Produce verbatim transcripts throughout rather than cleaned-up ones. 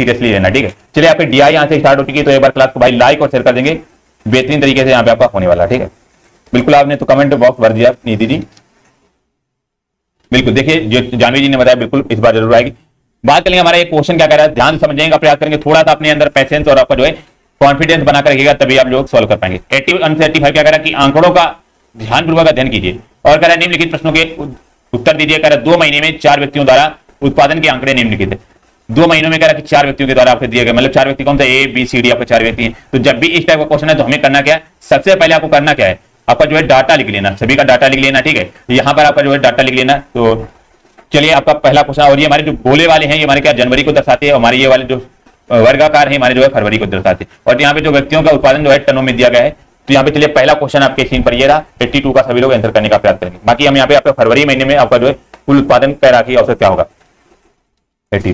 ठीक है, इसलिए लेना। ठीक है, चलिए आपकी डीआई यहाँ से स्टार्ट हो चुकी है, तो एक बार क्लास को भाई लाइक और शेयर कर देंगे, बेहतरीन तरीके से यहाँ पे आपका होने वाला। ठीक है, बिल्कुल आपने तो कमेंट बॉक्स भर दिया निधि जी, बिल्कुल। देखिए जो जानवी जी ने बताया बिल्कुल इस बार जरूर आएगी। बात करेंगे हमारा एक क्वेश्चन क्या कह रहा है, ध्यान समझने का प्रयास करेंगे, थोड़ा सा अपने अंदर पैसेंस और आपका जो है कॉन्फिडेंस बनाकर रखिएगा, तभी आप लोग सॉल्व कर पाएंगे। एट्टी वन से एट्टी फाइव क्या कह रहा है कि आंकड़ों का ध्यानपूर्वक अध्ययन कीजिए और कह रहा है निम्नलिखित प्रश्नों के उत्तर दीजिए। कह रहा है दो महीने में चार व्यक्तियों द्वारा उत्पादन के आंकड़े निम्नलिखित है। दो महीनों में कह रहा है कि चार व्यक्तियों के द्वारा आपको दिए गए, मतलब चार व्यक्ति कौन सा, ए बी सी डी, आपको चार व्यक्ति हैं। तो जब भी इस टाइप का क्वेश्चन है तो हमें करना क्या है, सबसे पहले आपको करना क्या है, आपका जो है डाटा लिख लेना, सभी का डाटा लिख लेना। ठीक है, यहाँ पर आपका जो है डाटा लिख लेना। तो चलिए आपका पहला क्वेश्चन, और ये हमारे जो गोले वाले हैं ये हमारे क्या जनवरी को दर्शाते हैं, हमारे ये वाले जो वर्गाकार है हमारे जो है फरवरी को दर्शाते हैं। और यहाँ पे जो व्यक्तियों का उत्पादन जो है टनों में दिया गया है। तो यहाँ पे चलिए पहला क्वेश्चन आपके स्क्रीन पर ये रहा, बयासी का सभी लोग आंसर करने का प्रयास करेंगे। बाकी हम यहाँ पे आपका फरवरी महीने में आपका जो है कुल उत्पादन तैराकी औसत क्या होगा, बयासी।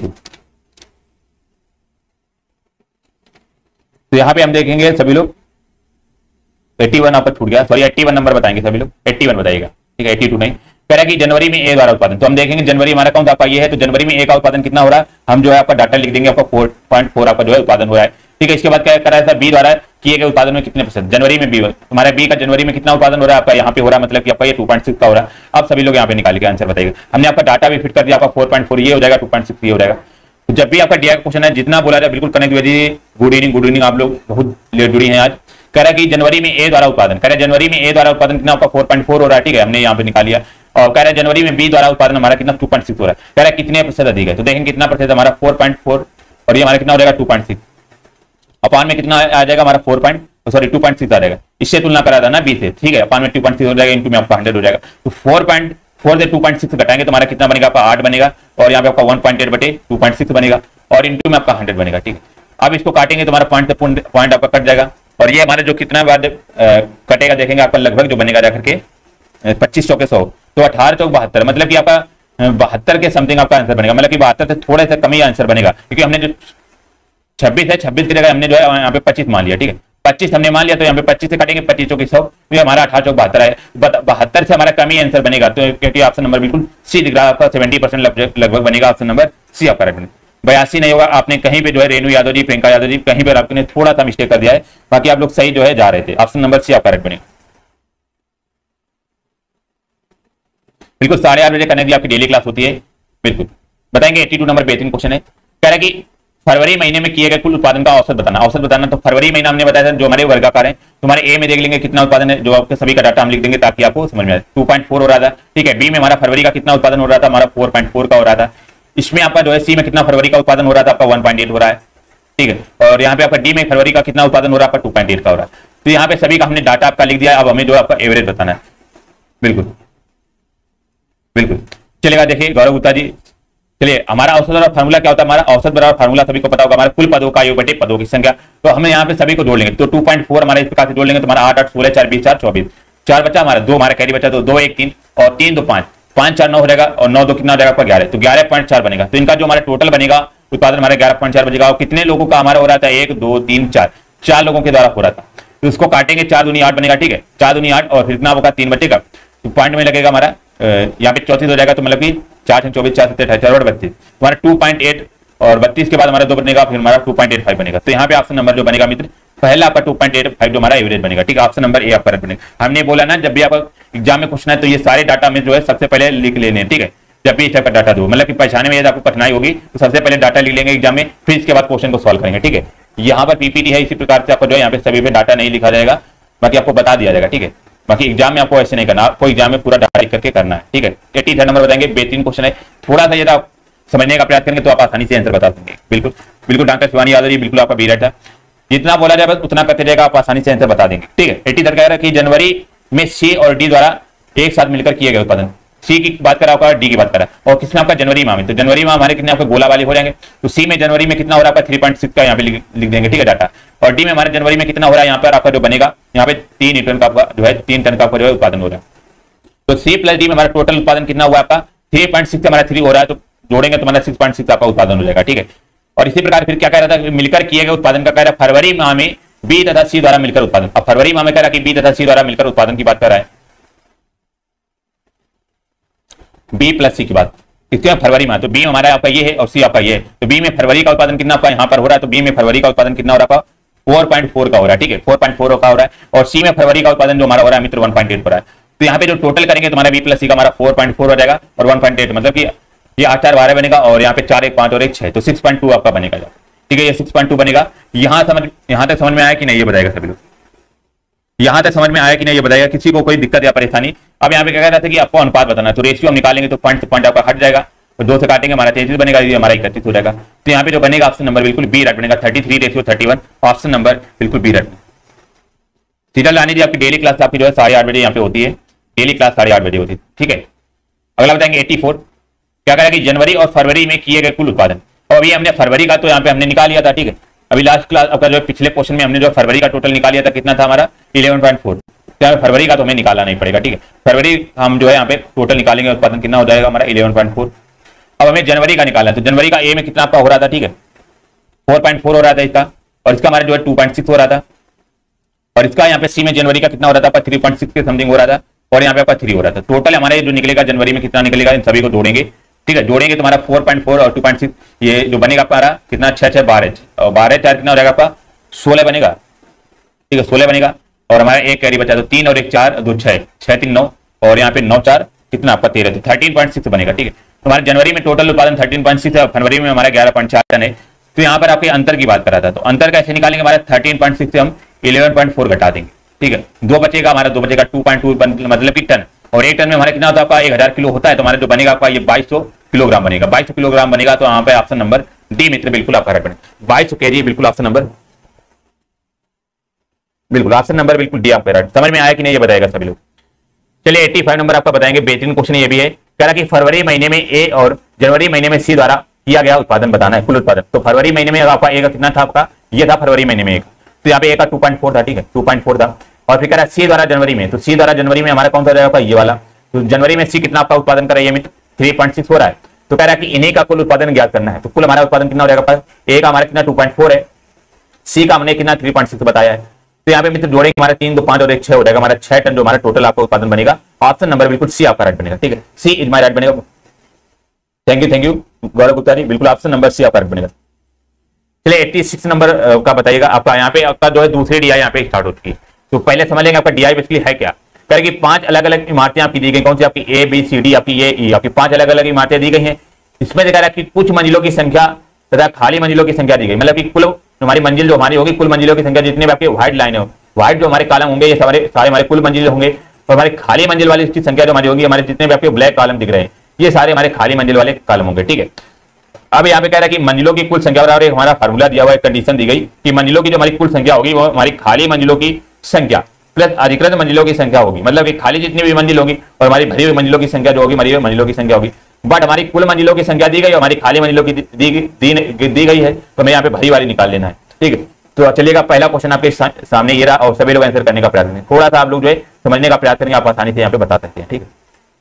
तो यहाँ पे हम देखेंगे सभी लोग इक्यासी आपका छूट गया, सॉरी इक्यासी नंबर बताएंगे सभी लोग, इक्यासी बताइएगा। ठीक है, बयासी नहीं, कह रहा है कि जनवरी में ए द्वारा उत्पादन। तो हम देखेंगे जनवरी हमारा कौन सा आपका ये है, तो जनवरी में ए का उत्पादन कितना हो रहा है, हम जो है आपका डाटा लिख देंगे, आपका फोर पॉइंट फोर आपका जो है उत्पादन हो रहा है। ठीक है, इसके बाद क्या कर रहा है बी द्वारा किए गए उत्पादन में कितने प्रतिशत, जनवरी में बी, हमारे बी का जनवरी में कितना उत्पादन हो रहा है आपका यहाँ पे हो रहा है, मतलब कि आपका ये टू पॉइंट सिक्स का हो रहा है। अब सभी लोग यहाँ पे निकाल के आंसर बताइएगा। हमने आपका डाटा भी फिट कर दिया, आपका फोर पॉइंट फोर ये हो जाएगा, टू पॉइंट सिक्स ये हो जाएगा। तो जब भी आपका डी क्वेश्चन है जितना बोला जाए बिल्कुल कनेक्ट कीजिए। गुड इवनिंग, गुड इवनिंग, आप लोग बहुत लेट जुड़ी हैं आज। कह रहा है कि जनवरी में ए द्वारा उत्पादन, कह रहा है जनवरी में ए द्वारा उत्पादन कितना आपका फोर पॉइंट फोर हो रहा है। ठीक है, हमने यहाँ पे निकाल लिया। और कह रहा है जनवरी में बी द्वारा उत्पादन हमारा कितना टू पॉइंट सिक्स हो रहा है। कह रहा है कितने प्रतिशत अधिक है, तो देखेंगे कितना प्रतिशत हमारा फोर पॉइंट फोर और ये हमारा कितना हो जाएगा टू पॉइंट सिक्स, अपान में कितना आ जाएगा हमारा four point sorry two point six आ जाएगा। इससे तुलना करा था ना बी से। ठीक है, अपान में टू पॉइंट सिक्स हो जाएगा, इनटू में आपका हंड्रेड हो जाएगा। तो फोर पॉइंट फोर से टू पॉइंट सिक्स घटाएंगे तो हमारा कितना बनेगा आपका आठ बनेगा, और यहाँ पे आपका वन पॉइंट एट बटे टू पॉइंट सिक्स बनेगा, और इनटू में आपका हंड्रेड बनेगा। ठीक है, अब इसको काटेंगे तो हमारा पॉइंट से पॉइंट आपका कट जाएगा, और ये हमारे जो कितना बाद कटेगा देखेंगे आपका लगभग जो बनेगा जाकर के पच्चीस सौ के सौ, तो अठारह चौक बहत्तर, मतलब कि आपका बहत्तर के समथिंग आपका आंसर बनेगा, मतलब कि बहत्तर से थोड़े से कम ही आंसर बनेगा, क्योंकि हमने जो छब्बीस है छब्बीस की जगह हमने जो है यहाँ पे पच्चीस मान लिया। ठीक है, पच्चीस हमने मान लिया, तो यहाँ पे पच्चीस से काटेंगे पच्चीस चौक सौ, तो हमारा अठारह चौक बहत्तर है, बहत्तर से हमारा कम ही आंसर बनेगा। तो क्योंकि ऑप्शन नंबर बिल्कुल सी दिख रहा है आपका, सेवेंटी परसेंट लगभग बनेगा ऑप्शन नंबर सी आपका करेक्ट। बयासी नहीं होगा, आपने कहीं पे जो है रेणु यादव जी, प्रियंका यादव जी, कहीं पर आपने थोड़ा सा मिस्टेक कर दिया है, बाकी आप लोग सही जो है जा रहे थे। ऑप्शन नंबर सी आपका करेक्ट बनेगा। बिल्कुल साढ़े आठ बजे कनेक्ट आपकी डेली क्लास होती है, बिल्कुल बताएंगे। बयासी नंबर बेहतरीन क्वेश्चन है, कह रहा है कि फरवरी महीने में किए गए कुल उत्पादन का औसत बताना। औसत बताना तो फरवरी महीना हमने बताया था जो हमारे वर्गाकार है, तुम्हारे ए में देख लेंगे कितना उत्पादन है, जो आपके सभी का डाटा हम लिख देंगे ताकि आपको समझ में आए। टू पॉइंट फोर हो रहा था। ठीक है, बी में हमारा फरवरी का कितना उत्पादन हो रहा था, हमारा फोर पॉइंट फोर का हो रहा था। इसमें आपका जो है सी में कितना फरवरी का उत्पादन हो रहा था, आपका वन पॉइंट एट हो रहा है। ठीक है, और यहाँ पे आपका डी में फरवरी का कितना उत्पादन हो रहा है, आपका टू पॉइंट एट का हो रहा है। तो यहाँ पे सभी का हमने डाटा आपका लिख दिया, अब हमें जो आपका एवरेज बताना है। बिल्कुल बिल्कुल चलेगा। देखिए गौरव गुप्ता जी, चलिए हमारा औसत बराबर फार्मूला क्या होता है, हमारा औसत बराबर फार्मूला सभी को पता होगा, हमारे कुल पदों का योग बटे पदों की संख्या। तो हमें यहाँ पे सभी को जोड़ लेंगे, तो टू पॉइंट फोर हमारे इस प्रकार से जोड़ लेंगे तो हमारा आठ आठ सोलह चार बीस चार चौबीस, चार बच्चा हमारा दो, हमारा कैरी बच्चा तो दो एक तीन, और तीन दो पांच, पांच चार नौ हो जाएगा, और नौ दो कितना हो जाएगा आपका ग्यारह, तो ग्यारह पॉइंट चार बनेगा। तो इनका जो हमारा टोटल बनेगा उत्पादन हमारा ग्यारह पॉइंट चार बनेगा। और कितने लोगों का हमारा हो रहा था, एक दो तीन चार, चार लोगों के द्वारा हो रहा था। तो इसको काटेंगे, चार दूनी आठ बनेगा। ठीक है, चार दूनी आठ, और फिर कितना होगा तीन बचेगा, तो पॉइंट में लगेगा हमारा यहाँ पे चौतीस हो जाएगा, तो मतलब कि चार चौबीस चार सत्तर अठारह चार बत्तीस, हमारा टू पॉइंट एट, और बत्तीस के बाद हमारा दो बनेगा, फिर हमारा टू पॉइंट एट फाइव बनेगा। तो यहाँ पे ऑप्शन नंबर जो बनेगा मित्र पहला आपका टू पॉइंट एट फाइव जो हमारा एवरेज बनेगा। ठीक है, ऑप्शन नंबर ए आपका बनेगा। हमने बोला ना जब भी आप एग्जाम में पूछना है तो ये सारे डाटा में जो है सबसे पहले लिख लेने। ठीक है, जब भी इस टाइप का डाटा दो, मतलब कि पहचाने में यदि आपको कठिनाई होगी तो सबसे पहले डाटा लिख लेंगे एग्जाम में, फिर इसके बाद क्वेश्चन को सॉल्व करेंगे। ठीक है, यहाँ पर पीपीटी है, इसी प्रकार से आपको जो है यहाँ पे सभी पे डाटा नहीं लिखा जाएगा, बाकी आपको बता दिया जाएगा। ठीक है, बाकी एग्जाम में आपको ऐसे नहीं करना, आपको एग्जाम में पूरा डाटा लिख करके करना है। ठीक है, एटी थर्ड नंबर बताएंगे, बेहतरीन क्वेश्चन है, थोड़ा सा यदि आप समझने का प्रयास करेंगे तो आप आसानी से आंसर बता देंगे। बिल्कुल बिल्कुल डॉक्टर शिवानी यादव जी, बिल्कुल आपका बी राइट है, जितना बोला जाए बस उतना करते जाएगा, आप आसानी से आंसर बता देंगे। ठीक है, एटी थर्ड कह रहा है कि जनवरी में सी और डी द्वारा एक साथ मिलकर किए गए उत्पादन, सी की बात करा होगा, डी की बात करा, और किसमें आपका जनवरी माह में, तो जनवरी माह हमारे कितने आपके गोला वाले हो जाएंगे, तो सी में जनवरी में कितना हो रहा है आपका थ्री पॉइंट सिक्स का यहाँ पे लिख देंगे। ठीक है डाटा, और डी में हमारे जनवरी में कितना हो रहा है यहाँ पर आपका जो बनेगा, यहाँ पे तीन टन का आपका जो है तीन टन का आपका जो है उत्पादन हो रहा है। तो सी प्लस डी में हमारा टोटल उत्पादन कितना हुआ आपका थ्री पॉइंट सिक्स हमारा थ्री हो रहा है, तो जोड़ेंगे तो हमारा सिक्स पॉइंट सिक्स आपका उत्पादन हो जाएगा। ठीक है, और इसी प्रकार फिर क्या कह रहा था, मिलकर किए गए उत्पादन का कह रहा है फरवरी माह में बी तथा सी द्वारा मिलकर उत्पादन। अब फरवरी माह में कह रहा है कि बी तथा सी द्वारा मिलकर उत्पादन की बात कर रहा है, बी प्लस सी की बात, इसके फरवरी में, तो बी में हमारा आपका ये है और सी आपका ये है। तो बी में फरवरी का उत्पादन कितना आपका यहाँ पर हो रहा है, तो बी में फरवरी का उत्पादन कितना हो रहा है, फोर पॉइंट फोर का हो रहा है, ठीक है, फोर पॉइंट फोर का हो रहा है। और सी में फरवरी का उत्पादन जो हमारा हो रहा है मित्र वन पॉइंट एट हो रहा है। तो यहाँ पे जो टोटल करेंगे तो हमारा बी प्लस सी का हमारा फोर पॉइंट फोर हो जाएगा और वन पॉइंट एट, मतलब कि ये आठ चार बारह बनेगा और यहाँ पे चार एक पांच और एक छह, तो सिक्स पॉइंट टू आपका बनेगा, ठीक है, ये सिक्स पॉइंट टू बनेगा। यहाँ समझ यहाँ तक समझ में आया कि नहीं, ये बताएगा सभी लोग, यहाँ तक समझ में आया कि नहीं ये बताएगा, किसी को कोई दिक्कत या परेशानी। अब यहाँ पे क्या कह रहा था कि आपको अनुपात बताना है, तो रेशियो हम निकालेंगे तो पॉइंट पॉइंट आपका हट जाएगा, तो दो से काटेंगे हमारा तैंतीस बनेगा, ये हमारा इकतीस हो जाएगा। तो यहाँ पे जो बनेगा ऑप्शन नंबर बिल्कुल बी राइट बनेगा, thirty three ratio thirty one, option number बिल्कुल बी राइट। सीधा लाने जी आपकी डेली क्लास आपकी जो है साढ़े आठ बजे यहाँ पे होती है, डेली क्लास साढ़े आठ बजे होती है, ठीक है। अगला बताएंगे एट्टी फोर, क्या करेगा कि जनवरी और फरवरी में किए गए कुल उत्पादन, और अभी हमने फरवरी का तो यहाँ पे हमने निकाल लिया था, ठीक है। अभी लास्ट क्लास आपका जो पिछले क्वेश्चन में हमने जो फरवरी का टोटल निकाल लिया था, कितना था हमारा इलेवन पॉइंट फोर, फरवरी का तो हमें निकालना नहीं पड़ेगा, ठीक है। फरवरी हम जो है यहाँ पे टोटल निकालेंगे, उत्पादन कितना हो जाएगा हमारा इलेवन पॉइंट फोर। अब हमें जनवरी का निकालना है, तो जनवरी का ए में कितना आपका हो रहा था, ठीक है, फोर पॉइंट फोर हो रहा था इसका, और इसका हमारा जो है टू पॉइंट सिक्स हो रहा था, और इसका यहाँ पे सी में जनवरी का कितना हो रहा था आपका थ्री पॉइंट सिक्स के समथिंग हो रहा था, और यहाँ पे आपका थ्री हो रहा था। टोटल हमारे जो निकलेगा जनवरी में कितना निकलेगा, इन सभी को जोड़ेंगे, ठीक है, जोड़ेंगे तो हमारा फोर पॉइंट फोर और टू पॉइंट सिक्स, ये जो बनेगा आपका कितना, छह छह बारह, और बारह चार कितना हो जाएगा आपका सोलह बनेगा, ठीक है, सोलह बनेगा। और हमारा एक कैरी बचा, तो तीन और एक चार, दो छह, छह तीन नौ, और यहाँ पे नौ चार कितना आपका तेरह, तो थर्टीन पॉइंट सिक्स बनेगा, ठीक है। तो हमारे जनवरी में टोटल उत्पादन थर्टीन पॉइंट सिक्स है, फरवरी में हमारा ग्यारह पॉइंट चार टन है। तो यहाँ पर आपके अंतर की बात कर रहा था, तो अंतर कैसे निकालेंगे, हमारे थर्टीन पॉइंट सिक्स से हम इलेवन पॉइंट फोर घटा देंगे, ठीक है, दो बचेगा हमारा, दो बचेगा टू पॉइंट टू, मतलब कि टन, और एक टन में हमारा कितना होता है आपका एक हजार किलो होता है, तो हमारा जो बनेगा आपका ये बाईस सौ किलोग्राम बनेगा, बाईस सौ किलोग्राम बनेगा। तो यहाँ पे ऑप्शन नंबर डी मित्र बिल्कुल आपका राइट बनेगा, बाईस सौ केजी बिल्कुल ऑप्शन नंबर बिल्कुल ऑप्शन नंबर बिल्कुल डी आपका राइट। समझ में आया कि नहीं ये बताएगा सभी लोग। चलिए एट्टी फाइव नंबर आपका बताएंगे, बेहतरीन क्वेश्चन ये भी है, कह रहा कि फरवरी महीने में ए और जनवरी महीने में सी द्वारा किया गया उत्पादन बताना है, कुल उत्पादन। तो फरवरी महीने में आपका ए का कितना था आपका, ये था फरवरी महीने में एक, तो यहाँ पे ए का टू पॉइंट फोर था, ठीक है, टू पॉइंट फोर था। और फिर कह रहा है सी द्वारा जनवरी में, तो सी द्वारा जनवरी में हमारा कौन सा जाएगा ये वाला, तो जनवरी में सी कितना आपका उत्पादन कर रही है, थ्री पॉइंट सिक्स हो रहा है। तो कह रहा है कि इन्हीं का कुल उत्पादन ज्ञात करना है, तो कुल हमारा उत्पादन कितना हो जाएगा, ए का हमारा कितना टू पॉइंट फोर है, सी का हमने कितना थ्री पॉइंट सिक्स बताया है। तो यहाँ पे मित्र जोड़ेंगे हमारा तीन दो पांच और एक छह हो जाएगा, हमारा छह टन जो हमारा टोटल आपका उत्पादन बनेगा। ऑप्शन नंबर बिल्कुल सी आपका राइट बनेगा, ठीक है, सी इज माय राइट बनेगा। Thank you thank you Gaurav Gupta ji, बिल्कुल ऑप्शन नंबर सी आपका राइट बनेगा। चलिए एट्टी सिक्स नंबर का बताइएगा आपका, यहाँ पे आपका जो है दूसरी डीआई यहाँ पे स्टार्ट होती है। तो पहले समझ लेंगे आपका डीआई बेसिकली है क्या, कह कि पांच अलग अलग इमारतें आपकी दी गई, कौन सी आपकी ए बी सी डी आपकी ए ई, आपकी पांच अलग अलग इमारतें दी गई हैं। इसमें देखा रहा कि कुछ मंजिलों की संख्या तथा खाली मंजिलों की संख्या दी गई, मतलब कि कुल हमारी मंजिल जो हमारी होगी, कुल मंजिलों की संख्या जितने भी आपके व्हाइट लाइन है, व्हाइट जो हमारे कॉलम होंगे ये सारे सारे हमारे कुल मंजिल होंगे, और हमारे खाली मंजिल वाली की संख्या जो हमारी होगी, हमारे जितने भी आपके ब्लैक कॉलम दिख रहे हैं ये सारे हमारे खाली मंजिल वाले कॉलम होंगे, ठीक है। अब यहाँ पे कह रहा है कि मंजिलों की कुल संख्या बराबर हमारा फार्मूला दिया हुआ है, कंडीशन दी गई कि मंजिलों की जो हमारी कुल संख्या होगी वो हमारी खाली मंजिलों की संख्या प्लस अधिकृत मंजिलों की संख्या होगी, मतलब कि खाली जितनी भी मंजिल होगी और हमारी भरी हुई मंजिलों की संख्या जो होगी मरी हुई मंजिलों की संख्या होगी। बट हमारी कुल मंजिलों की संख्या दी गई और हमारी खाली मंजिलों की दी, दी, दी, दी गई है, तो हमें यहाँ पे भरी वाली निकाल लेना है, ठीक है। तो चलिएगा पहला क्वेश्चन आपके सामने ये रहा और सभी लोग आंसर करने का प्रयास करेंगे, थोड़ा सा आप लोग जो है समझने का प्रयास करेंगे, आप आसानी से यहाँ पे बता सकते हैं, ठीक है।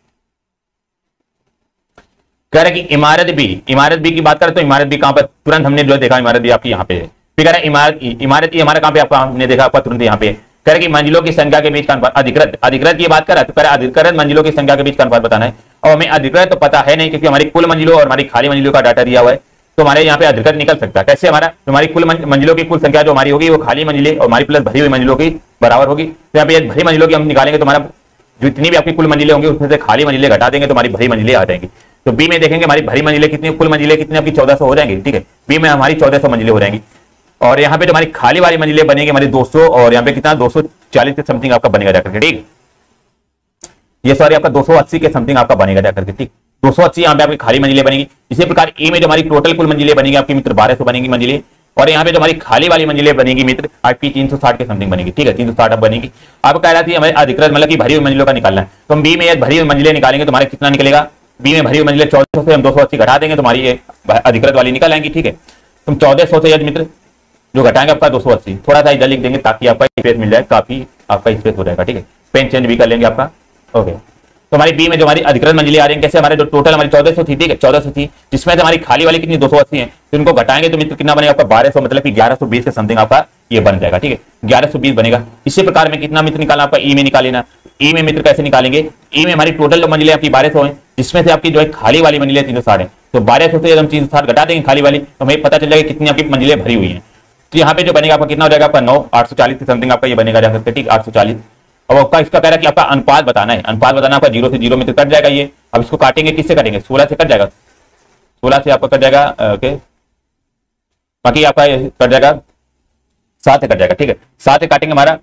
कह रहे कि इमारत बी, इमारत बी की बात करें तो इमारत बी कहां पर, तुरंत हमने जो देखा इमारत बी आपकी यहाँ पे है। फिर कह रहा है इमारत ई, इमारत ई हमारा कहां पे आपका हमने देखा आपका तुरंत यहाँ पे। कह रहे कि मंजिलों की संख्या के बीच का अनुपात, अधिकृत अधिकृत की बात कर रहा है, तो कह रहा है अधिकृत मंजिलों की संख्या के बीच का अनुपात बताना है। और हमें अधिकृत तो पता है नहीं क्योंकि हमारी कुल मंजिलों और हमारी खाली मंजिलों का डाटा दिया हुआ है, तो हमारे यहाँ पे अधिकृत निकल सकता है। कैसे, हमारा हमारी कुल मंजिलों की कुल संख्या जो हमारी होगी वो खाली मंजिलें और हमारी प्लस भरी हुई मंजिलों की बराबर होगी। तो यहाँ पे भरी मंजिलों की हम निकालेंगे तो हमारा जितनी भी आपकी कुल मंजिलें होंगी उसमें से खाली मंजिलें घटा देंगे तो हमारी भरी मंजिलें आ जाएंगी। तो बी में देखेंगे हमारी भरी मंजिलें कितनी, कुल मंजिलें कितनी आपकी चौदह सौ हो जाएंगी, ठीक है, बी में हमारी चौदह सौ मंजिलें हो जाएंगी। और यहाँ पे जो हमारी खाली वाली मंजिलें बनेंगी हमारी दो सौ, और यहाँ पे कितना दो सौ चालीस के समथिंग आपका बनेगा जाकर, ठीक, ये सॉरी आपका दो सौ अस्सी के समथिंग आपका बनेगा जाकर के, ठीक, दो सौ अस्सी यहाँ पे आपकी खाली मंजिलें बनेगी। इसी प्रकार ए में जो हमारी टोटल कुल मंजिलें बनेगी आपकी मित्र बारह सौ बनेगी मंजिलें, और यहाँ पे जो हमारी खाली वाली मंजिलें बनेगी मित्र आपकी तीन सौ साठ के समथिंग बनेगी, ठीक है, तीन सौ साठ अब बनेगी। अब कह रहा थी हमारे अधिकृत मतलब की भरी हुई मंजिलों का निकालना है, तो हम बी में भरी हुई मंजिलें निकालेंगे तो हमारे कितना निकलेगा, बी में भरी हुई मंजिलें चौदह सौ से हम दो सौ अस्सी घटा देंगे तो हमारी ये अधिकृत वाली निकल आएंगी, ठीक है। तुम चौदह सौ से मित्र जो घटाएंगे आपका दो सौ अस्सी, थोड़ा सा इधर लिख देंगे ताकि आपका स्पेस मिल जाए, काफी आपका स्पेस हो जाएगा, ठीक है, पेन चेंज भी कर लेंगे आपका, ओके। तो हमारी बी में जो हमारी अधिकृत मंजिलें आ रही हैं कैसे, हमारे जो टोटल हमारी चौदह सौ थी, ठीक है, चौदह सौ थी, जिसमें से हमारी खाली वाली कितनी दो सौ अस्सी है, तो इनको घटाएंगे तो मित्र कितना बनेगा आपका बारह सौ, मतलब कि ग्यारह सौ बीस के समथिंग आपका ये बन जाएगा, ठीक है, ग्यारह सौ बीस बनेगा। इसी प्रकार में कितना मित्र निकालना आपका ई में निकालेना, ई में मित्र कैसे निकालेंगे, ई में हमारी टोटल जो मंजिलें आपकी बारह सौ है, जिसमें से आपकी जो है खाली वाली मंजिलें तीन सौ साठ है। तो बारह सौ से हम तीन सौ साठ घटा देंगे खाली वाली, तो हमें पता चल जाएगा कितनी आपकी मंजिलें भरी हुई है। तो यहाँ पे जो बनेगा आपका कितना हो जाएगा, आपका नौ आठ सौ चालीस के समथिंग आपका ये बनेगा जा सकता है, ठीक, आठ सौ चालीस। अब आपका इसका कह रहा है कि आपका अनुपात बताना है, अनुपात बताना आपका जीरो से जीरो में तो कट जाएगा ये। अब इसको काटेंगे, किससे काटेंगे, सोलह से कट जाएगा, सोलह से आपका कट जाएगा, ओके, बाकी आपका कट जाएगा सात से कट जाएगा, ठीक है, सात से काटेंगे हमारा,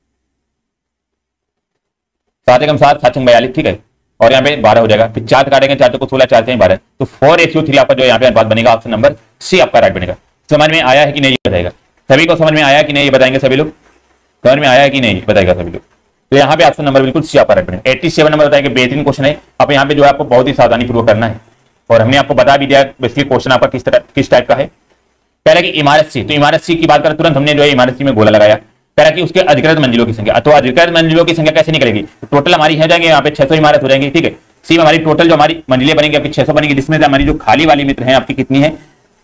सात एकम सात, सात छंग बयालीस, ठीक है, और यहाँ पे बारह हो जाएगा, फिर चार काटेंगे, चार को सोलह, चार से बारह, तो फोर रेशियो थ्री आपका जो यहाँ पे अनुपात बनेगा, ऑप्शन नंबर सी आपका राइट बनेगा। समझ में आया है कि नहीं ये बताएगा, सभी को समझ में आया कि नहीं ये बताएंगे सभी लोग, समझ में आया है कि नहीं बताएगा सभी लोग। तो यहाँ पे ऑप्शन नंबर बिल्कुल सी आपका राइट बनेगा। सत्तासी नंबर बताएंगे, बेहतरीन क्वेश्चन है, आप यहाँ पे जो है आपको बहुत ही सावधानी पूर्वक करना है, और हमने आपको बता भी दिया बेसिकली क्वेश्चन आपका किस तरह किस टाइप का है। कह रहा है कि इमारत सी, तो इमारत सी की बात करें तुरंत हमने जो है इमारत सी में गोला लगाया। कह रहा है कि उसके अधिकृत मंजिलों की संख्या, तो अधिकृत मंजिलों की संख्या कैसे निकलेगी, तो टोटल हमारी हो जाएंगे यहाँ पे छह सौ इमारत हो जाएंगी, ठीक है। सी में हमारी टोटल जो हमारी मंजिलें बनेंगी आपकी छह सौ बनेगी, जिसमें से हमारी जो खाली वाली मित्र है आपकी कितनी है,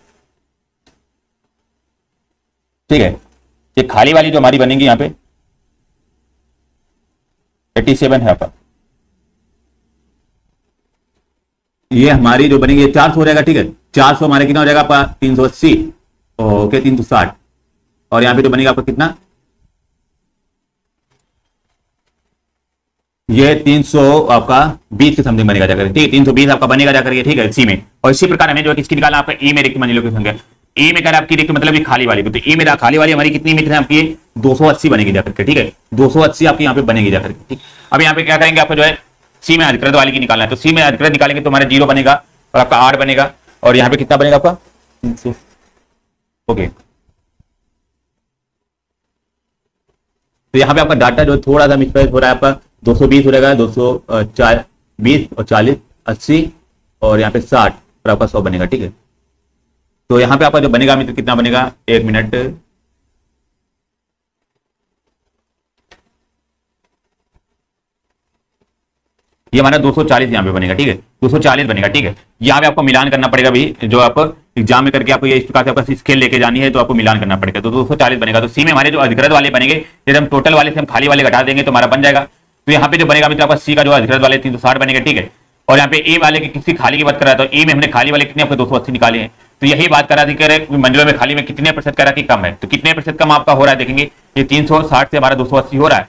ठीक है, ये खाली वाली जो हमारी बनेगी यहाँ पे सत्तासी है आपका, ये हमारी जो बनेगी चार सौ हो जाएगा, ठीक है, चार सौ हमारे कितना हो जाएगा आपका तीन सौ अस्सी, ओके, तीन सौ साठ, और यहाँ पे जो बनेगा आपका कितना, ये तीन सौ आपका बीस के समथिंग बनेगा जाकर, ठीक है, तीन सौ बीस आपका बनेगा जाकर के, ठीक है, सी में। और इसी प्रकार हमें जो है किसकी निकालना आपका ई में रिक्त मंजिलों की संख्या, ई में कर आपकी रिक्त मतलब ये खाली वाली, तो ई में खाली वाली हमारी कितनी मित्र है आपकी दो सौ अस्सी बनेगी जाकर के, ठीक है, दो सौ अस्सी आपकी यहाँ पे बनेगी जाकर के, ठीक। अब यहाँ पे क्या करेंगे आपको जो है सी में अधिकृत वाली की निकालना है, तो सी में अधिकृत निकालेंगे तो हमारा जीरो बनेगा और आपका आठ बनेगा, और यहाँ पे कितना बनेगा आपका, ओके। तो यहाँ पे आपका डाटा जो थोड़ा सा मिसमैच हो रहा है, आपका दो सौ बीस हो जाएगा, दो सौ चार बीस और चालीस अस्सी और यहाँ पे साठ और आपका सौ बनेगा, ठीक है। तो यहाँ पे आपका जो बनेगा मित्र कितना बनेगा, एक मिनट, ये हमारा दो सौ चालीस यहाँ पे बनेगा, ठीक है, दो सौ चालीस बनेगा, ठीक है। यहाँ पे आपको मिलान करना पड़ेगा भी, जो आप एग्जाम में करके आपको ये इस प्रकार से आपका स्केल लेके जानी है, तो आपको मिलान करना पड़ेगा, तो दो सौ चालीस बनेगा। तो सी में हमारे जो अधिकृत वाले बनेंगे, यदि हम टोटल वाले से हम खाली वाले घटा देंगे तो हमारा बन जाएगा। तो यहाँ पे जो बनेगा मित्र आपका सी का जो अधिकृत वाले तीन सौ साठ बनेगा, ठीक है। और यहाँ पे ए वाले की किसी खाली की बात करा, तो ए में हमने खाली वाले कितने आपके दो सौ अस्सी निकाले हैं, तो यही बात करा थी, कह रहे मंजिलों में खाली में कितने प्रतिशत करा कि कम है, तो कितने प्रतिशत कम आपका हो रहा है देखेंगे, ये तीन सौ साठ से हमारा दो सौ अस्सी हो रहा है,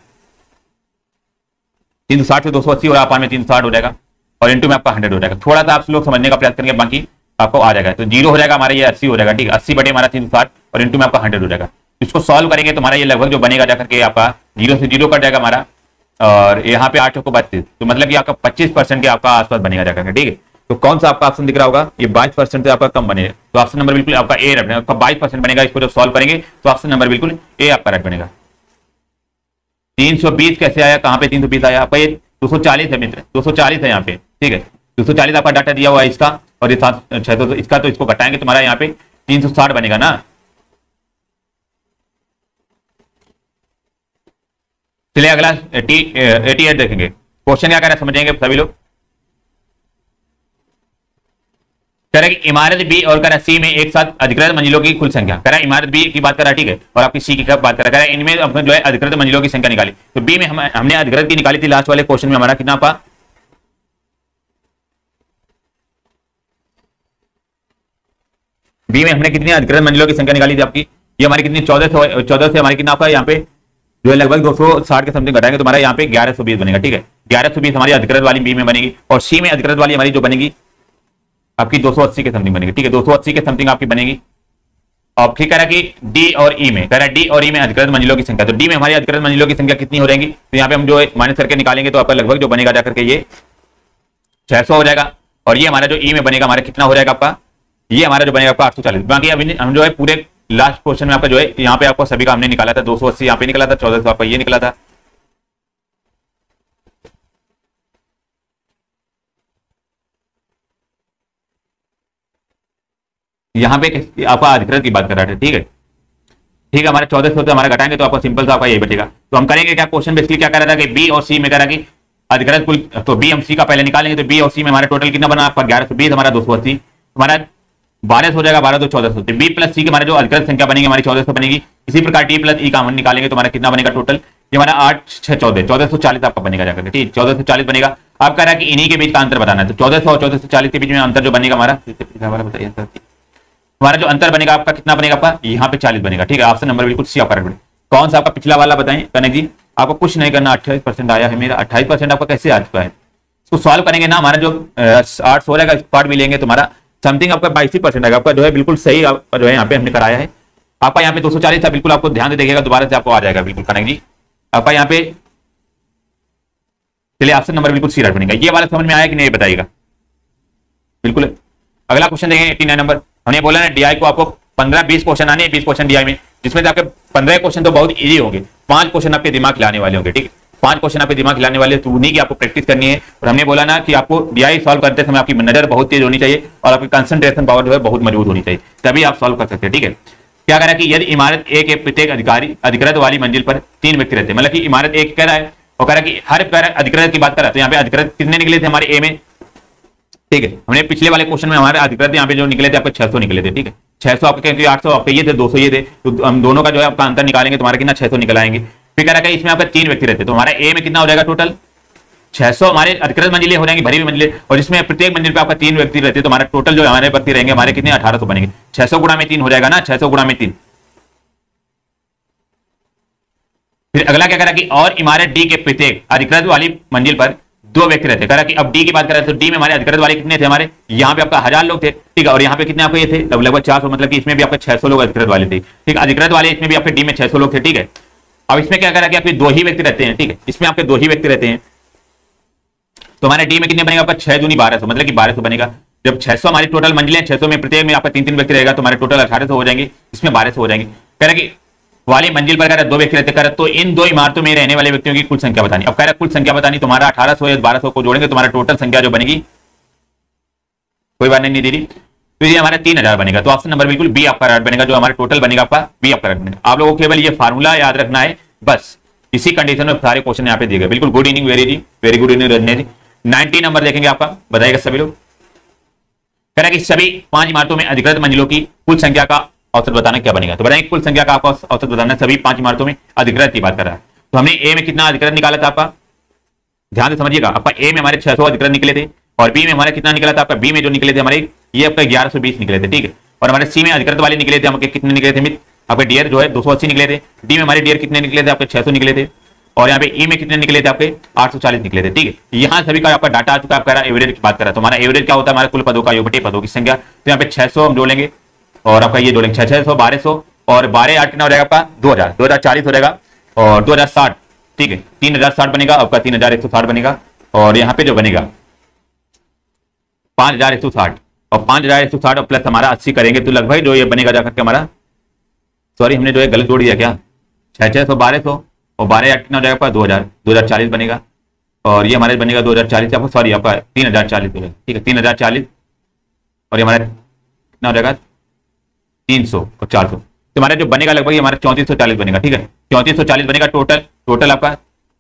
तीन सौ साठ से दो सौ अस्सी हो रहा है, में तीन सौ साठ हो जाएगा और इंटू में आपका हंड्रेड हो जाएगा। थोड़ा सा आप लोग समझने का प्रयास करेंगे, बाकी आपको आ जाएगा। तो जीरो हो जाएगा हमारा ये अस्सी हो जाएगा, ठीक है, अस्सी बटे हमारा तीन सौ साठ और इंटू में आपका हंड्रेड हो जाएगा। इसको सॉल्व करेंगे तो हमारा ये लगभग जो बनेगा जाकर के आपका जीरो से जीरो कट जाएगा हमारा, और यहाँ पे आठ को बत्तीस, तो मतलब कि आपका पच्चीस परसेंट के आपका आसपास बनेगा जाकर के, ठीक है। तो कौन सा आपका ऑप्शन दिख रहा होगा, ये बाईस परसेंट से आपका कम बनेगा, तो ऑप्शन नंबर बिल्कुल आपका ए रखना, आपका बाईस परसेंट बनेगा। इसको जब सॉल्व करेंगे तो ऑप्शन नंबर बिल्कुल ए आपका राइट बनेगा। तीन सौ बीस कैसे आया, कहाँ पे तीन सौ बीस आया आपका, ये दो सौ चालीस है मित्र, दो सौ चालीस है यहाँ पे, ठीक है, दो सौ चालीस आपका डाटा दिया हुआ है इसका, और ये छह सौ इसका, तो इसको घटाएंगे तुम्हारा यहाँ पे तीन सौ साठ बनेगा ना। चलिए अगला एटी एटी एट देखेंगे, क्वेश्चन क्या कह रहा है समझेंगे सभी लोग। कह रहा है कि इमारत बी और कह रहा है सी में एक साथ अधिकृत मंजिलों की कुल संख्या, कह रहा है इमारत बी की बात कर रहा है, ठीक है, और आपकी सी की बात कर रहा है, इनमें अपने जो है अधिकृत मंजिलों की संख्या निकाली। तो बी में हम हमने अधिकृत की निकाली थी लास्ट वाले क्वेश्चन में, हमारा कितना पा बी में हमने कितनी अधिकृत मंजिलों की संख्या निकाली थी आपकी, ये हमारी कितनी चौदह सौ चौदह से हमारी कितना आपका यहाँ पे जो है लगभग दो सौ साठ के समथिंग घटाएंगे तो हमारा यहाँ पे ग्यारह सौ बीस बनेगा, ठीक है, ग्यारह सौ बीस हमारी अधिकृत वाली बी में बनेगी, और सी में अधिकृत वाली हमारी जो बनेगी आपकी दो सौ अस्सी के समथिंग बनेगी, ठीक है, दो सौ अस्सी के समथिंग आपकी बनेगी। और फिर कह रहा है कि डी और ई में, कह रहा है डी और ई में अधिकृत मंजिलों की संख्या, तो डी में हमारी अधिकृत मंजिलों की संख्या कितनी हो जाएगी, तो यहाँ पे हम जो माइनस करके निकालेंगे तो आपका लगभग जो बनेगा जाकर के ये छह सौ हो जाएगा, और ये हमारा जो ई में बनेगा हमारा कितना हो जाएगा आपका, ये हमारा जो बनेगा आपका आठ सौ चालीस। बाकी अभी हम जो है पूरे लास्ट क्वेश्चन में आपका जो है यहाँ पे आपको सभी का हमने निकाला था, दो सौ अस्सी यहाँ पे निकला था, चौदह सौ आपका ये निकला था। यहाँ पे आपका अधिकृत की बात कर रहा था, ठीक है, ठीक है, हमारे चौदह सौ से हमारा घटाएंगे तो आपका सिंपल सा आपका यही बचेगा। तो हम करेंगे क्या, क्वेश्चन बेसिकली क्या कर रहा था कि बी और सी में कह रहा कि अधिकृत कुल, तो बी हम सी का पहले निकालेंगे, तो बी और सी में हमारा टोटल कितना बना आपका ग्यारह सौ बीस, हमारा दो सौ अस्सी, हमारा बारह सौ हो जाएगा, बारह तो चौदह सौ, बी प्लस सी के हमारे जो अधिकृत संख्या बनेगी हमारी चौदह सौ बनेगी। इसी प्रकार टी प्लस ई का हम निकालेंगे तो हमारा कितना बनेगा टोटल, ये हमारा आठ छह चौदह चौदह सौ चालीस आपका बनेगा जाकर, ठीक, चौदह सौ चालीस बनेगा। आप कह रहा है कि इन्हीं के बीच का अंतर बताना है, तो चौदह सौ और चौदह सौ चालीस के बीच में अंतर जो बनेगा हमारा, बताइए हमारा जो अंतर बनेगा आपका कितना बनेगा आपका, यहाँ पे चालीस बनेगा। ठीक है, ऑप्शन नंबर बिल्कुल सी आपका करेक्ट। कौन सा आपका पिछला वाला बताएं कनक जी, आपको कुछ नहीं करना, अट्ठाईस परसेंट आया है मेरा, अट्ठाईस परसेंट आपका कैसे आ चुका है, इसको सॉल्व करेंगे ना, हमारा जो आठ सोलह का पार्ट भी लेंगे तुम्हारा समथिंग आपका बाईस परसेंट आएगा, आपका जो है बिल्कुल सही आपका जो है यहाँ पे हमने कराया है। आपका यहाँ पे दो सौ चालीस था, बिल्कुल आपको ध्यान से देखिएगा दोबारा से आपको आ जाएगा बिल्कुल कनक जी आपका यहाँ पे। चलिए ऑप्शन नंबर बिल्कुल सी राइट बनेगा। ये वाला समझ में आया कि नहीं बताइएगा बिल्कुल। अगला क्वेश्चन देखेंगे एटी नाइन नंबर। हमने बोला ना डीआई को आपको पंद्रह बीस क्वेश्चन आने, बीस क्वेश्चन डीआई में, जिसमें से आपके पंद्रह क्वेश्चन तो बहुत इजी होंगे, पांच क्वेश्चन आपके दिमाग खिलाने वाले होंगे। ठीक है, पांच क्वेश्चन आपके दिमाग खिलाने वाले, तो उन्हीं की आपको प्रैक्टिस करनी है। और हमने बोला ना कि आपको डीआई सॉल्व करते समय आपकी नजर बहुत तेज होनी चाहिए और आपकी कंसंट्रेशन पावर जो है बहुत मजबूत होनी चाहिए, तभी आप सॉल्व कर सकते हैं। ठीक है, क्या कह रहा है कि यदि इमारत ए के प्रत्येक अधिकारी अधिकृत वाली मंजिल पर तीन व्यक्ति रहते हैं, मतलब कि इमारत एक कह रहा है और कह रहा है कि हर अधिकृत की बात कर रहा है, तो यहाँ पे अधिकृत कितने निकले थे हमारे ए में। ठीक है, हमने पिछले वाले क्वेश्चन में हमारे अधिकृत यहाँ पे जो निकले थे आपके छह सौ निकले थे। ठीक है, छह सौ आपके आठ सौ आपके ये थे, दो सौ ये थे, तो हम दोनों का जो है आपका अंतर निकालेंगे, तुम्हारा कितना छह सौ निकल आएंगे। फिर कह रहा है इसमें आपका तीन व्यक्ति रहते, तो हमारा ए में कितना हो जाएगा टोटल छह सौ हमारे अधिकृत मंजिलें हो जाएंगी, भरी हुई मंजिलें, और इसमें प्रत्येक मंजिल पे आपका तीन व्यक्ति रहते, तो हमारा टोटल जो हमारे व्यक्ति रहेंगे हमारे कितने अठारह सौ बनेंगे। छह सौ गुणा में तीन हो जाएगा ना, छह सौ गुणा में तीन। फिर अगला क्या करा कि और इमारत डी के प्रत्येक अधिकृत वाली मंजिल पर दो व्यक्ति रहते, करा कि अब डी की बात करें तो डी में हमारे अधिकृत वाले कितने थे, हमारे यहाँ पे आपका हजार लोग थे। ठीक है, और यहाँ पे कितने आपके ये थे लगभग चार सौ, मतलब कि इसमें भी आपके छह सौ लोग अधिकृत वाले थे। ठीक है, अधिकृत वाले इसमें भी आपके डी में छह सौ लोग थे। ठीक है, अब इसमें क्या करा कि आपके दो ही व्यक्ति रहते हैं। ठीक है, इसमें आपके दो ही व्यक्ति रहते हैं, तो हमारे डी में कितने बनेगा आपका छह दूनी बारह सौ, मतलब कि बारह सौ बनेगा। जब छह सौ हमारी टोटल मंजिलें, छह सौ में प्रत्येक में आपका तीन तीन व्यक्ति रहेगा, तो हमारे टोटल अठारह सौ हो जाएंगे, इसमें बारह सौ हो जाएंगे। कह रहा कि वाली मंजिल पर दो व्यक्ति रहते, कर तो इन दो इमारतों में रहने वाले व्यक्तियों की कुल संख्या बतानी। अब कह रहा कुल संख्या बतानी, तुम्हारा अठारह सौ या बारह सौ को जोड़ेंगे, तुम्हारा टोटल संख्या जो बनेगी, कोई बात नहीं दीदी, तो ये हमारा तीन हजार बनेगा। तो ऑप्शन नंबर बिल्कुल बी आपका राइट बनेगा, जो हमारा टोटल बनेगा आपका बी आपका राइट बनेगा। आप लोगों को केवल ये फार्मूला याद रखना है बस, इसी कंडीशन में सारे क्वेश्चन यहाँ पे दिए गए। बिल्कुल गुड इवनिंग वेरी जी, very good evening Rajni ji. Ninety number देखेंगे आपका, बताइएगा सभी लोग। कह रहा है कि सभी पांच इमारतों में अधिकृत मंजिलों की कुल संख्या का औसत बताना क्या बनेगा, तो बताएंगे कुल संख्या का आपको औसत बताना, सभी पांच इमारतों में अधिकृत की बात कर रहा है। तो हमने ए में कितना अधिकृत निकाला था आपका, ध्यान से समझिएगा, आपका ए में हमारे छह सौ अधिकृत निकले थे, और बी में हमारे कितना निकला था आपका, बी में जो निकले थे हमारे ये आपका ग्यारह सौ बीस निकले थे। ठीक है, और हमारे सी में अधिकृत वाले निकले थे आपके कितने निकले थे मित्र, आपके डियर जो है दो सौ अस्सी निकले थे। डी में हमारे डियर कितने निकले थे आपके छह सौ निकले थे, और यहाँ पे ई में कितने निकले थे आपके आठ सौ चालीस निकले थे। ठीक है, यहाँ सभी का आपका डाटा आ चुका है। आपका एवरेज की बात करा, तो हमारा एवरेज क्या होता है, हमारे कुल पदों का योग बटे पदों की संख्या। तो यहाँ पे छह सौ हम जोड़ेंगे और आपका ये जोड़ेंगे छह छह सौ बारह सौ और बारह आठ कितना हो जाएगा आपका दो हजार, दो हजार चालीस हो जाएगा, और दो हजार साठ। ठीक है, तीन हजार साठ बनेगा आपका, तीन हजार एक सौ साठ बनेगा, और यहाँ पे जो बनेगा पांच हजार एक सौ साठ, और पांच हजार एक सौ साठ और प्लस हमारा अस्सी करेंगे, तो लगभग जो ये बनेगा जाकर के हमारा, सॉरी हमने जो है गलत जोड़ दिया क्या, छह छह सौ बारह सौ और बारह आठ कितना हो जाएगा आपका दो हजार, दो हजार चालीस बनेगा, और ये हमारे बनेगा दो हजार चालीस आपको, सॉरी आपका तीन हजार चालीस हो जाएगा। ठीक है, तीन हजार चालीस और ये हमारा कितना हो जाएगा तीन सौ और चार सौ, तो हमारा जो बनेगा लगभग हमारा चौंतीस सौ चालीस बनेगा। ठीक है, चौंतीस सौ चालीस बनेगा टोटल, टोटल आपका।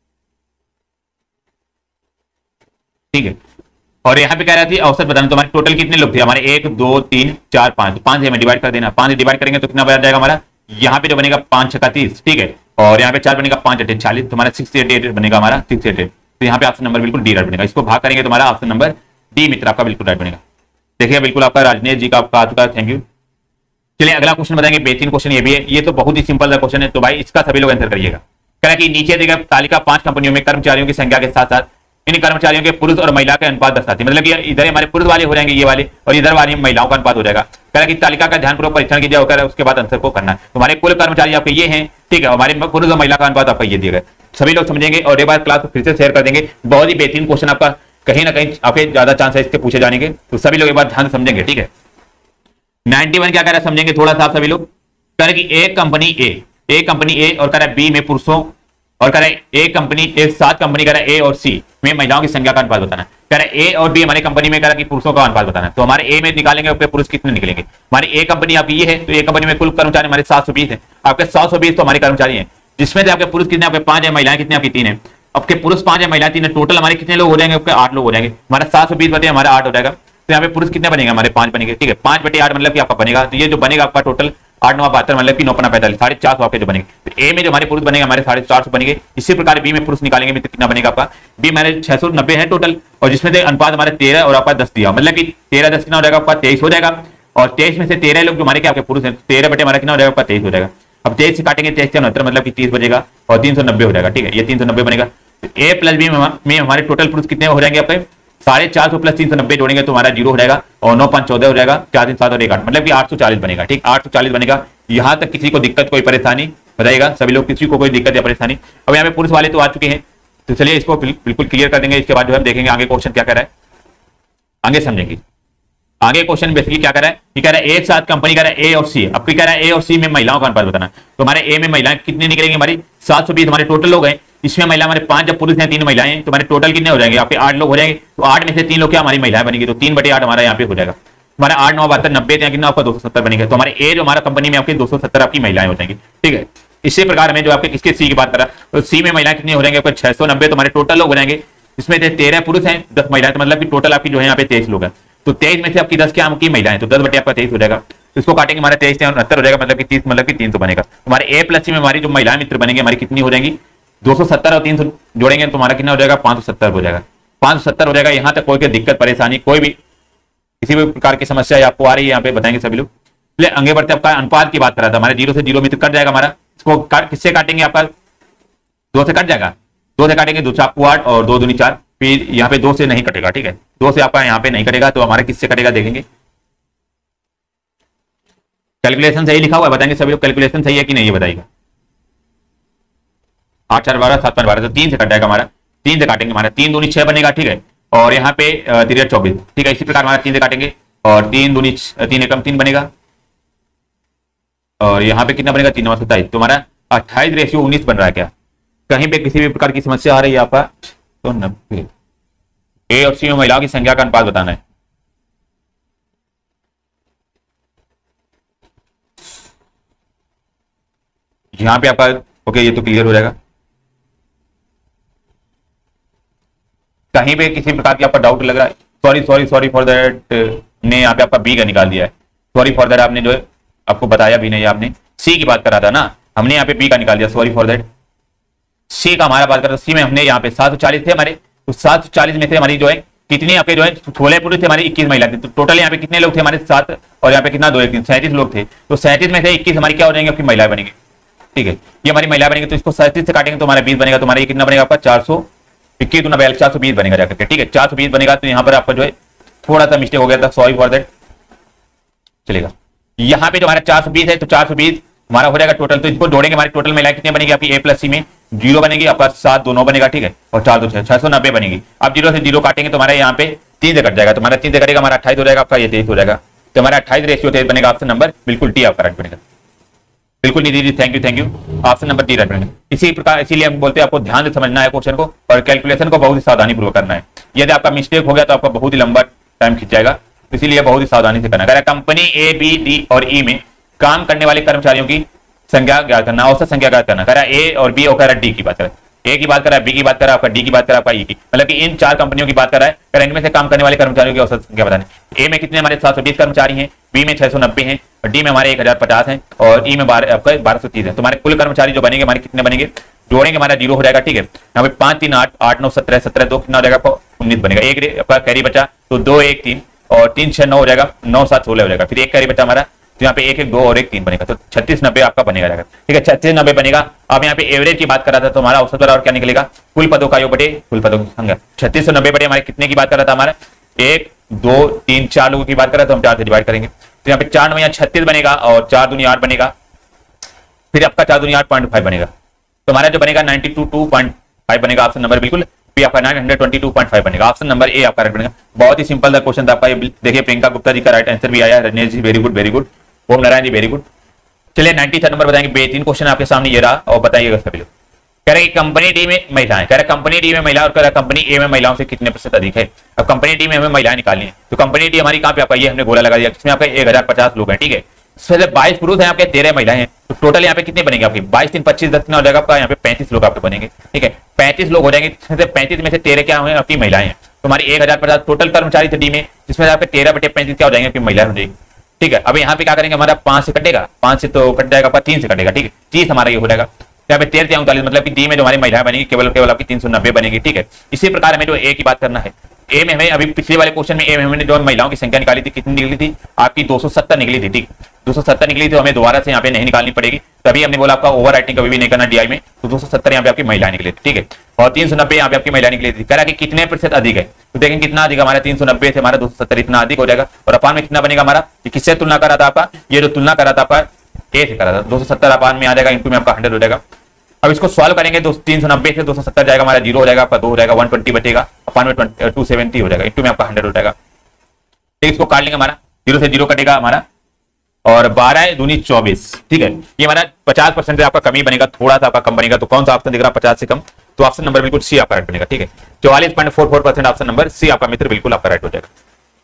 ठीक है, और यहाँ पे कह रहा थी औसत बताना, तो हमारे टोटल कितने लोग थे, हमारे एक दो तीन चार पांच, पांच में डिवाइड कर देना, पांच डिवाइड करेंगे तो कितना बन जाएगा हमारा, यहाँ पे जो बनेगा पांच छक्का तीस। ठीक है, और यहाँ पे चार बनेगा पांच अट्ठे चालीस, तो हमारा सिक्स एट एट बनेगा हमारा सिक्स एट एट, तो यहाँ पे ऑप्शन नंबर बिल्कुल डी राइट बनेगा। इसको भाग करेंगे तो हमारा ऑप्शन नंबर डी मित्र आपका बिल्कुल राइट बनेगा। देखिए बिल्कुल आपका राजनेश जी का आपका आ चुका है, थैंक यू। चलिए अगला क्वेश्चन बताएंगे, बेहतरीन क्वेश्चन ये भी है, ये तो बहुत ही सिंपल क्वेश्चन है, तो भाई इसका सभी लोग आंसर करिएगा। कह रहा है कि नीचे देगा तालिका पांच कंपनियों में कर्मचारियों की संख्या के साथ साथ इन कर्मचारियों के पुरुष और महिला के अनुपात दर्शाती है, मतलब कि इधर हमारे पुरुष वाले हो जाएंगे ये वाले, और इधर वाली महिलाओं का अनुपात हो जाएगा। कह रहा है कि तालिका का ध्यानपूर्वक परीक्षण कीजिए और उसके बाद आंसर को करना है। तो हमारे कुल कर्मचारी आपके ये हैं, ठीक है, हमारे पुरुष और महिला का अनुपात आपका ये दिया गया, सभी लोग समझेंगे, और एक बार क्लास को फिर से शेयर कर देंगे। बहुत ही बेहतरीन क्वेश्चन आपका, कहीं ना कहीं आपके ज्यादा चांस है इसके पूछे जाने के, तो सभी लोग एक बार ध्यान समझेंगे। ठीक है, नाइनटी वन क्या कह रहा है समझेंगे थोड़ा सा आप सभी लोग। कह रहे कि एक कंपनी ए ए कंपनी ए और कह रहा है बी में पुरुषों, और कह रहा है ए कंपनी एक सात कंपनी कह रहा है ए और सी में महिलाओं की संख्या का अनुपात बताना है। कह रहा है ए और बी हमारी कंपनी में कह रहा है कि पुरुषों का अनुपात बताना है, तो हमारे ए में निकालेंगे आपके पुरुष कितने निकलेंगे। हमारी ए कंपनी आपकी ये है, तो ए कंपनी में कुल कर्मचारी हमारे सात सौ बीस है, आपके सात सौ बीस तो हमारे कर्मचारी हैं, जिसमें से आपके पुरुष कितने आपके पांच है, महिलाएं कितने आपकी तीन है। आपके पुरुष पांच है, महिलाएं तीन है, टोटल हमारे कितने लोग हो जाएंगे, आपके आठ लोग हो जाएंगे। हमारा सात सौ बीस बटे हमारा आठ हो जाएगा, तो यहाँ पे पुरुष कितने बनेगा हमारे पांच बनेंगे। ठीक है, पांच बटे आठ मतलब कि आपका बनेगा, तो ये जो बनेगा आपका टोटल आठ नौ बहत्तर मतलब कि नौ पन्ना पैंतालीस, साढ़े चार सौ आपके जो बनेंगे। तो ए में जो हमारे पुरुष बनेंगे हमारे साढ़े चार सौ बनेंगे। इसी प्रकार बी में पुरुष निकालेंगे तो कितना बनेगा आपका, बी हमारे छह सौ नब्बे है टोटल, और जिसमें से अनुपात हमारे तेरह और आपका दस दिया, मतलब कि तेरह दस कितना हो जाएगा आपका तेईस हो जाएगा। और तेईस में से तेरह लोग जो हमारे क्या आपके पुरुष हैं, तेरह बटे हमारा कितना हो जाएगा आपका तेईस हो जाएगा। अब तेईस से काटेंगे तेईस से उनहत्तर मतलब कि तीस बचेगा और तीन सौ नब्बे हो जाएगा। ठीक है, ये तीन सौ नब्बे बनेगा। ए प्लस बी में हमारे टोटल पुरुष कितने हो जाएंगे आपके, साढ़े चार सौ प्लस तीन सौ नब्बे जोड़ेंगे तो हमारा जीरो हो जाएगा, और नौ पांच चौदह हो जाएगा, चार तीन सात और एक आठ मतलब कि आठ सौ चालीस बनेगा। ठीक, आठ सौ चालीस बनेगा। यहाँ तक किसी को दिक्कत कोई परेशानी बताइएगा, सभी लोग किसी को कोई दिक्कत या परेशानी। अब यहाँ पे पुरुष वाले तो आ चुके हैं, तो चलिए इसको बिल्कुल क्लियर कर देंगे। इसके बाद जो है देखेंगे आगे क्वेश्चन क्या कह रहा है, आगे समझेंगे। आगे क्वेश्चन बेसिकली क्या कर रहा है, ये कह रहा है एक साथ कंपनी कह रहा है ए और सी। अब कह रहा है ए और सी में महिलाओं का अनुपात बताना। तो हमारे ए में महिलाएं कितनी निकलेंगी, हमारी सात सौ बीस हमारे टोटल लोग हैं। इसमें महिला हमारे पांच, जब पुरुष हैं तीन महिलाएं हैं, तो हमारे टोटल कितने हो जाएंगे आपके आठ लोग हो जाएंगे। तो आठ में से तीन लोग क्या हमारी महिलाएं बनेगी, तो तीन बटे आठ हमारा यहाँ पे हो जाएगा। हमारा आठ नौ बहत्तर नब्बे कितना आपका दो सौ सत्तर बनेगा। तो हमारे ए जो हमारा कंपनी में आपके दो सौ सत्तर आपकी महिलाएं हो जाएंगी। ठीक है, इसी प्रकार हमें जो आपके किसके सी की बात कर रहा है, तो सी में महिलाएं कितनी हो जाएंगे आपके छह सौ नब्बे, तो हमारे टोटल लोग हो जाएंगे। इसमें से तेरह पुरुष हैं दस महिलाएं, तो मतलब कि टोटल आपकी जो है यहाँ पे तेईस लोग हैं। तो तेईस में से आपकी दस क्या आपकी महिलाएं, तो दस बटे आपका तेईस हो जाएगा। तो इसको काटेंगे हमारा तेईस से उनहत्तर हो जाएगा, मतलब कि तीस मतलब कि तीन सौ बनेगा। हमारे ए प्लस सी में हमारी जो महिला मित्र बनेंगे हमारी कितनी हो जाएंगी, दो सौ सत्तर और तीन सौ जोड़ेंगे तो हमारा कितना हो जाएगा, पांच सौ सत्तर हो जाएगा। पांच सौ सत्तर हो जाएगा। यहाँ तक कोई भी दिक्कत परेशानी कोई भी किसी भी प्रकार की समस्या आपको आ रही है यहाँ पे बताएंगे सभी लोग। इसलिए आगे बढ़ते आपका अनुपात की बात करा था, हमारे जीरो से जीरो मित्र कट जाएगा हमारा। इसको किससे काटेंगे, आपका दो से कट जाएगा, दो से काटेंगे, दो चाकू आठ और दो दूनी चार। फिर यहाँ पे दो से नहीं कटेगा। ठीक है, दो से आपका यहाँ पे नहीं कटेगा, तो हमारा किससे कटेगा देखेंगे। कैलकुलेशन सही लिखा हुआ है, बताएंगे सभी लोग कैलकुलेशन सही है कि नहीं ये बताइएगा। आठ चार बारह, सात पांच बारह, तो तीन से कट जाएगा हमारा। तीन से काटेंगे हमारा, तीन दूनी छह बनेगा। ठीक है, और यहाँ पे तिरसठ चौबीस। ठीक है, इसी प्रकार हमारा तीन से काटेंगे और तीन दूनी तीन एकम तीन बनेगा, और यहाँ पे कितना बनेगा, तीन नौ सत्ताईस। तो हमारा अट्ठाईस रेशियो उन्नीस बन रहा है। क्या कहीं पे किसी भी प्रकार की समस्या आ रही है आपका, तो नब्बे। ए और सी में महिलाओं की संख्या का अनुपात बताना है। यहां पे आपका ओके, ये तो क्लियर हो जाएगा। कहीं पे किसी प्रकार की आपका डाउट लग रहा है, sorry sorry sorry for that, ने यहाँ पे आपका बी का निकाल दिया है। सॉरी फॉर दैट, आपने जो है आपको बताया भी नहीं, आपने सी की बात करा था ना, हमने यहाँ पे बी का निकाल दिया। सॉरी फॉर दैट, सी का हमारा बात करा, सी में हमने यहाँ पे सात सौ चालीस थे हमारे, तो सात सौ चालीस में से हमारी जो है कितनी आपके जो है सोलह पुरुष थे, हमारी इक्कीस महिला थी। तो टोटल यहाँ पे कितने लोग थे हमारे सात, और यहाँ पे कितना दो एक तीन सैंतीस लोग थे। तो सैंतीस में से इक्कीस हमारी क्या हो जाएंगे, आपकी महिला बनेंगे। ठीक है, ये हमारी महिला बनेगी। तो इसको सैंतीस से काटेंगे तो हमारा बीस बनेगा। तो हमारा ये कितना बनेगा आपका चार सौ इक्कीस गुना बयालीस, चार सौ बीस बनेगा जाकर के। ठीक है, चार सौ बीस बनेगा। तो यहाँ पर आपका जो है थोड़ा सा मिस्टेक हो गया था, सॉरी फॉर दैट, चलेगा। यहाँ पे जो हमारा चार सौ बीस है, तो चार सौ बीस हमारा हो जाएगा टोटल। तो इसको जोड़ेंगे, हमारी टोटल महिलाएं कितनी बनेगी आपकी ए प्लस सी में, जीरो बनेगी आपका, सात दो नौ बनेगा। ठीक है, और चार दो छह, छह सौ नब्बे बनेगी। अब जीरो से जीरो काटेंगे तो हमारे यहाँ पे तीन से कट जाएगा। तो हमारा तीन से कटेगा, हमारा अट्ठाईस हो जाएगा आपका, ये तेईस हो जाएगा। तो हमारा अट्ठाईस रेशियो तेईस बनेगा। ऑप्शन नंबर बिल्कुल टी आपका राइट बनेगा। बिल्कुल Nidhi ji, thank you thank you, option number T right बनेगा। इसी प्रकार इसीलिए हम बोलते हैं आपको ध्यान से समझना है क्वेश्चन को, और कैलकुलेशन को बहुत ही सावधानी पूर्वक करना है। यदि आपका मिस्टेक हो गया तो आपका बहुत ही लंबा टाइम खिंच जाएगा, इसीलिए बहुत ही सावधानी से करना है। कंपनी ए बी डी और ई में काम करने वाले कर्मचारियों की संख्या ज्ञात करना, औसत संख्या ज्ञात करना। कह रहा है ए और बी, और कह रहा है डी की बात कर रहा है, ए की बात कर रहा है, बी की बात कर रहा है, आपका डी की बात कर रहा है, आपका ई की, मतलब कि इन चार कंपनियों की बात कर रहा है। कह रहा है इनमें से काम करने वाले कर्मचारियों की औसत संख्या बतानी। ए में कितने हमारे सात सौ बीस कर्मचारी हैं, बी में छह सौ नब्बे हैं, और डी में हमारे एक हजार पचास है, और ई में बारह आपका बारह सौ तीस है। तो हमारे कुल कर्मचारी जो बनेंगे हमारे कितने बनेंगे, जोड़ेंगे हमारा जीरो हो जाएगा। ठीक है, यहाँ पे पांच तीन आठ, आठ नौ सत्रह, सत्रह दो कितना हो जाएगा आपको उन्नीस बनेगा। एक आपका कैरी बचा तो दो एक तीन, और तीन छह नौ हो जाएगा, नौ सात सोलह हो जाएगा। फिर एक कैरी बचा हमारा, तो यहाँ पे एक एक दो और एक तीन बनेगा, तो छत्तीस नब्बे आपका बनेगा जाएगा। ठीक है, छत्तीस नब्बे बनेगा। अब यहाँ पे एवरेज की बात कर रहा था, तो हमारा औसत बराबर क्या निकलेगा, कुल पदों का योग बटे कुल पदों की संख्या। छत्तीस सौ नब्बे बटे हमारे कितने की बात कर रहा था, हमारा एक दो तीन चार लोगों की बात कर रहा था, तो हम चार से डिवाइड करेंगे। तो यहाँ पे चार नौ यहाँ छत्तीस बनेगा, और चार दूनी आठ बनेगा, फिर आपका चार दूनी आठ पॉइंट फाइव बनेगा। तो हमारा जो बनेगा ninety two two point five बनेगा। ऑप्शन नंबर बिल्कुल पी आपका nine hundred twenty two point five बनेगा। ऑप्शन नंबर ए आपका राइट बनेगा। बहुत ही सिंपल सा क्वेश्चन था आपका ये। देखिए प्रियंका गुप्ता जी का राइट आंसर भी आया, Rajneesh ji very good very good, Om Narayan ji very good. चलिए नाइनटी थर्ड नंबर बताएंगे, बेहतरीन क्वेश्चन आपके सामने ये रहा, और बताइएगा सभी लोग। कह रहे कंपनी डी में महिलाएं, कह रहे कंपनी डी में महिला, और कह रहा कंपनी ए में महिलाओं से कितने प्रतिशत अधिक है। अब कंपनी डी में हमें महिलाएं निकालनी है, तो कंपनी डी हमारी कहाँ पे आपका ये हमने गोला लगा दिया, जिसमें आपका एक हजार पचास लोग हैं। ठीक है, इसमें बाईस पुरुष हैं, आपके तेरह महिलाएं हैं। तो टोटल यहाँ पे कितने बनेंगे आपके, बाईस तीन पच्चीस, दस कितना हो जाएगा आपका, यहाँ पे पैंतीस लोग आपके बनेंगे। ठीक है, पैंतीस लोग हो जाएंगे, जिसमें पैंतीस में से तेरह क्या हुए आपकी महिलाएं हैं। तो हमारी एक हजार पचास टोटल कर्मचारी थे डी में, जिसमें आपके तेरह बटे पैंतीस क्या हो जाएंगे आपकी महिलाएं हो जाएगी। ठीक है। अब यहाँ पे क्या करेंगे, हमारा पांच से कटेगा, पांच से तो कट जाएगा, तीन से कटेगा, ठीक है, तीस हमारा ये हो जाएगा। यहाँ पे तेरह उनतालीस मतलब कि डी में जो हमारी महिलाएं बनेगी केवल केवल आपकी तीन सौ नब्बे बनेगी, ठीक है। इसी प्रकार हमें जो ए की बात करना है, ए में हमें अभी पिछले वाले क्वेश्चन में ए में हमने जो महिलाओं की संख्या निकाली थी कितनी निकली थी आपकी, दो सौ सत्तर निकली थी, ठीक, दो सौ सत्तर निकली थी, हमें दोबारा से यहाँ पे नहीं निकालनी पड़ेगी। तभी हमने बोला आपका ओवर राइटिंग कभी भी नहीं करना डीआई में, तो दो सौ सत्तर यहाँ पे आपकी महिलाएं निकली थी, ठीक है, और तीन सौ नब्बे यहाँ पे आपकी महिलाएं निकली थी। कह रहा कि कितने प्रतिशत अधिक है, तो देखें कितना अधिक, हमारा तीन सौ नब्बे से हमारा दो सौ सत्तर इतना अधिक हो जाएगा। और अपान में कितना बनेगा हमारा, किससे तुलना करा था आपका, ये जो तुलना करा था आपका ए से करा था, दो सौ सत्तर अपान में आ जाएगा, इंटू में आपका हंड्रेड हो जाएगा। अब इसको सॉल्व करेंगे तो तीन सौ नब्बे से दो सौ सत्तर जाएगा, हमारा जीरो हो जाएगा, आपका दो हो जाएगा, वन ट्वेंटी बचेगा, अपान में टू सेवेंटी हो जाएगा, इंटू में आपका हंड्रेड हो जाएगा। ठीक, इसको काट लेंगे, हमारा जीरो से जीरो कटेगा हमारा, और बारह दूनी चौबीस, ठीक है, ये हमारा पचास परसेंट आपका कमी बनेगा, थोड़ा सा आपका कम बनेगा। तो कौन सा ऑप्शन दिख रहा है पचास से कम, तो ऑप्शन नंबर बिल्कुल सी आपका राइट बनेगा, ठीक है, चौवालीस point four four percent option number C आपका मित्र बिल्कुल आपका राइट हो जाएगा।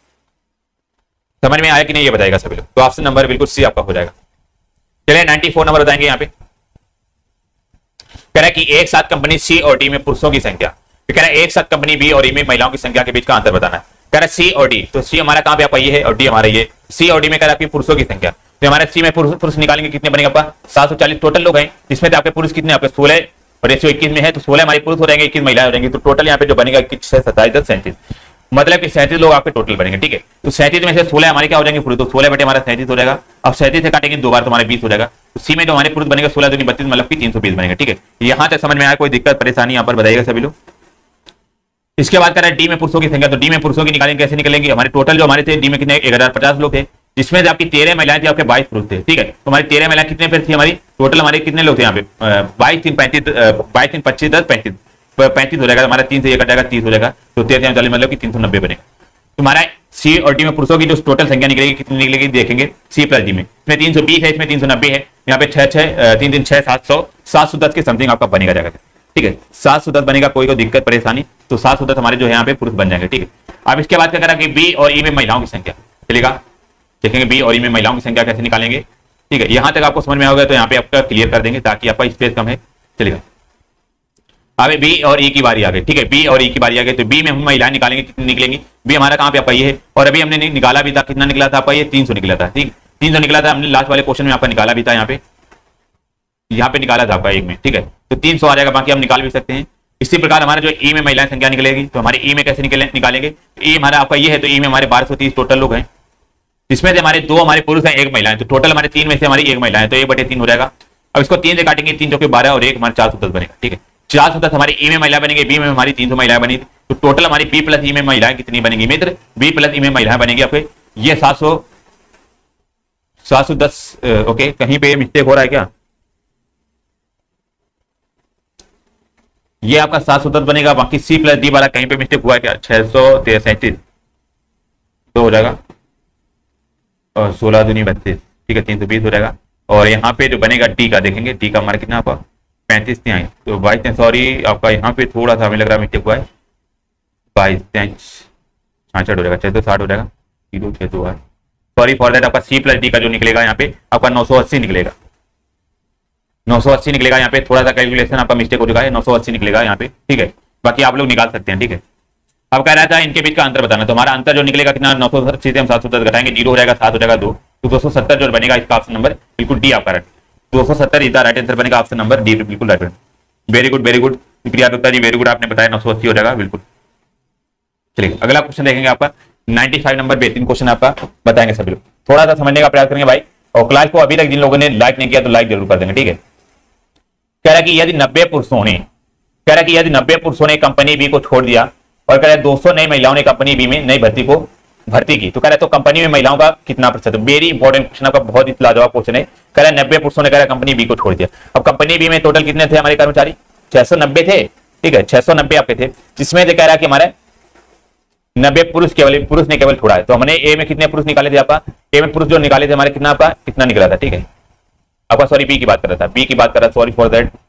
समझ में आया कि नहीं ये बताएगा सभी लोग, तो ऑप्शन नंबर बिल्कुल सी आपका हो जाएगा। चलिए नाइन्टी फोर नंबर बताएंगे यहाँ पे, कह रहा है कि एक साथ कंपनी सी और डी में पुरुषों की संख्या, कह रहा है एक साथ कंपनी बी और ई में महिलाओं की संख्या के बीच का अंतर बताना है। कह रहा है सी और डी, तो सी हमारा कहां पे आपका ये है और डी हमारा ये, सी और डी में कह रहा है पुरुषों की संख्या, तो हमारे सी में पुरुष पुरुष निकालेंगे कितने बनेगा आपका सात सौ चालीस टोटल लोग हैं, जिसमें आपके पुरुष कितने आपके सोलह और रेशियो इक्कीस में है, तो सोलह हमारे पुरुष हो जाएंगे, इक्कीस महिलाएं हो जाएंगी, तो टोटल यहाँ पे जो बनेगा इक्कीस सत्ताईस दस सैंतीस, मतलब कि सैंतीस लोग आपके टोटल बनेंगे, ठीक है। तो सैंतीस में से सोलह हमारे क्या हो जाएंगे पुरुष, तो सोलह बटे हमारा सैंतीस हो जाएगा। अब सैंतीस से काटेंगे दो बार तो हमारे बीस हो जाएगा, तो सी में जो हमारे पुरुष बनेगा सोलह दूनी बत्तीस मतलब कि तीन सौ बीस बनेगा, ठीक है। यहाँ तक समझ में आया, कोई दिक्कत परेशानी यहाँ पर बताइएगा सभी लोग। इसके बाद कह रहा है डी में पुरुषों की संख्या, तो डी में पुरुषों की निकालेंगे कैसे निकलेंगे, हमारे टोटल जो हमारे थे डी में कितने एक हजार पचास लोग थे, जिसमें आपकी तेरह महिलाएं थी, आपके बाईस पुरुष थे, ठीक है। तो हमारी तेरह महिलाएं कितने पे थी हमारी, टोटल हमारे कितने लोग थे यहाँ पे बाईस तीन पैंतीस, बाईस तीन पच्चीस दस पैंतीस, पैंतीस हो जाएगा हमारा, तीन से एक कटेगा तीस हो जाएगा, तो तेरह चालीस मतलब कि तीन सौ नब्बे बनेगा। तुम्हारा सी और डी में पुरुषों की जो टोटल संख्या निकलेगी कितनी निकलेगी देखेंगे, सी प्लस डी में, इसमें तीन सौ बीस है, इसमें तीन सौ नब्बे है, यहाँ पे छह छह तीन तीन छह सात सौ सात सौ दस के समथिंग आपका बनेगा जाएगा, ठीक है, सात सौ दस बनेगा, कोई को दिक्कत परेशानी, तो सात सौ दस हमारे जो है यहाँ पे पुरुष बन जाएंगे, ठीक है। अब इसके बाद क्या करा कि बी और ई में महिलाओं की संख्या चलेगा, देखेंगे बी और ई में महिलाओं की संख्या कैसे निकालेंगे, ठीक है। यहाँ तक आपको समझ में आ गया तो यहाँ पे आपका क्लियर कर देंगे ताकि आपका स्पेस कम है, चलेगा। अब बी और ई की बारी आ गई, ठीक है, बी और ई की बारी आ गई, तो बी में हम महिलाएं निकालेंगे कितनी निकलेंगी, बी हमारा कहाँ पे आपका ये है, और अभी हमने निकाला भी था, कितना निकला था आपका ये तीन सौ निकला था, ठीक, तीन सौ निकला था, हमने लास्ट वाले क्वेश्चन में आपका निकाला भी था, यहाँ पे यहाँ पे निकाला था आपका एक में, ठीक है, तो तीन सौ आ जाएगा, बाकी हम निकाल भी सकते हैं। इसी प्रकार हमारा जो ई में महिलाएं संख्या निकलेगी, तो हमारे ई में कैसे निकले निकालेंगे, ई हमारा आपका ये है, तो ई में हमारे बारह सौ तीस टोटल लोग हैं, जिसमें से हमारे दो हमारे पुरुष हैं एक महिलाएं, तो टोटल हमारे तीन में से हमारी एक महिला है, तो एक बटे तीन हो जाएगा। अब इसको तीन से काटेंगे, तीन चौके बारह और एक हमारे चार सौ दस बनेगा, ठीक है, चार सौ दस हमारी ई में महिला बनेंगे, बी में हमारी तीन सौ महिलाएं बनी, तो टोटल हमारी बी प्लस ई में महिलाएं कितनी बनेंगी मित्र, बी प्लस ई में महिलाएं बनेंगी आपके ये सात सौ सात सौ दस, ओके, कहीं पे मिस्टेक हो रहा है क्या, ये आपका सात सौ दस बनेगा, बाकी सी प्लस डी वाला कहीं पे मिस्टेक हुआ है क्या, छह सौ सैंतीस तो हो जाएगा, और सोलह दूनी बत्तीस, ठीक है, तीन सौ बीस हो जाएगा। और यहाँ पे जो बनेगा डी का देखेंगे, डी का हमारा कितना आपका पैंतीस यहाँ, तो बाईस सॉरी आपका यहाँ पे थोड़ा सा हमें लग रहा है मिस्टेक हुआ है, बाईस छाछठ हो जाएगा, छह सौ साठ हो जाएगा, जीरो छह सौ है, सॉरी फॉर दैट। आपका सी प्लस डी का जो निकलेगा यहाँ पे आपका नौ सौ अस्सी निकलेगा, नौ सौ अस्सी निकलेगा, यहाँ पे थोड़ा सा कैलकुलेशन आपका मिस्टेक हो चुका है, नौ सौ अस्सी निकलेगा यहाँ पे, ठीक है, बाकी आप लोग निकाल सकते हैं, ठीक है। अब कह रहा था इनके बीच का अंतर बताना, तो हमारा अंतर जो निकलेगा कितना, नौ सौ अस्सी से हम सात सौ दस घटाएंगे, जीरो हो जाएगा, सात हो जाएगा दो, तो दो सौ सत्तर जो बनेगा इसका ऑप्शन नंबर बिल्कुल डी आपका राइट, दो सौ सत्तर इसका राइट आंसर बनेगा, ऑप्शन नंबर डी बिल्कुल right. Very good very good, Priya Gupta ji very good, आपने बताया नौ सौ अस्सी हो जाएगा बिल्कुल। चलिए अगला क्वेश्चन देखेंगे आपका पचानवे नंबर बेहतरीन क्वेश्चन आपका बताएंगे सभी लोग, थोड़ा सा समझने का प्रयास करेंगे भाई, और क्लास को अभी तक जिन लोगों ने लाइक नहीं किया तो लाइक जरूर कर देंगे, ठीक है। कह रहा कि यदि नब्बे पुरुषों ने कह रहा कि यदि नब्बे पुरुषों ने कंपनी बी को छोड़ दिया और कह रहा है दो सौ नई महिलाओं ने कंपनी बी में नई भर्ती को भर्ती की, तो कह रहा है तो कंपनी में महिलाओं का कितना प्रतिशत, वेरी इंपॉर्टेंट क्वेश्चन आपका, बहुत ही लाजवाब क्वेश्चन है। कह रहा है नब्बे पुरुषों ने कह रहा है कंपनी बी को छोड़ दिया, अब कंपनी बी में टोटल कितने थे हमारे कर्मचारी, छह सौ नब्बे थे, ठीक है, छह सौ नब्बे आपके थे, जिसमें से कह रहा है कि हमारे नब्बे पुरुष केवल पुरुष ने केवल छोड़ा है, तो हमने ए में कितने पुरुष निकाले थे आपका, ए में पुरुष जो निकाले थे हमारे कितना आपका कितना निकला था, ठीक है, आपका सॉरी बी की बात कर रहा था, बी की बात कर रहा था, सॉरी फॉर दैट,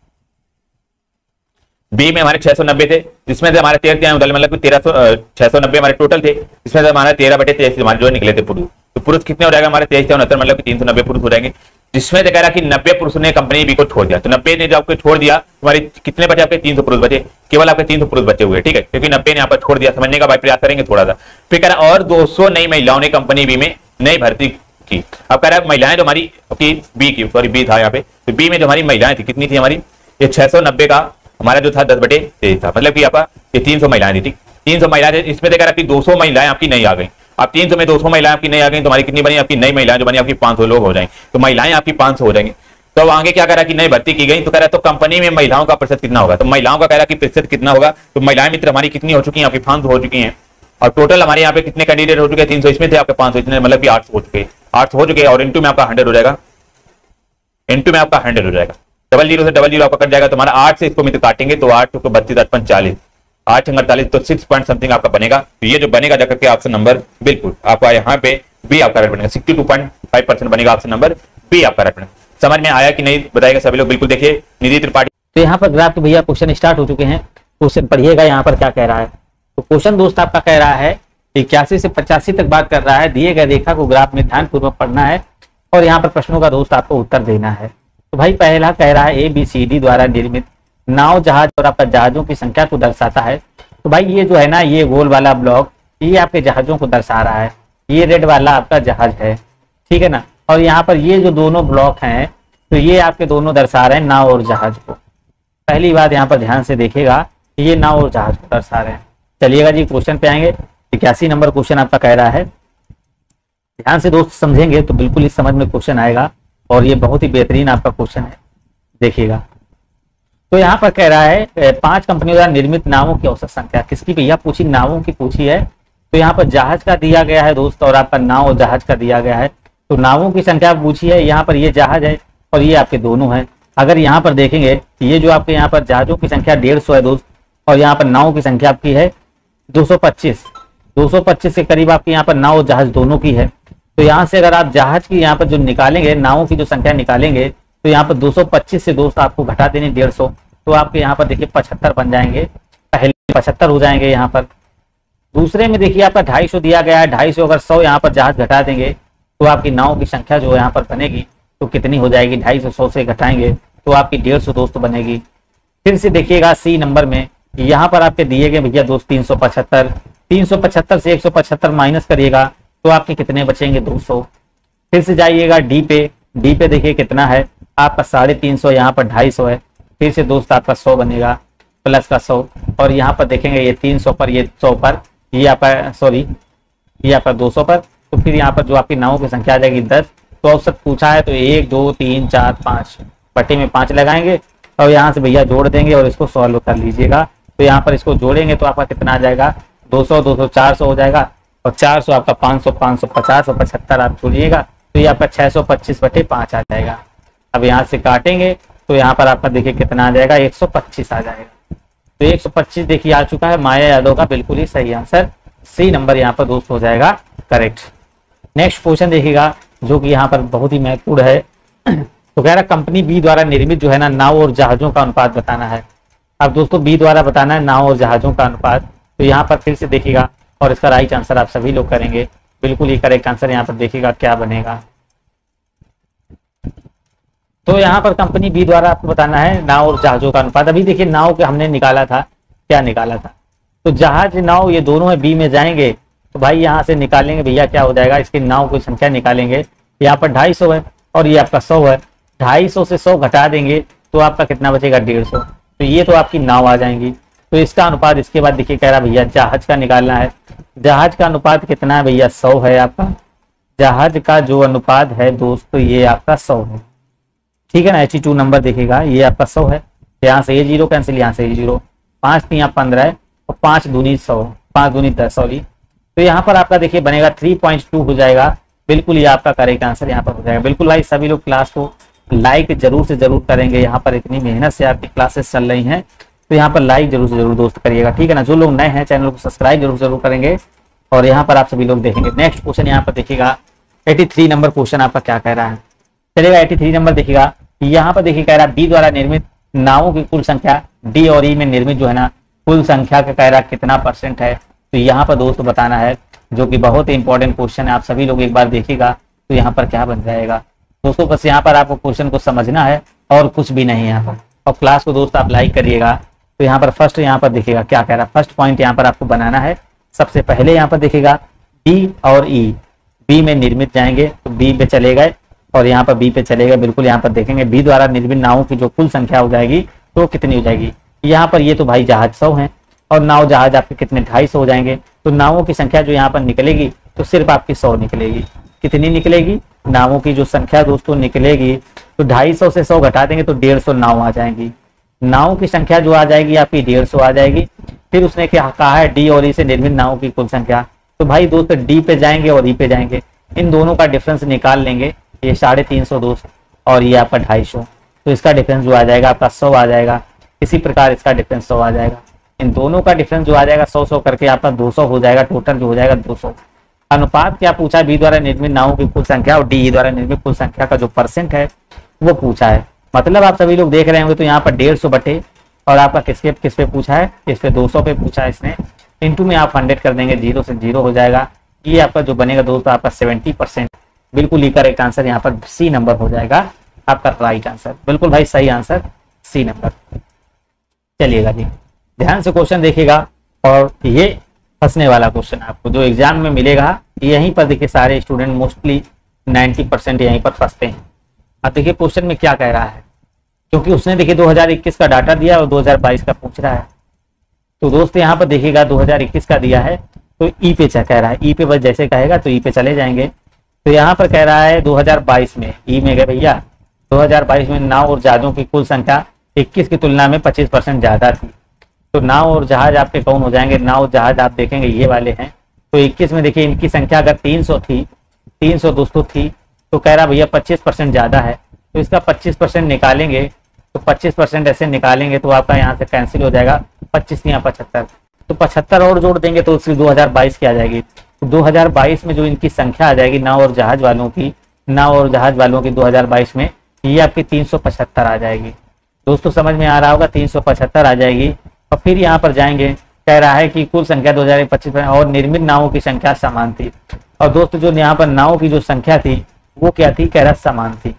बी में हमारे छह सौ नब्बे थे, जिसमें से हमारे तेरह मतलब तेरह सौ छह सौ नब्बे हमारे टोटल थे, जिसमें से हमारे तेरह बटे तेईस हमारे जो निकले थे पुरुष, तो पुरुष कितने हो जाएगा हमारे तेईस से उनहत्तर मतलब तीन सौ नब्बे पुरुष हो जाएंगे, जिसमें से कह रहा कि नब्बे पुरुष ने कंपनी बी को छोड़ दिया, तो नब्बे ने जब आपको छोड़ दिया हमारे कितने बचे आपके तीन सौ पुरुष बचे, केवल आपके तीन सौ पुरुष बचे हुए, ठीक है, क्योंकि नब्बे ने यहाँ पर छोड़ दिया, समझने का भाई प्रयास करेंगे थोड़ा सा। फिर कह रहा और दो सौ नई महिलाओं ने कंपनी बी में नई भर्ती की। अब कह रहा है महिलाएं जो हमारी की बी की सॉरी बी था यहाँ पे, तो बी में जो हमारी महिलाएं थी कितनी थी हमारी, ये छह सौ नब्बे का हमारा जो था दस बटे तेईस था, मतलब कि आपका ये तीन सौ महिलाएं थी। ठीक, तीन सौ महिलाएं, इसमें देखा आपकी दो सौ महिलाएं आपकी नहीं आ गई। अब तीन सौ में दो सौ महिलाएं आपकी नहीं आ गई तो हमारी कितनी बनी, आपकी नई महिलाएं जो बनी आपकी पांच सौ लोग हो जाएंगे, तो महिलाएं आपकी पांच सौ हो जाएंगी। तो आगे क्या कह रहा है कि नई भर्ती की गई, तो कह रहा है तो कंपनी में महिलाओं का प्रतिशत कितना होगा, तो महिलाओं का कह रहा है कि प्रतिशत कितना होगा, तो महिलाएं मित्र हमारी कितनी हो चुकी हैं, आपकी पांच सौ हो चुकी हैं। और टोटल हमारे यहाँ पे कितने कैंडिडेट हो चुके हैं, तीन सौ इसमें थे आपके पांच सौ, इतने मतलब कि आठ सौ हो चुके हैं, आठ सौ हो चुके हैं। और इंटू में आपका हंड्रेड हो जाएगा, इंटू में आपका हंड्रेड हो जाएगा, डबल जीरो से डबल जीरो आपका कट जाएगा, तो हमारा आठ से इसको मित्र काटेंगे तो आठ को बत्तीस आठ चालीस, आठ अड़तालीस, तो सिक्स पॉइंट समथिंग आपका बनेगा। तो ये जो बनेगा जाकर के ऑप्शन नंबर बिल्कुल आपका यहाँ पे बी आपका राइट बनेगा, sixty two point five percent बनेगा ऑप्शन नंबर बी आपका राइट बनेगा। समझ में आया कि नहीं बताएगा सभी लोग, बिल्कुल देखिए निधि त्रिपाठी। तो यहाँ पर ग्राफ के भैया क्वेश्चन स्टार्ट हो चुके हैं, क्वेश्चन पढ़िएगा यहाँ पर क्या कह रहा है। तो क्वेश्चन दोस्त आपका कह रहा है इक्यासी से पचासी तक बात कर रहा है, दिए गए रेखा को ग्राफ में ध्यानपूर्वक पढ़ना है और यहाँ पर प्रश्नों का दोस्त आपको उत्तर देना है। तो भाई पहला कह रहा है ए बी सी डी द्वारा निर्मित नाव जहाज और आपका जहाजों की संख्या को दर्शाता है। तो भाई ये जो है ना, ये गोल वाला ब्लॉक ये आपके जहाजों को दर्शा रहा है, ये रेड वाला आपका जहाज है, ठीक है ना। और यहाँ पर ये जो दोनों ब्लॉक हैं तो ये आपके दोनों दर्शा रहे हैं नाव और जहाज को। पहली बात यहाँ पर ध्यान से देखिएगा, ये नाव और जहाज को दर्शा रहे हैं। चलिएगा जी क्वेश्चन पे आएंगे। इक्यासी नंबर क्वेश्चन आपका कह रहा है, ध्यान से दोस्त समझेंगे तो बिल्कुल इस समझ में क्वेश्चन आएगा और ये बहुत ही बेहतरीन आपका क्वेश्चन है, देखिएगा। तो यहाँ पर कह रहा है पांच कंपनियों द्वारा निर्मित नावों की औसत संख्या, किसकी भैया पूछी, नावों की पूछी है। तो यहाँ पर जहाज का दिया गया है दोस्त और आपका नाव और जहाज का दिया गया है, तो नावों की संख्या पूछी है। यहाँ पर ये जहाज है और ये आपके दोनों है। अगर यहाँ पर देखेंगे ये जो आपके यहाँ पर जहाजों की संख्या डेढ़ सौ है दोस्त और यहाँ पर नाव की संख्या आपकी है दो सौ पच्चीस, दो सौ पच्चीस के करीब आपके यहाँ पर नाव और जहाज दोनों की है। तो यहाँ से अगर आप जहाज की यहाँ पर जो निकालेंगे, नावों की जो संख्या निकालेंगे, तो यहाँ पर दो सौ पच्चीस से दोस्त आपको घटा देने डेढ़ सौ, तो आपके यहाँ पर देखिए पचहत्तर बन जाएंगे, पहले पचहत्तर हो जाएंगे यहाँ पर। दूसरे में देखिए आपका ढाई सौ दिया गया है, ढाई सौ अगर सौ यहाँ पर जहाज घटा देंगे तो आपकी नाव की संख्या जो यहाँ पर बनेगी तो कितनी हो जाएगी, ढाई सौ सौ से घटाएंगे तो आपकी डेढ़ सौ दोस्त बनेगी। फिर से देखिएगा सी नंबर में यहाँ पर आपके दिए गए भैया दोस्त तीन सौ पचहत्तर, तीन सौ पचहत्तर से एक सौ पचहत्तर माइनस करिएगा तो आपके कितने बचेंगे, दो सौ। फिर से जाइएगा डी पे, डी पे देखिए कितना है आपका साढ़े तीन सौ, यहाँ पर ढाई सौ है, फिर से दोस्त आपका सौ बनेगा प्लस का सौ, और यहाँ पर देखेंगे ये तीन सौ पर, ये सौ पर, ये आपका सॉरी ये आपका दो सौ पर। तो फिर यहाँ पर जो आपकी नावों की संख्या आ जाएगी दस। तो औसत पूछा है तो एक दो तीन चार पाँच, पट्टी में पाँच लगाएंगे और यहाँ से भैया जोड़ देंगे और इसको सॉल्व कर लीजिएगा। तो यहाँ पर इसको जोड़ेंगे तो आपका कितना आ जाएगा, दो सौ, दो सौ, चार सौ हो जाएगा और चार सौ आपका पाँच सौ, पाँच सौ पचास और पचहत्तर आप जोड़िएगा तो ये आपका छः सौ पच्चीस बटे पाँच आ जाएगा। अब यहाँ से काटेंगे तो यहाँ पर आपका देखिए कितना आ जाएगा, एक सौ पच्चीस आ जाएगा। तो एक सौ पच्चीस देखिए आ चुका है, माया यादव का बिल्कुल ही सही आंसर सी नंबर यहाँ पर दोस्त हो जाएगा करेक्ट। नेक्स्ट क्वेश्चन देखिएगा जो कि यहाँ पर बहुत ही महत्वपूर्ण है। तो कह रहा कंपनी बी द्वारा निर्मित जो है ना नाव और जहाजों का अनुपात बताना है। अब दोस्तों बी द्वारा बताना है नाव और जहाजों का अनुपात। तो यहाँ पर फिर से देखिएगा और इसका राइट आंसर आप सभी लोग करेंगे, बिल्कुल ही करेक्ट आंसर यहाँ पर देखिएगा क्या बनेगा। तो यहाँ पर कंपनी बी द्वारा आपको बताना है नाव और जहाजों का अनुपात। अभी देखिए नाव के हमने निकाला था, क्या निकाला था, तो जहाज नाव ये दोनों है बी में जाएंगे तो भाई यहाँ से निकालेंगे भैया क्या हो जाएगा, इसकी नाव की संख्या निकालेंगे। यहाँ पर ढाई सौ है और ये आपका सौ है, ढाई सौ से सौ घटा देंगे तो आपका कितना बचेगा, डेढ़ सौ। तो ये तो आपकी नाव आ जाएंगी। तो इसका अनुपात इसके बाद देखिए कह रहा भैया जहाज का निकालना है। जहाज का अनुपात कितना है भैया, सौ है आपका। जहाज का जो अनुपात है दोस्तों ये आपका सौ है, ठीक है ना। एच टू नंबर देखिएगा ये आपका सौ है, यहाँ से ये जीरो कैंसिल, यहाँ से ये जीरो, पाँच तीन यहाँ पंद्रह है और पाँच दूनी सौ, पाँच दूनी दस सॉरी। तो यहाँ पर आपका देखिए बनेगा थ्री पॉइंट टू हो जाएगा, बिल्कुल ये आपका करेक्ट आंसर यहाँ पर हो जाएगा। बिल्कुल भाई सभी लोग क्लास को लाइक जरूर से जरूर करेंगे, यहाँ पर इतनी मेहनत से आपकी क्लासेस चल रही हैं तो यहाँ पर लाइक जरूर से जरूर दोस्त करिएगा, ठीक है ना। जो लोग नए हैं चैनल को सब्सक्राइब जरूर जरूर करेंगे और यहाँ पर आप सभी लोग देखेंगे। नेक्स्ट क्वेश्चन यहाँ पर देखिएगा तिरासी नंबर क्वेश्चन आपका क्या कह रहा है, चलेगा तिरासी नंबर देखिएगा। यहाँ पर देखिए कह रहा है बी द्वारा निर्मित नावों की कुल संख्या डी और ई में निर्मित जो है ना कुल संख्या का कह रहा कितना परसेंट है। तो यहाँ पर दोस्त बताना है, जो कि बहुत ही इंपॉर्टेंट क्वेश्चन है। आप सभी लोग एक बार देखिएगा तो यहाँ पर क्या बन जाएगा दोस्तों। बस यहाँ पर आपको क्वेश्चन को समझना है और कुछ भी नहीं है यहाँ पर। और क्लास को दोस्त आप लाइक करिएगा। तो यहाँ पर फर्स्ट यहाँ पर देखिएगा क्या कह रहा है, फर्स्ट पॉइंट यहाँ पर आपको बनाना है। सबसे पहले यहाँ पर देखिएगा डी और ई, बी में निर्मित जाएंगे तो बी पे चले गए और यहाँ पर बी पे चले गए। बिल्कुल यहाँ पर देखेंगे बी द्वारा निर्मित नावों की जो कुल संख्या हो जाएगी तो कितनी हो जाएगी। यहाँ पर ये तो भाई जहाज सौ है और नाव जहाज आपके कितने ढाई सौ हो जाएंगे। तो नावों की संख्या जो यहाँ पर निकलेगी तो सिर्फ आपकी सौ निकलेगी। कितनी निकलेगी, नावों की जो संख्या दोस्तों निकलेगी तो ढाई सौ से सौ घटा देंगे तो डेढ़ सौ नाव आ जाएंगी। नावों की संख्या जो आ जाएगी आपकी डेढ़ सौ आ जाएगी। फिर उसने क्या कहा है, डी और ई से निर्मित नावों की कुल संख्या। तो भाई दोस्त डी पे जाएंगे और ई पे जाएंगे, इन दोनों का डिफरेंस निकाल लेंगे। ये साढ़े तीन सौ दोस्त और ये आपका ढाई सौ, तो इसका डिफरेंस जो आ जाएगा आपका सौ आ जाएगा। इसी प्रकार इसका डिफरेंस सौ आ जाएगा। इन दोनों का डिफरेंस जो आ जाएगा सौ सौ करके आपका दो सौ हो जाएगा। टोटल जो हो जाएगा दो सौ। अनुपात क्या पूछा, बी द्वारा निर्मित नावों की कुल संख्या और डी द्वारा निर्मित कुल संख्या का जो परसेंट है वो पूछा है। मतलब आप सभी लोग देख रहे होंगे तो यहाँ पर डेढ़ सौ बटे और आपका किसके किस पे पूछा है, इस पे दो सौ पे पूछा है इसने। इंटू में आप हंड्रेड कर देंगे, जीरो से जीरो हो जाएगा। ये आपका जो बनेगा दोस्तों आपका सेवेंटी परसेंट। बिल्कुल ही करेक्ट आंसर यहाँ पर सी नंबर हो जाएगा आपका राइट आंसर। बिल्कुल भाई सही आंसर सी नंबर। चलिएगा जी, ध्यान से क्वेश्चन देखिएगा और ये फंसने वाला क्वेश्चन आपको जो एग्जाम में मिलेगा, यहीं पर देखिए सारे स्टूडेंट मोस्टली नाइन्टी परसेंट यहीं पर फंसते हैं। अब देखिए क्वेश्चन में क्या कह रहा है, क्योंकि उसने देखिए दो हज़ार इक्कीस का डाटा दिया और दो हज़ार बाईस का पूछ रहा है। तो दोस्त यहाँ पर देखिएगा दो हज़ार इक्कीस का दिया है तो ई पे कह रहा है, ई पे बस जैसे कहेगा तो ई पे चले जाएंगे। तो यहाँ पर कह रहा है दो हज़ार बाईस में, ई में गए भैया, दो हज़ार बाईस में नाव और जहाजों की कुल संख्या इक्कीस की तुलना में पच्चीस परसेंट ज्यादा थी। तो नाव और जहाज आपके कौन हो जाएंगे, नाव जहाज आप देखेंगे ये वाले हैं। तो इक्कीस में देखिए इनकी संख्या अगर तीन सौ थी, तीन सौ दोस्तों थी, तो कह रहा भैया पच्चीस परसेंट ज्यादा है। तो इसका पच्चीस परसेंट निकालेंगे तो पच्चीस परसेंट ऐसे निकालेंगे तो आपका यहाँ से कैंसिल हो जाएगा, पच्चीस या पचहत्तर। तो पचहत्तर और जोड़ देंगे तो उसकी दो हज़ार बाईस की आ जाएगी। तो दो हज़ार बाईस में जो इनकी संख्या आ जाएगी नाव और जहाज वालों की, नाव और जहाज वालों की दो हज़ार बाईस में ये आपकी तीन सौ पचहत्तर आ जाएगी। दोस्तों समझ में आ रहा होगा, तीन सौ पचहत्तर आ जाएगी। और फिर यहाँ पर जाएंगे, कह रहा है कि कुल संख्या दो हज़ार पच्चीस और निर्मित नावों की संख्या समान थी। और दोस्तों जो यहाँ पर नावों की जो संख्या थी वो क्या थी, कह रहा समान थी।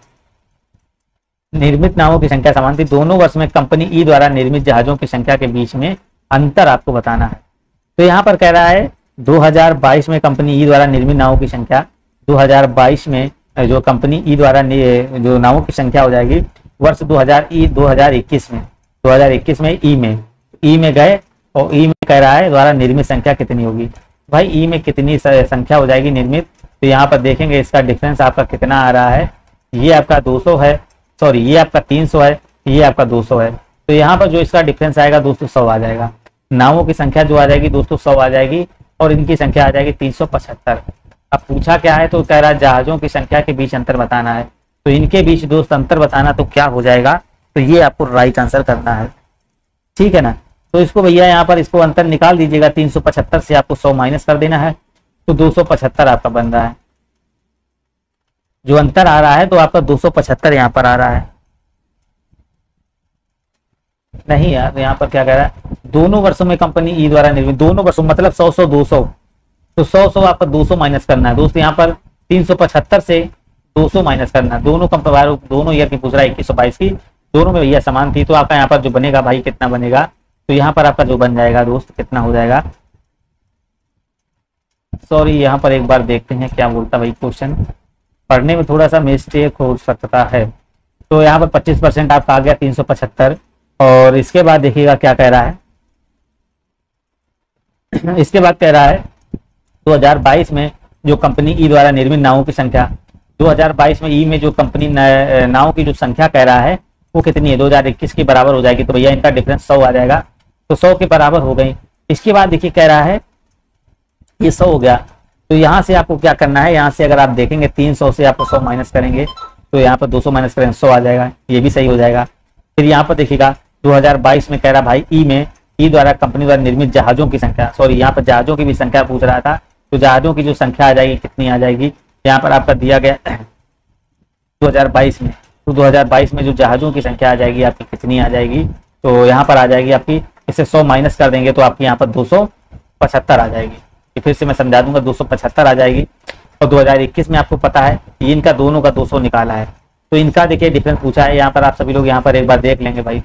निर्मित नावों की संख्या समान थी। दोनों वर्ष में कंपनी ई द्वारा निर्मित जहाजों की संख्या के बीच में अंतर आपको बताना है। तो यहाँ पर कह रहा है दो हज़ार बाईस में कंपनी ई द्वारा निर्मित नावों की संख्या, दो हज़ार बाईस में जो कंपनी ई द्वारा जो नावों की संख्या हो जाएगी वर्ष दो हज़ार ई दो हज़ार इक्कीस में, दो हज़ार इक्कीस में ई में ई में गए और ई में कह रहा है द्वारा निर्मित संख्या कितनी होगी। भाई ई में कितनी संख्या हो जाएगी निर्मित, तो यहाँ पर देखेंगे इसका डिफरेंस आपका कितना आ रहा है। ये आपका दो सौ है, सॉरी ये आपका तीन सौ है, ये आपका दो सौ है। तो यहाँ पर जो इसका डिफरेंस आएगा दोस्तों सौ आ जाएगा। नावों की संख्या जो आ जाएगी दोस्तों सौ आ जाएगी और इनकी संख्या आ जाएगी तीन सौ पचहत्तर। अब पूछा क्या है, तो कह रहा है जहाजों की संख्या के बीच अंतर बताना है। तो इनके बीच दोस्त अंतर बताना तो क्या हो जाएगा, तो ये आपको राइट आंसर करना है, ठीक है ना। तो इसको भैया यहाँ पर इसको अंतर निकाल दीजिएगा, तीन सौ पचहत्तर से आपको सौ माइनस कर देना है तो दो सौ पचहत्तर आपका बन रहा है। जो अंतर आ रहा है तो आपका दो सौ पचहत्तर यहाँ पर आ रहा है। नहीं यार, यहाँ पर क्या कह रहा है, दोनों वर्षों में कंपनी ई द्वारा निर्मित, दोनों वर्षों मतलब सौ सौ दो सौ, तो सौ सौ आपका दो सौ माइनस करना है दोस्त। यहाँ पर तीन सौ पचहत्तर से दो सौ माइनस करना है। दोनों कंपनी दोनों ईयर की पूछ रहा है, इक्कीस सौ बाईस की, दोनों में भैया समान थी। तो आपका यहाँ पर जो बनेगा भाई कितना बनेगा, तो यहाँ पर आपका जो बन जाएगा दोस्त कितना हो जाएगा, सॉरी यहाँ पर एक बार देखते हैं क्या बोलता भाई, क्वेश्चन पढ़ने में थोड़ा सा मिस्टेक हो सकता है। तो यहाँ पर पच्चीस परसेंट आपका आ गया तीन सौ पचहत्तर। और इसके बाद देखिएगा क्या कह रहा है, इसके बाद कह रहा है दो हज़ार बाईस में जो कंपनी ई द्वारा निर्मित नावों की संख्या, दो हज़ार बाईस में ई में जो कंपनी नावों की जो संख्या कह रहा है वो कितनी है, दो हज़ार इक्कीस के बराबर हो जाएगी। तो भैया इनका डिफरेंस सौ आ जाएगा, तो सौ के बराबर हो गई। इसके बाद देखिए कह रहा है ये सौ हो गया, तो यहाँ से आपको क्या करना है, यहाँ से अगर आप देखेंगे तीन सौ से आपको सौ माइनस करेंगे तो यहाँ पर दो सौ माइनस करेंगे सौ आ जाएगा, ये भी सही हो जाएगा। फिर यहाँ पर देखिएगा दो हज़ार बाईस में कह रहा भाई ई में ई द्वारा कंपनी द्वारा निर्मित जहाजों की संख्या, सॉरी यहाँ पर जहाजों की भी संख्या पूछ रहा था। तो जहाजों की जो संख्या आ जाएगी कितनी आ जाएगी, यहाँ पर आपका दिया गया दो हज़ार बाईस में, तो दो हज़ार बाईस में जो जहाजों की संख्या आ जाएगी आपकी कितनी आ जाएगी, तो यहाँ पर आ जाएगी आपकी, इसे सौ माइनस कर देंगे तो आपकी यहाँ पर दो सौ पचहत्तर आ जाएगी। ये फिर से मैं समझा दूंगा, दो सौ पचहत्तर आ जाएगी। और दो हज़ार इक्कीस में आपको पता है इनका दोनों का दो सौ निकाला है, तो इनका देखिए डिफरेंस पूछा है। यहाँ पर आप सभी लोग यहाँ पर एक बार देख लेंगे भाई।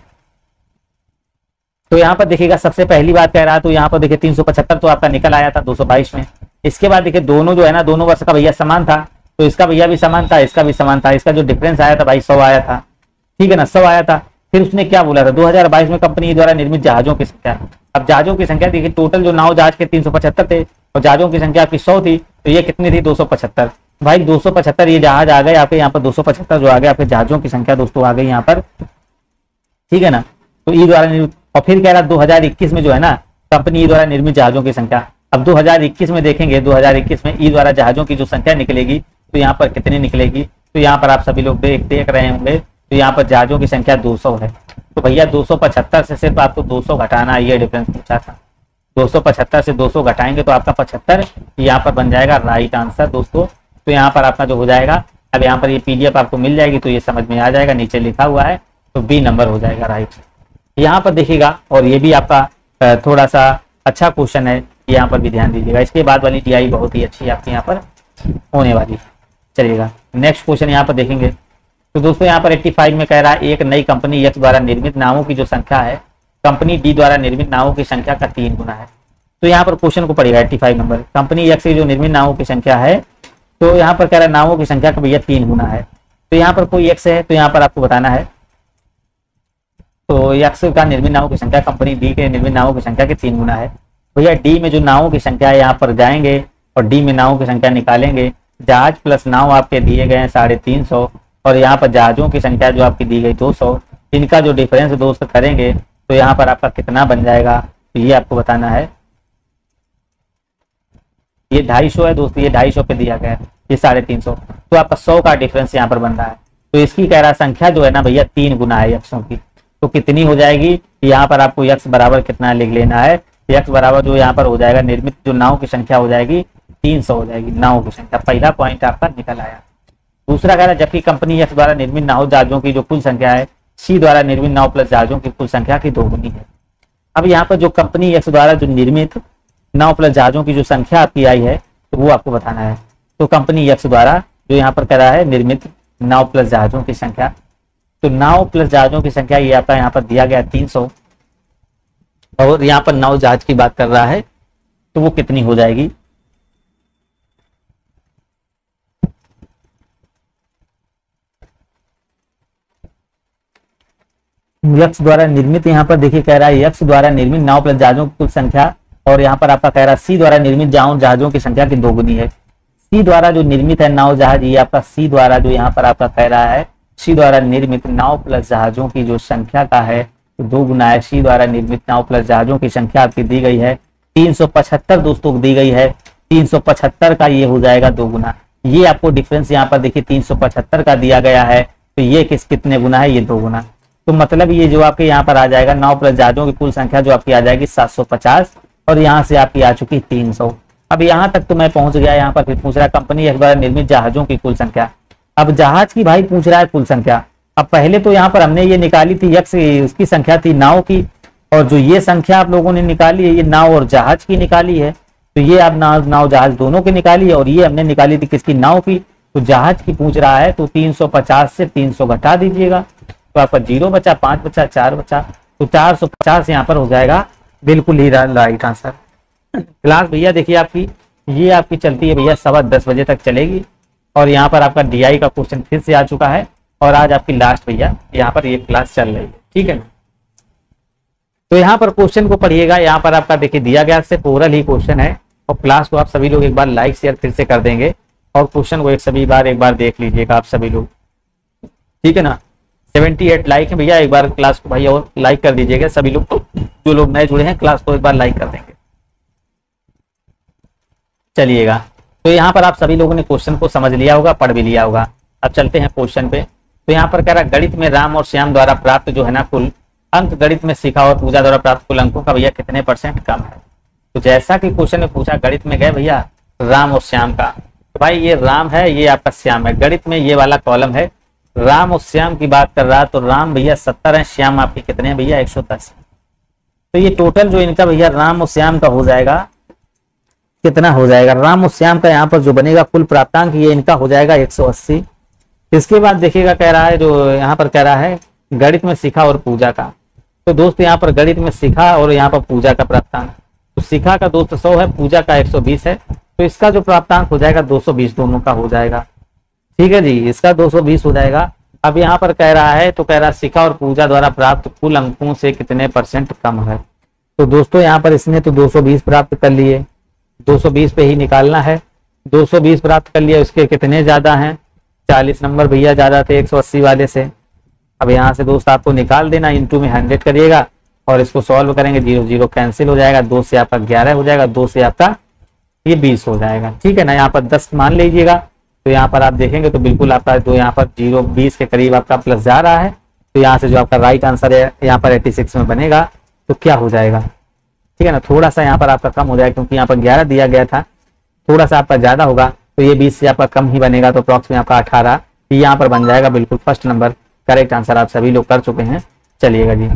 तो यहाँ पर देखिएगा सबसे पहली बात कह रहा है, तो यहाँ पर देखिए तीन सौ पचहत्तर तो आपका निकल आया था दो सौ बाईस में। इसके बाद देखिए दोनों जो है ना, दोनों वर्ष का भैया समान था, तो इसका भैया भी समान था, इसका भी समान था। इसका जो डिफरेंस आया था भाई सौ आया था, ठीक है ना, सौ आया था। फिर उसने क्या बोला था, दो हज़ार बाईस में कंपनी द्वारा निर्मित जहाजों की संख्या। अब जहाजों की संख्या देखिए, टोटल जो नाव जहाज के तीन सौ पचहत्तर थे और जहाजों की संख्या आपकी सौ थी, तो ये कितनी थी, दो सौ पचहत्तर। भाई दो सौ पचहत्तर ये जहाज आ गए आपके यहाँ पर, दो सौ पचहत्तर जो आ गए आपके जहाजों की संख्या दोस्तों आ गई यहाँ पर, ठीक है ना। तो ई द्वारा निर्मित, और फिर कह रहा दो हज़ार इक्कीस में जो है ना कंपनी ई द्वारा निर्मित जहाजों की संख्या। अब दो हज़ार इक्कीस में देखेंगे, दो हज़ार इक्कीस में ई द्वारा जहाजों की जो संख्या निकलेगी तो यहाँ पर कितनी निकलेगी, तो यहाँ पर आप सभी लोग देख देख रहे होंगे, तो यहाँ पर जहाजों की संख्या दो सौ है। तो भैया दो सौ पचहत्तर से सिर्फ आपको दो सौ घटाना है, ये डिफरेंस पूछा था। दो सौ पचहत्तर से दो सौ घटाएंगे तो आपका पचहत्तर यहाँ पर बन जाएगा राइट आंसर दोस्तों। तो यहाँ पर आपका जो हो जाएगा, अब यहाँ पर ये पीडीएफ आपको मिल जाएगी तो ये समझ में आ जाएगा, नीचे लिखा हुआ है, तो बी नंबर हो जाएगा राइट। यहाँ पर देखिएगा, और ये भी आपका थोड़ा सा अच्छा क्वेश्चन है, यहाँ पर भी ध्यान दीजिएगा। इसके बाद वाली टीआई बहुत ही अच्छी आपकी यहाँ पर होने वाली। चलिएगा नेक्स्ट क्वेश्चन यहाँ पर देखेंगे। तो दोस्तों यहाँ पर पचासी में कह रहा है एक नई कंपनी एक्स द्वारा निर्मित नावों की जो संख्या है कंपनी डी द्वारा निर्मित नावों की संख्या का तीन गुना है। तो यहाँ पर क्वेश्चन को पढ़ेगा पचासी नंबर, कंपनी एक्स की जो निर्मित नावों की संख्या है, तो यहाँ पर कह रहा है नावों की संख्या का भैया तीन गुना है। तो यहाँ पर कोई एक्स है, तो यहाँ पर आपको बताना है, तो एक्स का निर्मित नावों की संख्या कंपनी डी के निर्मित नावों की संख्या के तीन गुना है। भैया डी में जो नावों की संख्या है यहाँ पर जाएंगे और डी में नावों की संख्या निकालेंगे। जहाज प्लस नाव आपके दिए गए हैं साढ़े तीन सौ, और यहाँ पर जहाजों की संख्या जो आपकी दी गई दो सौ, इनका जो डिफरेंस दोस्त करेंगे तो यहाँ पर आपका कितना बन जाएगा, तो ये आपको बताना है। ये ढाई सौ है दोस्तों, ये ढाई सौ पे दिया गया है, ये साढ़े तीन सौ, तो आपका सौ का डिफरेंस यहाँ पर बन रहा है। तो इसकी कह रहा संख्या जो है ना भैया तीन गुना है यक्षों की, तो कितनी हो जाएगी, यहाँ पर आपको यक्ष बराबर कितना लिख लेना है, यक्ष बराबर जो यहाँ पर हो जाएगा निर्मित जो नाव की संख्या हो जाएगी तीन सौ हो जाएगी, नाव की संख्या। पहला पॉइंट आपका निकल आया। दूसरा कह रहा है जबकि कंपनी एक्स द्वारा निर्मित नाव जहाजों की जो कुल संख्या है सी द्वारा निर्मित नाव प्लस जहाजों की कुल संख्या की दोगुनी है। अब यहाँ पर जो कंपनी एक्स द्वारा जो निर्मित नाव प्लस जहाजों की जो संख्या आपकी आई है तो वो आपको बताना है। तो कंपनी एक्स द्वारा जो यहाँ पर कह रहा है निर्मित नाव प्लस जहाजों की संख्या, तो नाव प्लस जहाजों की संख्या ये आपका यहाँ पर दिया गया तीन सौ, और यहाँ पर नाव जहाज की बात कर रहा है तो वो कितनी हो जाएगी, यक्ष द्वारा निर्मित यहाँ पर देखिए कह रहा है यक्ष द्वारा निर्मित नाव प्लस जहाजों की कुल संख्या, और यहाँ पर आपका कह रहा है सी द्वारा निर्मित नाव जहाजों की संख्या की दोगुनी है। सी द्वारा जो निर्मित है नाव जहाज, ये आपका सी द्वारा जो यहाँ पर आपका कह रहा है सी द्वारा निर्मित नाव प्लस जहाजों की जो संख्या का है तो दो गुना है। सी द्वारा निर्मित नाव प्लस जहाजों की संख्या आपकी दी गई है तीन सौ पचहत्तर दोस्तों दी गई है, तीन सौ पचहत्तर का ये हो जाएगा दो गुना। ये आपको डिफरेंस यहाँ पर देखिए तीन सौ पचहत्तर का दिया गया है, तो ये किस कितने गुना है, ये दो गुना। तो मतलब ये जो आपके यहाँ पर आ जाएगा नाव प्लस जहाजों की कुल संख्या जो आपकी आ जाएगी सात सौ पचास, और यहाँ से आपकी आ चुकी तीन सौ। अब यहाँ तक तो मैं पहुंच गया। यहाँ पर फिर पूछ रहा है कंपनी एक द्वारा निर्मित जहाजों की कुल संख्या। अब जहाज की भाई पूछ रहा है कुल संख्या। अब पहले तो यहाँ पर हमने ये निकाली थी यक्ष, उसकी संख्या थी नाव की, और जो ये संख्या आप लोगों ने निकाली है ये नाव और जहाज की निकाली है। तो ये आप नाव नाव जहाज दोनों की निकाली है, और ये हमने निकाली थी किसकी, नाव की। तो जहाज की पूछ रहा है, तो तीन सौ पचास से तीन सौ घटा दीजिएगा तो आपका जीरो बचा, पांच बचा, चार बचा, तो चार सौ पचास यहाँ पर हो जाएगा बिल्कुल ही राइट आंसर। क्लास भैया देखिए आपकी ये आपकी चलती है भैया सवा दस बजे तक चलेगी, और यहाँ पर आपका डीआई का क्वेश्चन फिर से आ चुका है, और आज आपकी लास्ट भैया यहाँ पर ये क्लास चल रही है, ठीक है ना। तो यहाँ पर क्वेश्चन को पढ़िएगा। यहाँ पर आपका देखिए दिया गया सिर्फ ओरल ही क्वेश्चन है, और क्लास को आप सभी लोग एक बार लाइक शेयर फिर से कर देंगे, और क्वेश्चन को एक सभी बार एक बार देख लीजिएगा आप सभी लोग, ठीक है ना। अठहत्तर लाइक है भैया, एक बार क्लास को भैया और लाइक कर दीजिएगा सभी लोग, तो जो लोग नए जुड़े हैं क्लास को एक बार लाइक कर देंगे। चलिएगा, तो यहाँ पर आप सभी लोगों ने क्वेश्चन को समझ लिया होगा, पढ़ भी लिया होगा। अब चलते हैं क्वेश्चन पे। तो यहाँ पर कह रहा है गणित में राम और श्याम द्वारा प्राप्त जो है ना कुल अंक, गणित में सीखा और पूजा द्वारा प्राप्त कुल अंकों का भैया कितने परसेंट कम है। तो जैसा कि क्वेश्चन में पूछा गणित में गए भैया राम और श्याम का, तो भाई ये राम है, ये आपका श्याम है। गणित में ये वाला कॉलम है, राम और श्याम की बात कर रहा है, तो राम भैया सत्तर है, श्याम आपके कितने हैं भैया एक सौ दस। तो ये टोटल जो इनका भैया राम और श्याम का हो जाएगा कितना हो जाएगा, राम और श्याम का यहाँ पर जो बनेगा कुल प्राप्तांक ये इनका हो जाएगा एक सौ अस्सी। इसके बाद देखिएगा कह रहा है जो यहाँ पर कह रहा है गणित में सीखा और पूजा का, तो दोस्त यहाँ पर गणित में सीखा और यहाँ पर पूजा का प्राप्तांक, तो सीखा का दोस्त सौ है, पूजा का एक सौ बीस है, तो इसका जो प्राप्तांक हो जाएगा दो सौ बीस दोनों का हो जाएगा। ठीक है जी, इसका दो सौ बीस हो जाएगा। अब यहाँ पर कह रहा है, तो कह रहा है शिखा और पूजा द्वारा प्राप्त कुल अंकों से कितने परसेंट कम है। तो दोस्तों यहाँ पर इसने तो दो सौ बीस प्राप्त कर लिए, दो सौ बीस पे ही निकालना है। दो सौ बीस प्राप्त कर लिया, उसके कितने ज्यादा हैं, चालीस नंबर भैया ज्यादा थे एक सौ अस्सी वाले से। अब यहाँ से दोस्त आपको निकाल देना, इंटू में हंड्रेड करिएगा और इसको सॉल्व करेंगे, जीरो जीरो कैंसिल हो जाएगा, दो से आपका ग्यारह हो जाएगा, दो से आपका ये बीस हो जाएगा। ठीक है ना, यहाँ पर दस मान लीजिएगा। तो यहाँ पर आप देखेंगे तो बिल्कुल आपका जो यहाँ पर जीरो बीस के करीब आपका प्लस जा रहा है। तो यहाँ से जो आपका राइट आंसर है यहाँ पर छियासी में बनेगा तो क्या हो जाएगा। ठीक है ना, थोड़ा सा यहाँ पर आपका कम हो जाएगा क्योंकि यहाँ पर ग्यारह दिया गया था, थोड़ा सा आपका ज्यादा होगा तो ये बीस से आपका कम ही बनेगा। तो अप्रॉक्स में आपका अठारह यहाँ पर बन जाएगा। बिल्कुल फर्स्ट नंबर करेक्ट आंसर आप सभी लोग कर चुके हैं। चलिएगा जी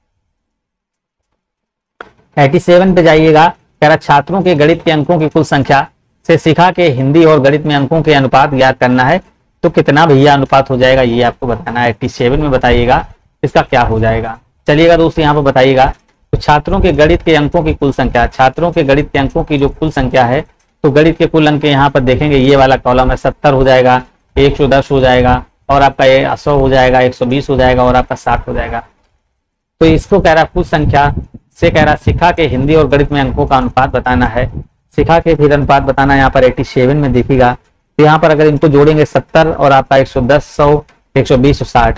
सत्तासी पे जाइएगा। कह रहा छात्रों के गणित के अंकों की कुल संख्या से शिखा के हिंदी और गणित में अंकों के अनुपात ज्ञात करना है। तो कितना भैया अनुपात हो जाएगा ये आपको बताना है। सत्तासी में बताइएगा इसका क्या हो जाएगा। चलिएगा दोस्तों यहाँ पर बताइएगा। तो छात्रों के गणित के अंकों की कुल संख्या, छात्रों के गणित के अंकों की जो कुल संख्या है, तो गणित के कुल अंक यहाँ पर देखेंगे ये वाला कॉलम है, सत्तर हो जाएगा, एक सौ दस हो जाएगा और आपका ये सौ हो जाएगा, एक सौ बीस हो जाएगा और आपका साठ हो जाएगा। तो इसको कह रहा कुल संख्या से कह रहा शिखा के हिंदी और गणित में अंकों का अनुपात बताना है। शिखा के फिर अनुपात बताना है यहाँ पर सत्तासी में देखिएगा। तो यहाँ पर अगर इनको जोड़ेंगे सत्तर और आपका एक सौ दस, सौ, एक सौ बीस, साठ,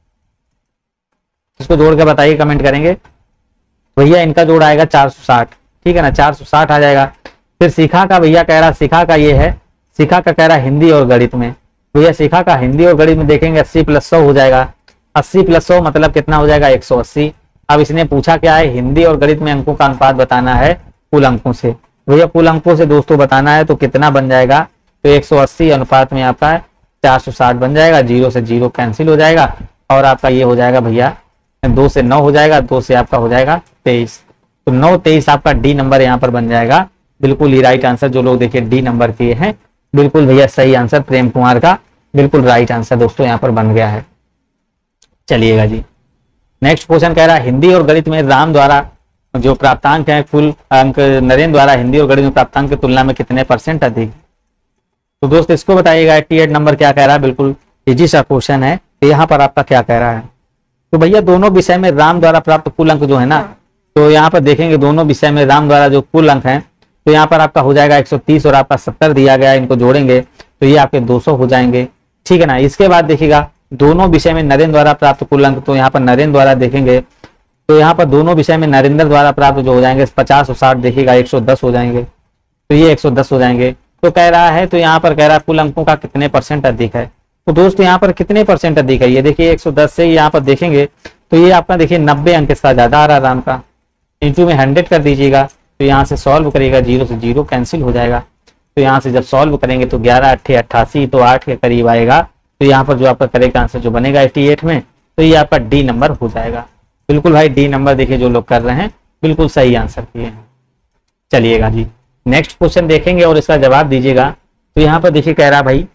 इसको जोड़ के बताइए, कमेंट करेंगे भैया। इनका जोड़ आएगा चार सौ साठ। ठीक है ना, चार सौ साठ आ जाएगा। फिर शिखा का भैया कह रहा शिखा का ये है, शिखा का कह रहा हिंदी और गणित में। भैया शिखा का हिंदी और गणित में देखेंगे अस्सी प्लस सौ हो जाएगा। अस्सी प्लस सौ मतलब कितना हो जाएगा, एक सौ अस्सी। अब इसने पूछा क्या है, हिंदी और गणित में अंकों का अनुपात बताना है कुल अंकों से। भैया कुल अंकों से दोस्तों बताना है तो कितना बन जाएगा, तो एक सौ अस्सी अनुपात में आपका चार सौ साठ बन जाएगा। जीरो से जीरो कैंसिल हो जाएगा और आपका ये हो जाएगा भैया दो से नौ हो जाएगा, दो से आपका हो जाएगा तेईस। तो नौ तेईस आपका डी नंबर यहाँ पर बन जाएगा। बिल्कुल ही राइट आंसर। जो लोग देखिए डी नंबर किए हैं बिल्कुल भैया सही आंसर, प्रेम कुमार का बिल्कुल राइट आंसर दोस्तों यहाँ पर बन गया है। चलिएगा जी नेक्स्ट क्वेश्चन कह रहा है हिंदी और गणित में राम द्वारा जो प्राप्तांक है कुल अंक नरेंद्र द्वारा हिंदी और गणित में प्राप्तांक की तुलना में कितने परसेंट अधिक। तो दोस्त इसको बताइएगा। अट्ठासी नंबर क्या कह रहा है, बिल्कुल इजी सा क्वेश्चन है। तो यहाँ पर आपका क्या कह रहा है, तो भैया दोनों विषय में राम द्वारा प्राप्त कुल अंक जो है ना, तो यहाँ पर देखेंगे दोनों विषय में राम द्वारा जो कुल अंक हैं, तो यहाँ पर आपका हो जाएगा एक सौ तीस और आपका सत्तर दिया गया है। इनको जोड़ेंगे तो ये आपके दो सौ हो जाएंगे। ठीक है ना, इसके बाद देखिएगा दोनों विषय में नरेंद्र द्वारा प्राप्त कुल अंक, तो यहाँ पर नरेंद्र द्वारा देखेंगे तो यहाँ पर दोनों विषय में नरेंद्र द्वारा प्राप्त जो हो जाएंगे पचास और साठ देखिएगा एक सौ दस हो जाएंगे। तो ये एक सौ दस हो जाएंगे। तो कह रहा है, तो यहाँ पर कह रहा है कुल अंकों का कितने परसेंट अधिक है। तो दोस्तों यहाँ पर कितने परसेंट अधिक है, ये देखिए एक सौ दस से यहाँ पर देखेंगे तो ये आपका देखिए नब्बे अंक इसका ज्यादा आ रहा है राम का। इंटू में हंड्रेड कर दीजिएगा तो यहाँ से सॉल्व करिएगा, जीरो से जीरो कैंसिल हो जाएगा। तो यहाँ से जब सॉल्व करेंगे तो ग्यारह अट्ठे अट्ठासी तो आठ के करीब आएगा। तो यहाँ पर जो आपका करेक्ट आंसर जो बनेगा अट्ठासी में, तो ये आपका डी नंबर हो जाएगा। बिल्कुल भाई डी नंबर देखिए जो लोग कर रहे हैं बिल्कुल सही आंसर किए हैं। चलिएगा जी नेक्स्ट क्वेश्चन देखेंगे और इसका जवाब दीजिएगा। तो यहाँ पर देखिए कह रहा भाई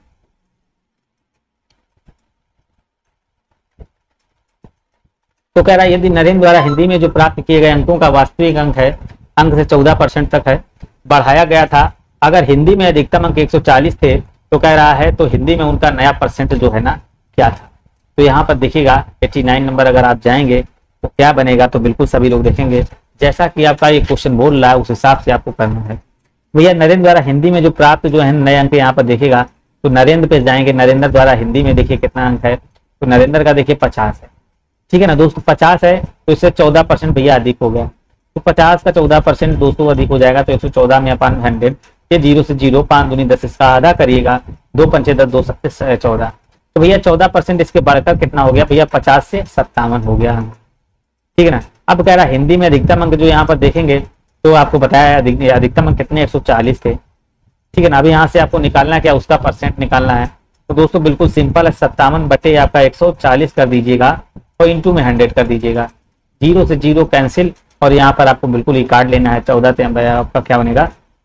तो कह रहा है यदि नरेंद्र द्वारा हिंदी में जो प्राप्त किए गए अंकों का वास्तविक अंक है अंक से चौदह परसेंट तक है बढ़ाया गया था, अगर हिंदी में अधिकतम अंक एक सौ चालीस थे तो कह रहा है तो हिंदी में उनका नया परसेंट जो है ना क्या था। तो यहाँ पर देखिएगा नवासी नंबर अगर आप जाएंगे तो क्या बनेगा, तो बिल्कुल सभी लोग देखेंगे जैसा कि आपका ये क्वेश्चन बोल रहा है उस हिसाब से आपको करना है। भैया नरेंद्र द्वारा हिंदी में जो प्राप्त जो है नए अंक यहाँ पर देखिएगा तो नरेंद्र पे जाएंगे, नरेंद्र द्वारा हिंदी में देखिए कितना अंक है, तो नरेंद्र का देखिए पचास है। ठीक है ना दोस्तों, पचास है तो इससे चौदह परसेंट भैया अधिक हो गया। तो पचास का चौदह परसेंट दोस्तों अधिक हो जाएगा। तो एक सौ चौदह में अपन हंड्रेड ये जीरो से जीरो पाँच दूनी दस इसका आधा करिएगा, दो पंचे दस दो सत्ते चौदह। तो भैया चौदह परसेंट इसके बढ़कर कितना हो गया भैया पचास से सत्तावन हो गया। ठीक है ना, अब कह रहा है हिंदी में अधिकतम अंक जो यहाँ पर देखेंगे तो आपको बताया अधिक, अधिकतम अंक कितने एक सौ चालीस थे। ठीक है ना, अभी यहाँ से आपको निकालना है क्या, उसका परसेंट निकालना है। तो दोस्तों बिल्कुल सिंपल है, सत्तावन बटे आपका एक सौ चालीस कर दीजिएगा और इंटू में हंड्रेड कर दीजिएगा, जीरो से जीरो कैंसिल और यहाँ पर आपको बिल्कुल ही काट लेना है। चौदह से आपका क्या बनेगा,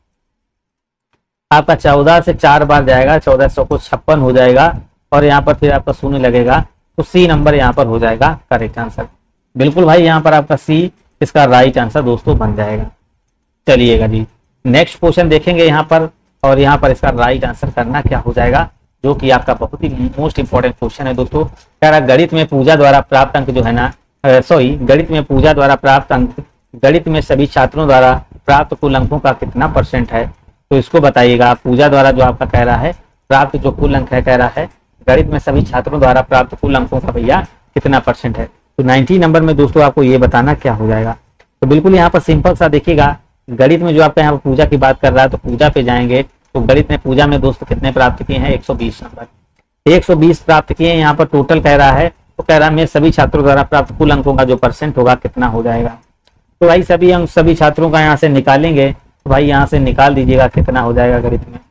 आपका चौदह से चार बार जाएगा, चौदह सौ को छप्पन हो जाएगा और यहाँ पर फिर आपका शून्य लगेगा। तो सी नंबर यहाँ पर हो जाएगा करेक्ट आंसर। बिल्कुल भाई यहाँ पर आपका सी इसका राइट आंसर दोस्तों बन जाएगा। चलिएगा जी नेक्स्ट क्वेश्चन देखेंगे यहाँ पर। और यहाँ पर इसका राइट आंसर करना क्या हो जाएगा, जो कि आपका बहुत ही मोस्ट इंपॉर्टेंट क्वेश्चन है दोस्तों। कह रहा गणित में पूजा द्वारा प्राप्त अंक जो है ना, सॉरी गणित में पूजा द्वारा प्राप्त अंक गणित में सभी छात्रों द्वारा प्राप्त कुल अंकों का कितना परसेंट है, तो इसको बताइएगा। पूजा द्वारा जो आपका कह रहा है प्राप्त जो कुल अंक है, कह रहा है गणित में सभी छात्रों द्वारा प्राप्त कुल अंकों का भैया कितना परसेंट है। तो नब्बे नंबर में दोस्तों आपको ये बताना क्या हो जाएगा। तो बिल्कुल यहाँ पर सिंपल सा देखिएगा, गणित में जो आपका यहाँ पर पूजा की बात कर रहा है तो पूजा पे जाएंगे। तो गणित में पूजा में दोस्तों कितने प्राप्त किए हैं, एक सौ बीस नंबर, एक सौ बीस प्राप्त किए हैं। यहाँ पर टोटल कह रहा है, तो कह रहा है मैं सभी छात्रों द्वारा प्राप्त कुल अंकों का जो परसेंट होगा कितना हो जाएगा। तो भाई सभी अंक सभी छात्रों का यहाँ से निकालेंगे, तो भाई यहाँ से निकाल दीजिएगा कितना हो जाएगा गणित में।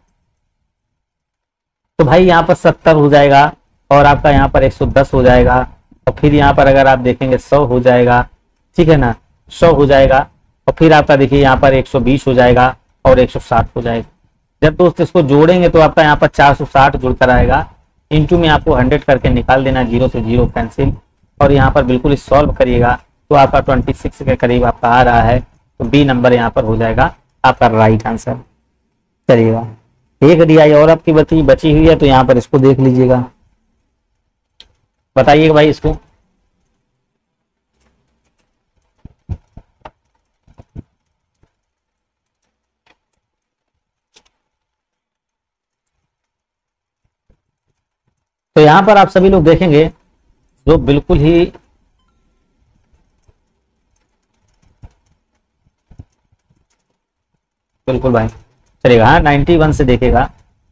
तो भाई यहाँ पर सत्तर हो जाएगा और आपका यहाँ पर एक सौ दस हो जाएगा, और फिर यहाँ पर अगर आप देखेंगे सौ हो जाएगा, ठीक है ना, सौ हो जाएगा, और फिर आपका देखिए यहाँ पर एक सौ बीस हो जाएगा और एक सौ साठ हो जाएगा। जब दोस्त इसको जोड़ेंगे तो आपका यहाँ पर चार सौ साठ जुड़ कर आएगा। इंटू में आपको हंड्रेड करके निकाल देना, जीरो से जीरो कैंसिल, और यहाँ पर बिल्कुल सॉल्व करिएगा तो आपका छब्बीस के करीब आपका आ रहा है। तो बी नंबर यहाँ पर हो जाएगा आपका राइट आंसर। चलिएगा एक डीआई और आपकी बची बची हुई है, तो यहाँ पर इसको देख लीजिएगा, बताइएगा भाई इसको। तो यहां पर आप सभी लोग देखेंगे जो बिल्कुल ही बिल्कुल भाई चलेगा, हाँ नाइन्टी वन से देखेगा।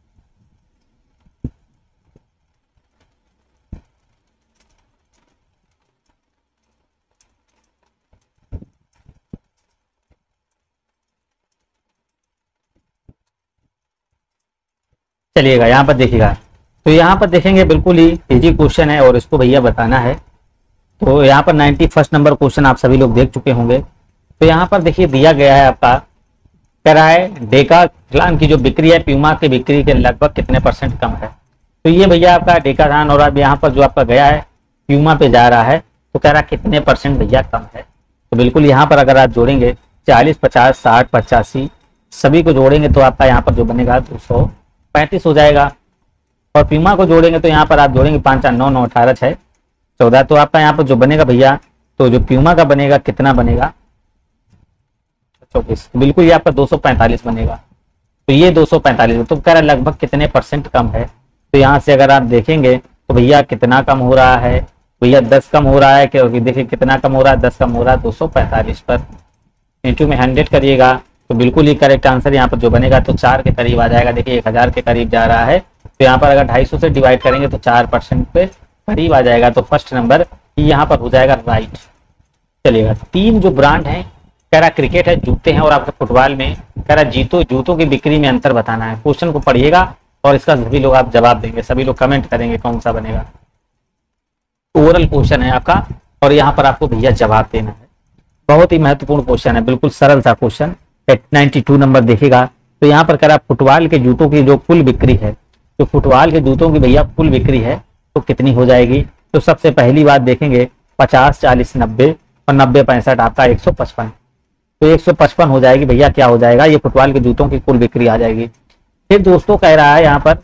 चलिएगा यहाँ पर देखिएगा, तो यहाँ पर देखेंगे बिल्कुल ही इजी क्वेश्चन है और इसको भैया बताना है। तो यहाँ पर नाइन्टी फर्स्ट नंबर क्वेश्चन आप सभी लोग देख चुके होंगे। तो यहाँ पर देखिए दिया गया है आपका, कह रहा है डेकाथलॉन की जो बिक्री है प्यूमा की बिक्री के लगभग कितने परसेंट कम है। तो ये भैया आपका डेकाथलॉन, और अब यहाँ पर जो आपका गया है प्यूमा पे जा रहा है, तो कह रहा है कितने परसेंट भैया कम है। तो बिल्कुल यहाँ पर अगर आप जोड़ेंगे चालीस पचास साठ पचासी सभी को जोड़ेंगे तो आपका यहाँ पर जो बनेगा दो सौ पैंतीस हो जाएगा। और प्यूमा को जोड़ेंगे तो यहाँ पर आप जोड़ेंगे पाँच चार नौ नौ अठारह छः चौदह, तो आपका यहाँ पर जो बनेगा भैया, तो जो प्यूमा का बनेगा कितना बनेगा चौबीस, बिल्कुल ये आपका दो सौ पैंतालीस बनेगा। तो ये दो सौ पैंतालीस, तो कह रहा है लगभग कितने परसेंट कम है। तो यहाँ से अगर आप देखेंगे तो भैया कितना कम हो रहा है, भैया दस कम हो रहा है, क्योंकि देखिए कितना कम हो रहा है, दस कम हो रहा है दो सौ पैंतालीस पर, इंटू में हंड्रेड करिएगा तो बिल्कुल ही करेक्ट आंसर यहाँ पर जो बनेगा तो चार के करीब आ जाएगा। देखिए एक हजार के करीब जा रहा है, तो यहाँ पर अगर ढाई सौ से डिवाइड करेंगे तो चार परसेंट पे करीब आ जाएगा। तो फर्स्ट नंबर यहाँ पर हो जाएगा राइट। चलिएगा तीन जो ब्रांड है, कह रहा क्रिकेट है, जूते हैं, और आपका फुटबॉल में कह रहा जीतो जूतों की बिक्री में अंतर बताना है। क्वेश्चन को पढ़िएगा और इसका सभी लोग आप जवाब देंगे, सभी लोग कमेंट करेंगे कौन सा बनेगा। ओरल क्वेश्चन है आपका और यहाँ पर आपको भैया जवाब देना है। बहुत ही महत्वपूर्ण क्वेश्चन है, बिल्कुल सरल सा क्वेश्चन। बानवे नंबर देखेगा तो यहाँ पर कह रहा फुटबॉल के जूतों की जो कुल बिक्री है, तो फुटबॉल के जूतों की भैया कुल बिक्री है तो कितनी हो जाएगी। तो सबसे पहली बात देखेंगे पचास चालीस नब्बे और नब्बे पैंसठ आपका एक सौ पचपन, तो एक सौ पचपन हो जाएगी भैया, क्या हो जाएगा ये फुटबॉल के जूतों की कुल बिक्री आ जाएगी। फिर दोस्तों कह रहा है यहाँ पर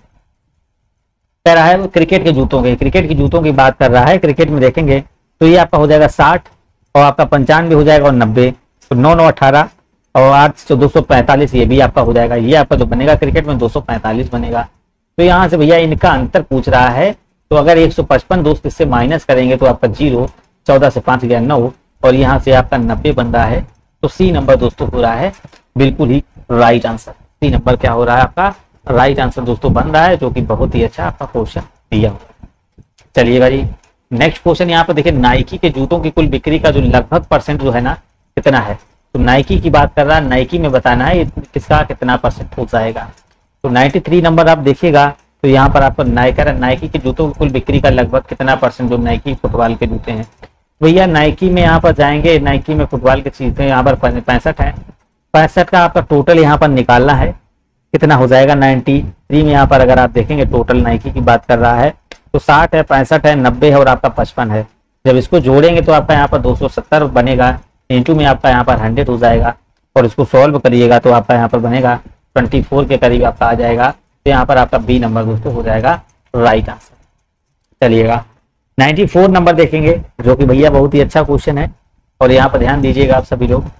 कह रहा है क्रिकेट के जूतों के क्रिकेट के जूतों की बात कर रहा है। क्रिकेट में देखेंगे तो ये आपका हो जाएगा साठ और आपका पंचानवे हो जाएगा और नब्बे, तो नौ नौ अठारह और आठ सौ दो सौ पैंतालीस ये भी आपका हो जाएगा। ये आपका जो बनेगा क्रिकेट में दो सौ पैंतालीस बनेगा। तो यहाँ से भैया इनका अंतर पूछ रहा है, तो अगर एक सौ पचपन दोस्त इससे माइनस करेंगे तो आपका जीरो, चौदह से पांच गया नौ, और यहाँ से आपका नब्बे बन रहा है। तो सी नंबर दोस्तों हो रहा है बिल्कुल ही राइट आंसर। सी नंबर क्या हो रहा है आपका राइट आंसर दोस्तों बन रहा है, जो कि बहुत ही अच्छा आपका क्वेश्चन दिया हुआ है। चलिएगा जी नेक्स्ट क्वेश्चन यहाँ पर देखिए, नाइकी के जूतों की कुल बिक्री का जो लगभग परसेंट जो है ना कितना है। तो नाइकी की बात कर रहा है, नाइकी में बताना है किसका कितना परसेंट हो जाएगा। तो तिरानवे नंबर आप देखिएगा तो यहाँ पर आपको नाइका नाइकी के जूतों की कुल बिक्री का लगभग कितना परसेंट जो नाइकी फुटबॉल के जूते हैं। भैया नाइकी में यहाँ पर जाएंगे, नाइकी में फुटबॉल के चीजें यहाँ पर पैंसठ है, पैंसठ का आपका टोटल यहाँ पर निकालना है कितना हो जाएगा। तिरानवे में यहाँ पर अगर आप देखेंगे टोटल नाइकी की बात कर रहा है तो साठ है, पैंसठ है, नब्बे है और आपका पचपन है। जब इसको जोड़ेंगे तो आपका यहाँ पर दो सौ सत्तर बनेगा, इंटू में आपका यहाँ पर हंड्रेड हो जाएगा, और इसको सॉल्व करिएगा तो आपका यहाँ पर बनेगा ट्वेंटी फोर के करीब आपका आ जाएगा। तो यहाँ पर आपका बी नंबर दोस्तों हो जाएगा राइट आंसर। चलिएगा नाइन्टी फोर नंबर देखेंगे, जो कि भैया बहुत ही अच्छा क्वेश्चन है और यहाँ पर ध्यान दीजिएगा आप सभी लोग।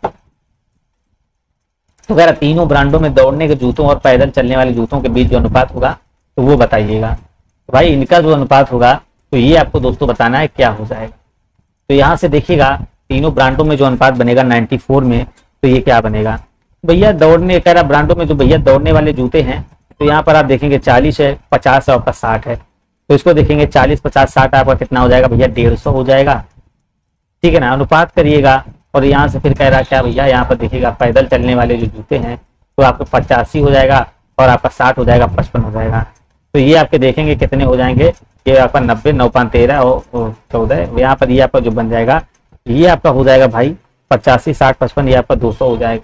तो कह रहा तीनों ब्रांडों में दौड़ने के जूतों और पैदल चलने वाले जूतों के बीच जो अनुपात होगा तो वो बताइएगा। तो भाई इनका जो अनुपात होगा तो ये आपको दोस्तों बताना है क्या हो जाएगा। तो यहाँ से देखिएगा तीनों ब्रांडों में जो अनुपात बनेगा नाइन्टी फोर में, तो ये क्या बनेगा भैया, दौड़ने कह रहा ब्रांडों में जो भैया दौड़ने वाले जूते हैं तो यहाँ पर आप देखेंगे चालीस है, पचास है, आपका साठ है। तो इसको देखेंगे चालीस पचास साठ आपका कितना हो जाएगा भैया, डेढ़ सौ हो जाएगा। ठीक है ना, अनुपात करिएगा। और यहाँ से फिर कह रहा क्या भैया, यहाँ पर देखिएगा पैदल चलने वाले जो जूते हैं तो आपको पचासी हो जाएगा और आपका साठ हो जाएगा, पचपन हो जाएगा। तो ये आपके देखेंगे कितने हो जाएंगे, ये आपका नब्बे, नौ पाँच तेरह और चौदह, यहाँ पर ये आपका जो बन जाएगा ये आपका हो जाएगा भाई पचासी साठ पचपन, ये आपका दो सौ हो जाएगा।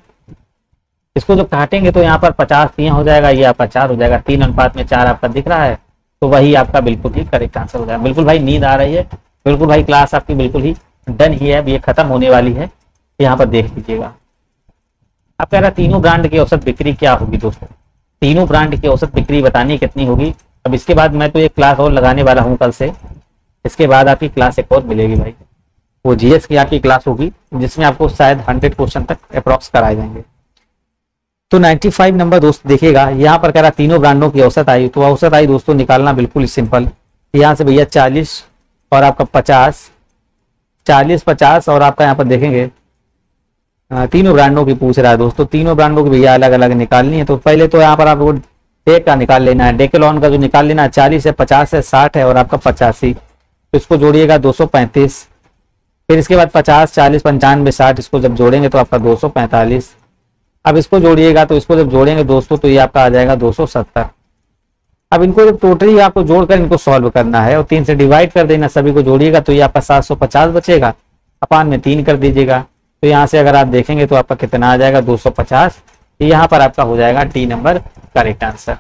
इसको जब काटेंगे तो यहाँ पर पचास तीन हो जाएगा, ये आपका चार हो जाएगा, तीन अनुपात में चार आपका दिख रहा है। तो वही आपका बिल्कुल ही करेक्ट आंसर हो जाएगा। बिल्कुल भाई नींद आ रही है, बिल्कुल भाई क्लास आपकी बिल्कुल ही डन ही है, अब ये खत्म होने वाली है। यहाँ पर देख लीजिएगा। अब कह रहा तीनों ब्रांड की औसत बिक्री क्या होगी दोस्तों, तीनों ब्रांड की औसत बिक्री बतानी कितनी होगी। अब इसके बाद मैं तो एक क्लास और लगाने वाला हूँ कल से, इसके बाद आपकी क्लास एक और मिलेगी भाई, वो जीएस की आपकी क्लास होगी जिसमें आपको शायद हंड्रेड क्वेश्चन तक अप्रॉक्स कराए जाएंगे। तो पचानवे नंबर दोस्त देखिएगा, यहाँ पर कह रहा तीनों ब्रांडों की औसत आई। तो औसत आई दोस्तों निकालना बिल्कुल ही सिंपल, यहाँ से भैया चालीस और आपका पचास, चालीस पचास और आपका यहाँ पर देखेंगे तीनों ब्रांडों की पूछ रहा है दोस्तों, तीनों ब्रांडों की भैया अलग अलग निकालनी है। तो पहले तो यहाँ पर आपको डेक का निकाल लेना है, डेकेलॉन का जो निकाल लेना है, चालीस है, पचास है, साठ है और आपका पचासी। तो इसको जोड़िएगा दो सौ पैंतीस, फिर इसके बाद पचास चालीस पंचानवे साठ, इसको जब जोड़ेंगे तो आपका दो सौ पैंतालीस। अब इसको जोड़िएगा तो इसको जब जोड़ेंगे दोस्तों तो ये आपका आ जाएगा दो सौ सत्तर। अब इनको जब टोटली आपको जोड़कर इनको सॉल्व करना है और तीन से डिवाइड कर देना, सभी को जोड़िएगा तो ये आपका सात सौ पचास बचेगा, अपान में तीन कर दीजिएगा। तो यहाँ से अगर आप देखेंगे तो आपका कितना आ जाएगा दो सौ पचास। यहाँ पर आपका हो जाएगा डी नंबर करेक्ट आंसर।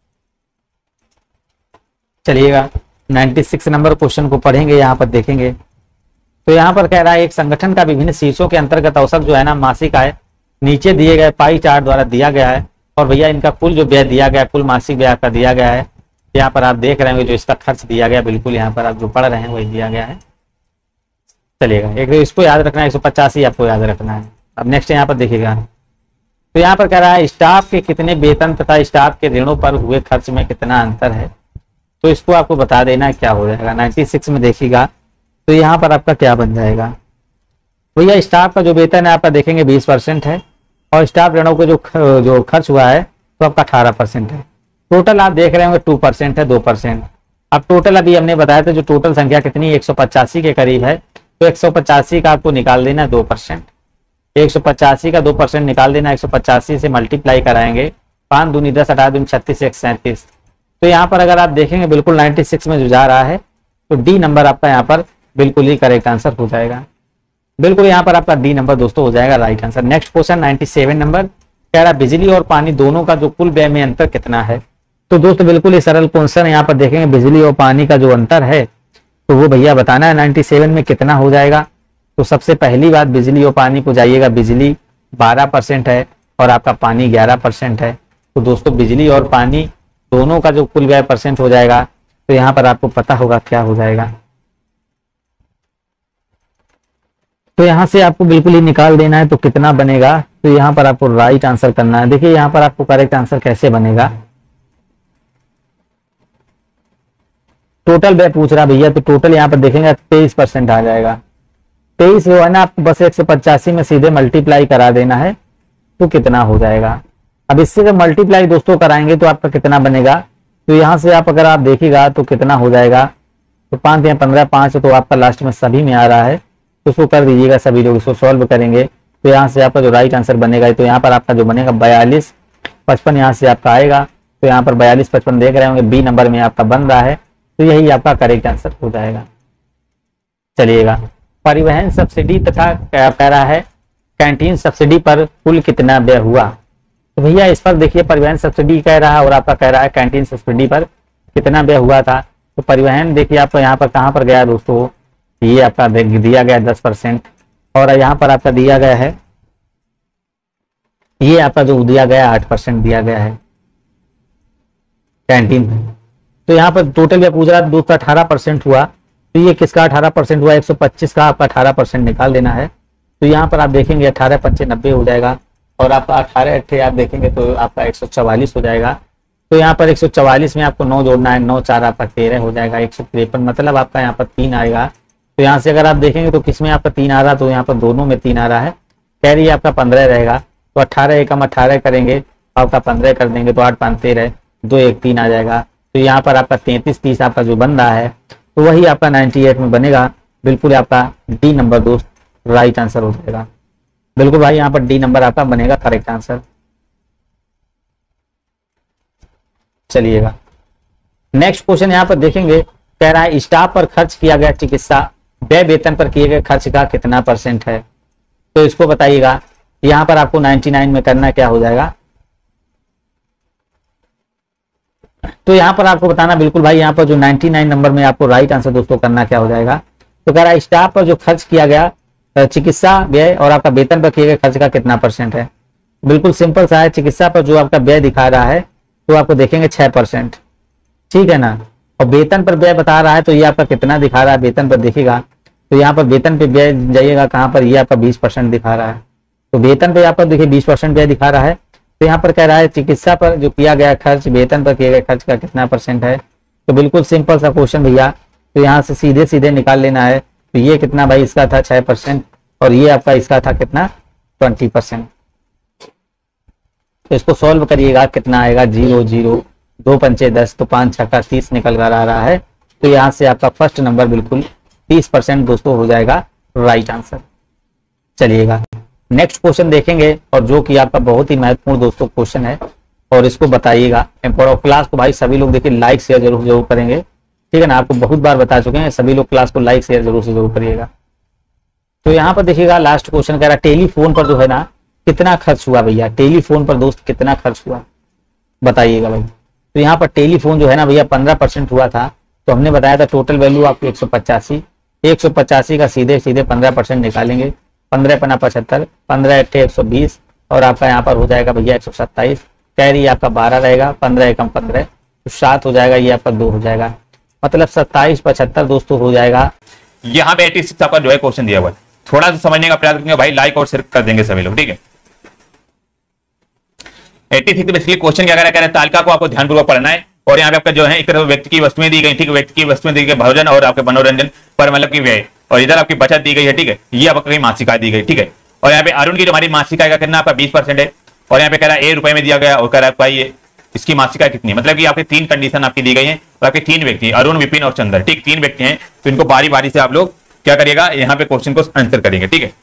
चलिएगा छियानवे नंबर क्वेश्चन को पढ़ेंगे, यहाँ पर देखेंगे। तो यहाँ पर कह रहा है एक संगठन का विभिन्न शीर्षों के अंतर्गत औसत जो है ना मासिक आय नीचे दिए गए पाई चार्ट द्वारा दिया गया है और भैया इनका कुल जो व्यय दिया गया, कुल मासिक व्यय का दिया गया है। यहाँ पर आप देख रहे होंगे जो इसका खर्च दिया गया, बिल्कुल यहाँ पर आप जो पढ़ रहे हैं वही दिया गया है। चलिएगा एक इसको याद रखना है, एक सौ पचासी आपको याद रखना है। अब नेक्स्ट यहाँ पर देखिएगा, तो यहाँ पर कह रहा है स्टाफ के कितने वेतन तथा स्टाफ के ऋणों पर हुए खर्च में कितना अंतर है। तो इसको आपको बता देना है क्या हो जाएगा। छियानवे में देखिएगा तो यहाँ पर आपका क्या बन जाएगा भैया, स्टाफ का जो वेतन है आपका देखेंगे बीस परसेंट है और स्टाफ ऋणों को जो जो खर्च हुआ है तो आपका अठारह परसेंट है। टोटल आप देख रहे होंगे टू परसेंट है, दो परसेंट। अब टोटल अभी हमने बताया था जो टोटल संख्या कितनी एक सौ पचासी के करीब है, तो एक सौ पचासी का आपको निकाल देना है दो परसेंट। एक सौ पचासी का दो परसेंट निकाल देना, एक सौ पचासी से मल्टीप्लाई कराएंगे, पाँच दूनी दस, अठारह दूनी छत्तीस, एक सैंतीस। तो यहाँ पर अगर आप देखेंगे बिल्कुल छियानवे में जो जा रहा है तो डी नंबर आपका यहाँ पर बिल्कुल ही करेक्ट आंसर हो जाएगा। बिल्कुल यहाँ पर आपका डी नंबर दोस्तों हो जाएगा राइट आंसर। नेक्स्ट क्वेश्चन सत्तानवे नंबर कह रहा बिजली और पानी दोनों का जो कुल व्यय में अंतर कितना है। तो दोस्तों बिल्कुल ही सरल क्वेश्चन है, यहाँ पर देखेंगे बिजली और पानी का जो अंतर है तो वो भैया बताना है सत्तानवे में कितना हो जाएगा। तो सबसे पहली बात बिजली और पानी को जाइएगा, बिजली बारह परसेंट है और आपका पानी ग्यारह परसेंट है। तो दोस्तों बिजली और पानी दोनों का जो कुल व्यय परसेंट हो जाएगा तो यहाँ पर आपको पता होगा क्या हो जाएगा। तो यहाँ से आपको बिल्कुल ही निकाल देना है तो कितना बनेगा, तो यहाँ पर आपको राइट आंसर करना है। देखिए यहाँ पर आपको करेक्ट आंसर कैसे बनेगा, टोटल व्यय पूछ रहा भैया, तो टोटल यहाँ पर देखेंगे तेईस परसेंट आ जाएगा। तेईस जो है ना आपको बस एक सौ पचासी में सीधे मल्टीप्लाई करा देना है तो कितना हो जाएगा। अब इससे जब मल्टीप्लाई दोस्तों कराएंगे तो आपका कितना बनेगा, तो यहाँ से आप अगर आप देखिएगा तो कितना हो जाएगा, तो पाँच या पंद्रह, पाँच तो आपका लास्ट में सभी में आ रहा है तो उसको कर दीजिएगा, सभी लोग इसको सॉल्व करेंगे तो यहाँ से आपका जो राइट आंसर बनेगा, तो यहाँ पर आपका जो बनेगा बयालीस पचपन यहाँ से आपका आएगा। तो यहाँ पर बयालीस पचपन देख रहे होंगे बी नंबर में आपका बन रहा है, तो यही आपका करेक्ट आंसर हो जाएगा। चलिएगा परिवहन सब्सिडी तथा कह रहा है कैंटीन सब्सिडी पर कुल कितना व्यय हुआ। तो भैया इस पर देखिए परिवहन सब्सिडी कह रहा है और आपका कह रहा है कैंटीन सब्सिडी पर कितना व्यय हुआ था। तो परिवहन देखिए आपको यहाँ पर कहाँ पर गया दोस्तों, ये आपका दिया गया दस परसेंट और यहाँ पर आपका दिया गया है ये आपका जो दिया गया आठ परसेंट दिया गया है कैंटीन में। तो यहाँ पर टोटल ये पूछ रहा है दोस्तों अठारह परसेंट हुआ, तो ये किसका अठारह परसेंट हुआ, एक सौ पच्चीस का आपका अठारह परसेंट निकाल देना है। तो यहाँ पर आप देखेंगे अठारह पच्चीस नब्बे हो जाएगा, और आपका अठारह अट्ठे आप देखेंगे तो आपका एक सौ चवालीस हो जाएगा। तो यहाँ पर एक सौ चवालीस में आपको नौ जोड़ना है, नौ चार आपका तेरह हो जाएगा, एक सौ तिरपन मतलब आपका यहाँ पर तीन आएगा। तो यहाँ से अगर आप देखेंगे तो किसमें आपका तीन आ रहा, तो यहाँ पर दोनों में तीन आ रहा है, कैरी आपका पंद्रह रहेगा। तो अट्ठारह एकम अट्ठारह करेंगे, आपका पंद्रह कर देंगे तो आठ पाँच तेरह, दो एक तीन आ जाएगा। तो यहाँ पर आपका तैंतीस तीस आपका जो बन रहा है तो वही आपका अट्ठानवे में बनेगा। बिल्कुल आपका डी नंबर दोस्त राइट आंसर हो जाएगा। बिल्कुल भाई यहाँ पर डी नंबर आपका बनेगा करेक्ट आंसर। चलिएगा नेक्स्ट क्वेश्चन यहाँ पर देखेंगे, कह रहा है स्टाफ पर खर्च किया गया चिकित्सा व्यय वेतन पर किए गए खर्च का कितना परसेंट है। तो इसको बताइएगा। यहाँ पर आपको निन्यानवे में करना क्या हो जाएगा, तो यहाँ पर आपको बताना बिल्कुल भाई यहाँ पर जो निन्यानवे नंबर में आपको राइट आंसर दोस्तों करना क्या हो जाएगा। तो कह रहा है स्टाफ पर जो खर्च किया गया चिकित्सा व्यय और आपका वेतन पर किए गए खर्च का कितना परसेंट है। बिल्कुल सिंपल सा है, चिकित्सा पर जो आपका व्यय दिखा रहा है तो आपको देखेंगे छह परसेंट, ठीक है ना। और वेतन पर व्यय बता रहा है तो ये आपका कितना दिखा रहा है, वेतन पर देखिएगा तो यहाँ पर वेतन पे व्यय जाइएगा कहाँ पर, ये आपका बीस परसेंट दिखा रहा है। तो वेतन पे आपका देखिए बीस परसेंट व्यय दिखा रहा है। तो यहाँ पर कह रहा है चिकित्सा पर जो किया गया खर्च वेतन पर किए गए खर्च का कितना परसेंट है। तो बिल्कुल सिंपल सा क्वेश्चन भैया, तो यहाँ से सीधे सीधे निकाल लेना है। तो ये कितना भाई इसका था छह परसेंट, और ये आपका इसका था कितना ट्वेंटी परसेंट। तो इसको सॉल्व करिएगा कितना आएगा, जीरो जीरो दो पंचे दस, तो पाँच छक्का तीस निकल कर आ रहा है। तो यहाँ से आपका फर्स्ट नंबर बिल्कुल तीस परसेंट दोस्तों हो जाएगा राइट आंसर। चलिएगा नेक्स्ट क्वेश्चन देखेंगे, और जो कि आपका बहुत ही महत्वपूर्ण दोस्तों क्वेश्चन है, और इसको बताइएगा। क्लास को भाई सभी लोग देखिए लाइक शेयर जरूर जरूर करेंगे, ठीक है ना। आपको बहुत बार बता चुके हैं, सभी लोग क्लास को लाइक शेयर जरूर से जरूर करिएगा। तो यहाँ पर देखिएगा लास्ट क्वेश्चन कह रहा है टेलीफोन पर जो है ना कितना खर्च हुआ भैया, टेलीफोन पर दोस्त कितना खर्च हुआ बताइएगा भाई। तो यहाँ पर टेलीफोन जो है ना भैया पंद्रह परसेंट हुआ था। तो हमने बताया था टोटल वैल्यू आपकी एक सौ पचासी, एक सौ पचासी का सीधे सीधे पंद्रह परसेंट निकालेंगे, पंद्रह पना पचहत्तर, पंद्रह अट्ठे एक सौ बीस, और आपका यहाँ पर हो जाएगा भैया एक सौ सत्ताईस, कैरी आपका बारह रहेगा, पंद्रह एकम पंद्रह, तो सात हो जाएगा, ये आपका दो हो जाएगा, मतलब सत्ताईस पचहत्तर दोस्तों हो जाएगा। यहाँ पे छियासी आपका जो है क्वेश्चन दिया हुआ है, थोड़ा सा समझने का प्रयास करेंगे भाई, लाइक और शेयर कर देंगे सभी लोग, ठीक है। छियासी बेसिकली क्वेश्चन क्या कह रहा है, तालिका को आपको ध्यानपूर्वक पढ़ना है, और यहाँ पे आपका जो है एक तरफ व्यक्ति की वस्तुएं दी गई, ठीक है, व्यक्ति की वस्तुएं दी गई भोजन और आपके मनोरंजन पर मतलब की व्यय, और इधर आपकी बचत दी गई है, ठीक है, ये आपकी मासिक आय दी गई, ठीक है। और यहाँ पे अरुण की जो हमारी मासिक आय का कितना आपका बीस परसेंट है, और यहाँ पे कह रहा है ए रुपए में दिया गया, और कह रहा है भाई ये इसकी मासिक आय कितनी, मतलब कि आपके तीन कंडीशन आपकी दी गई है, और आपके तीन व्यक्ति अरुण विपिन और चंद्र, ठीक, तीन व्यक्ति हैं। तो इनको बारी बारी से आप लोग क्या करिएगा, यहाँ पे क्वेश्चन को आंसर करेंगे, ठीक है।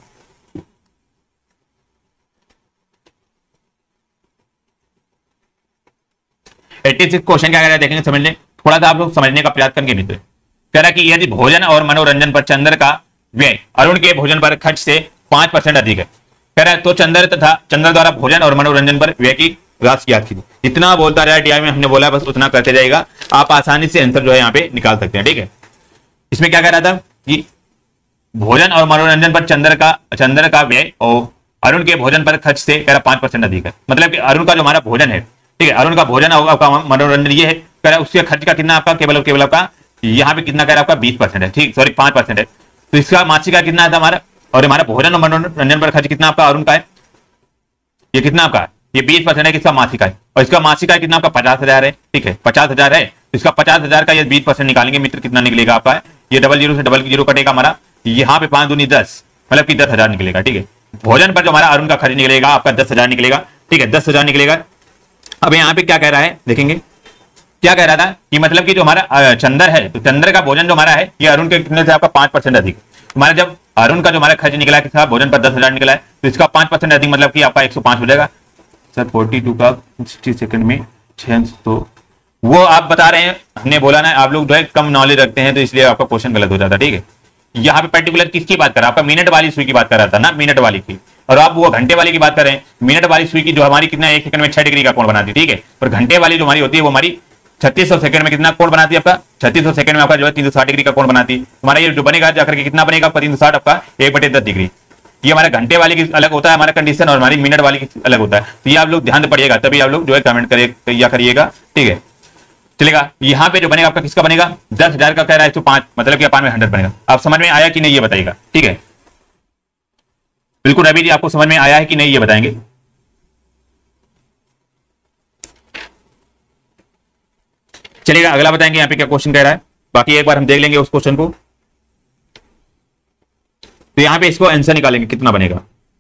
छियासी क्वेश्चन क्या कह रहा है देखेंगे, समझ लें, थोड़ा सा आप लोग समझने का प्रयास करेंगे मित्र। कह रहा है कि यदि भोजन और मनोरंजन पर चंद्र का व्यय अरुण के भोजन पर खर्च से पांच परसेंट अधिक है, कह रहा है तो चंद्र तथा चंद्र द्वारा भोजन और मनोरंजन पर व्यय की राशि याद कीजिए। इतना बोलता रहा टीआई में, हमने बोला बस उतना करते जाएगा, आप आसानी से आंसर जो है यहाँ पे निकाल सकते हैं, ठीक है। इसमें क्या कह रहा था कि भोजन और मनोरंजन पर चंद्र का चंद्र का व्यय और अरुण के भोजन पर खर्च से कह रहा पांच परसेंट अधिक है, मतलब कि अरुण का जो हमारा भोजन है, ठीक है, अरुण का भोजन और आपका मनोरंजन ये है, कह रहा है उसके खर्च का कितना आपका केवल केवल आपका यहाँ पे कितना कह रहा है आपका बीस परसेंट है, ठीक, सॉरी पांच परसेंट है। तो इसका मासिक का कितना था हमारा, और हमारा भोजन और मनोरंजन पर खर्च कितना आपका अरुण का है, ये कितना आपका है, ये बीस परसेंट है किसका मासिक है, और इसका मासिक है कितना आपका पचास हजार है, ठीक है, पचास हजार है। इसका पचास हजार का ये बीस परसेंट निकालेंगे मित्र, कितना निकलेगा आपका, ये डबल जीरो से डबल जीरो कटेगा हमारा, यहाँ पे पांच दूनी दस, मतलब कि दस हजार निकलेगा, ठीक है। भोजन पर जो हमारा अरुण का खर्च निकलेगा आपका दस हजार निकलेगा, ठीक है, दस हजार निकलेगा। अब यहाँ पे क्या कह रहा है देखेंगे, क्या कह रहा था कि मतलब कि जो हमारा चंद्र है, तो चंद्र का भोजन जो हमारा है ये अरुण के कितने से आपका पांच परसेंट अधिक, हमारा जब अरुण का जो हमारा खर्च निकला किसका भोजन पर दस हजार निकला है, तो इसका पांच परसेंट अधिक मतलब कि आपका एक सौ पांच हो जाएगा सर, फोर्टी टू का सिक्सटी सेकंड में छह, तो वो आप बता रहे हैं, हमने बोला ना आप लोग जो है कम नॉलेज रखते हैं, तो इसलिए आपका क्वेश्चन गलत हो जाता है, ठीक है। यहाँ पे पर्टिकुलर किसकी बात कर रहा है, आपका मिनट वाली सुई की बात कर रहा था ना, मिनट वाली की, और आप वो घंटे वाली की बात कर रहे हैं। मिनट वाली सुई की जो हमारी कितना एक सेकंड में छह डिग्री का कोण बनाती है, ठीक है, और घंटे वाली जो हमारी होती है वो हमारी छत्तीस सौ सेकंड में कितना कोण बनाती है आपका, छत्तीस सौ सेकंड में आपका जो है तीन सौ साठ डिग्री का कोण बनाती है। हमारा ये जो बनेगा जाकर के कितना बनेगा आपका तीन सौ साठ आपका एक बटे दस डिग्री, ये हमारे घंटे वाले की अलग होता है हमारा कंडीशन, और हमारी मिनट वाली की अलग होता है। तो ये आप लोग ध्यान पड़िएगा, तभी आप लोग जो है कमेंट करिए या करिएगा, ठीक है। चलेगा, यहाँ पे जो बनेगा आपका किसका बनेगा, दस हजार का कह रहा है तो पांच, मतलब कि अपान में हंड्रेड बनेगा। आप समझ में आया कि नहीं ये बताइएगा, ठीक है। बिल्कुल रवि जी, आपको समझ में आया है कि नहीं ये बताएंगे। चलिएगा, अगला बताएंगे यहाँ पे क्या क्वेश्चन कह रहा है, बाकी एक बार हम देख लेंगे उस क्वेश्चन को। तो यहाँ पे इसको आंसर निकालेंगे कितना बनेगा।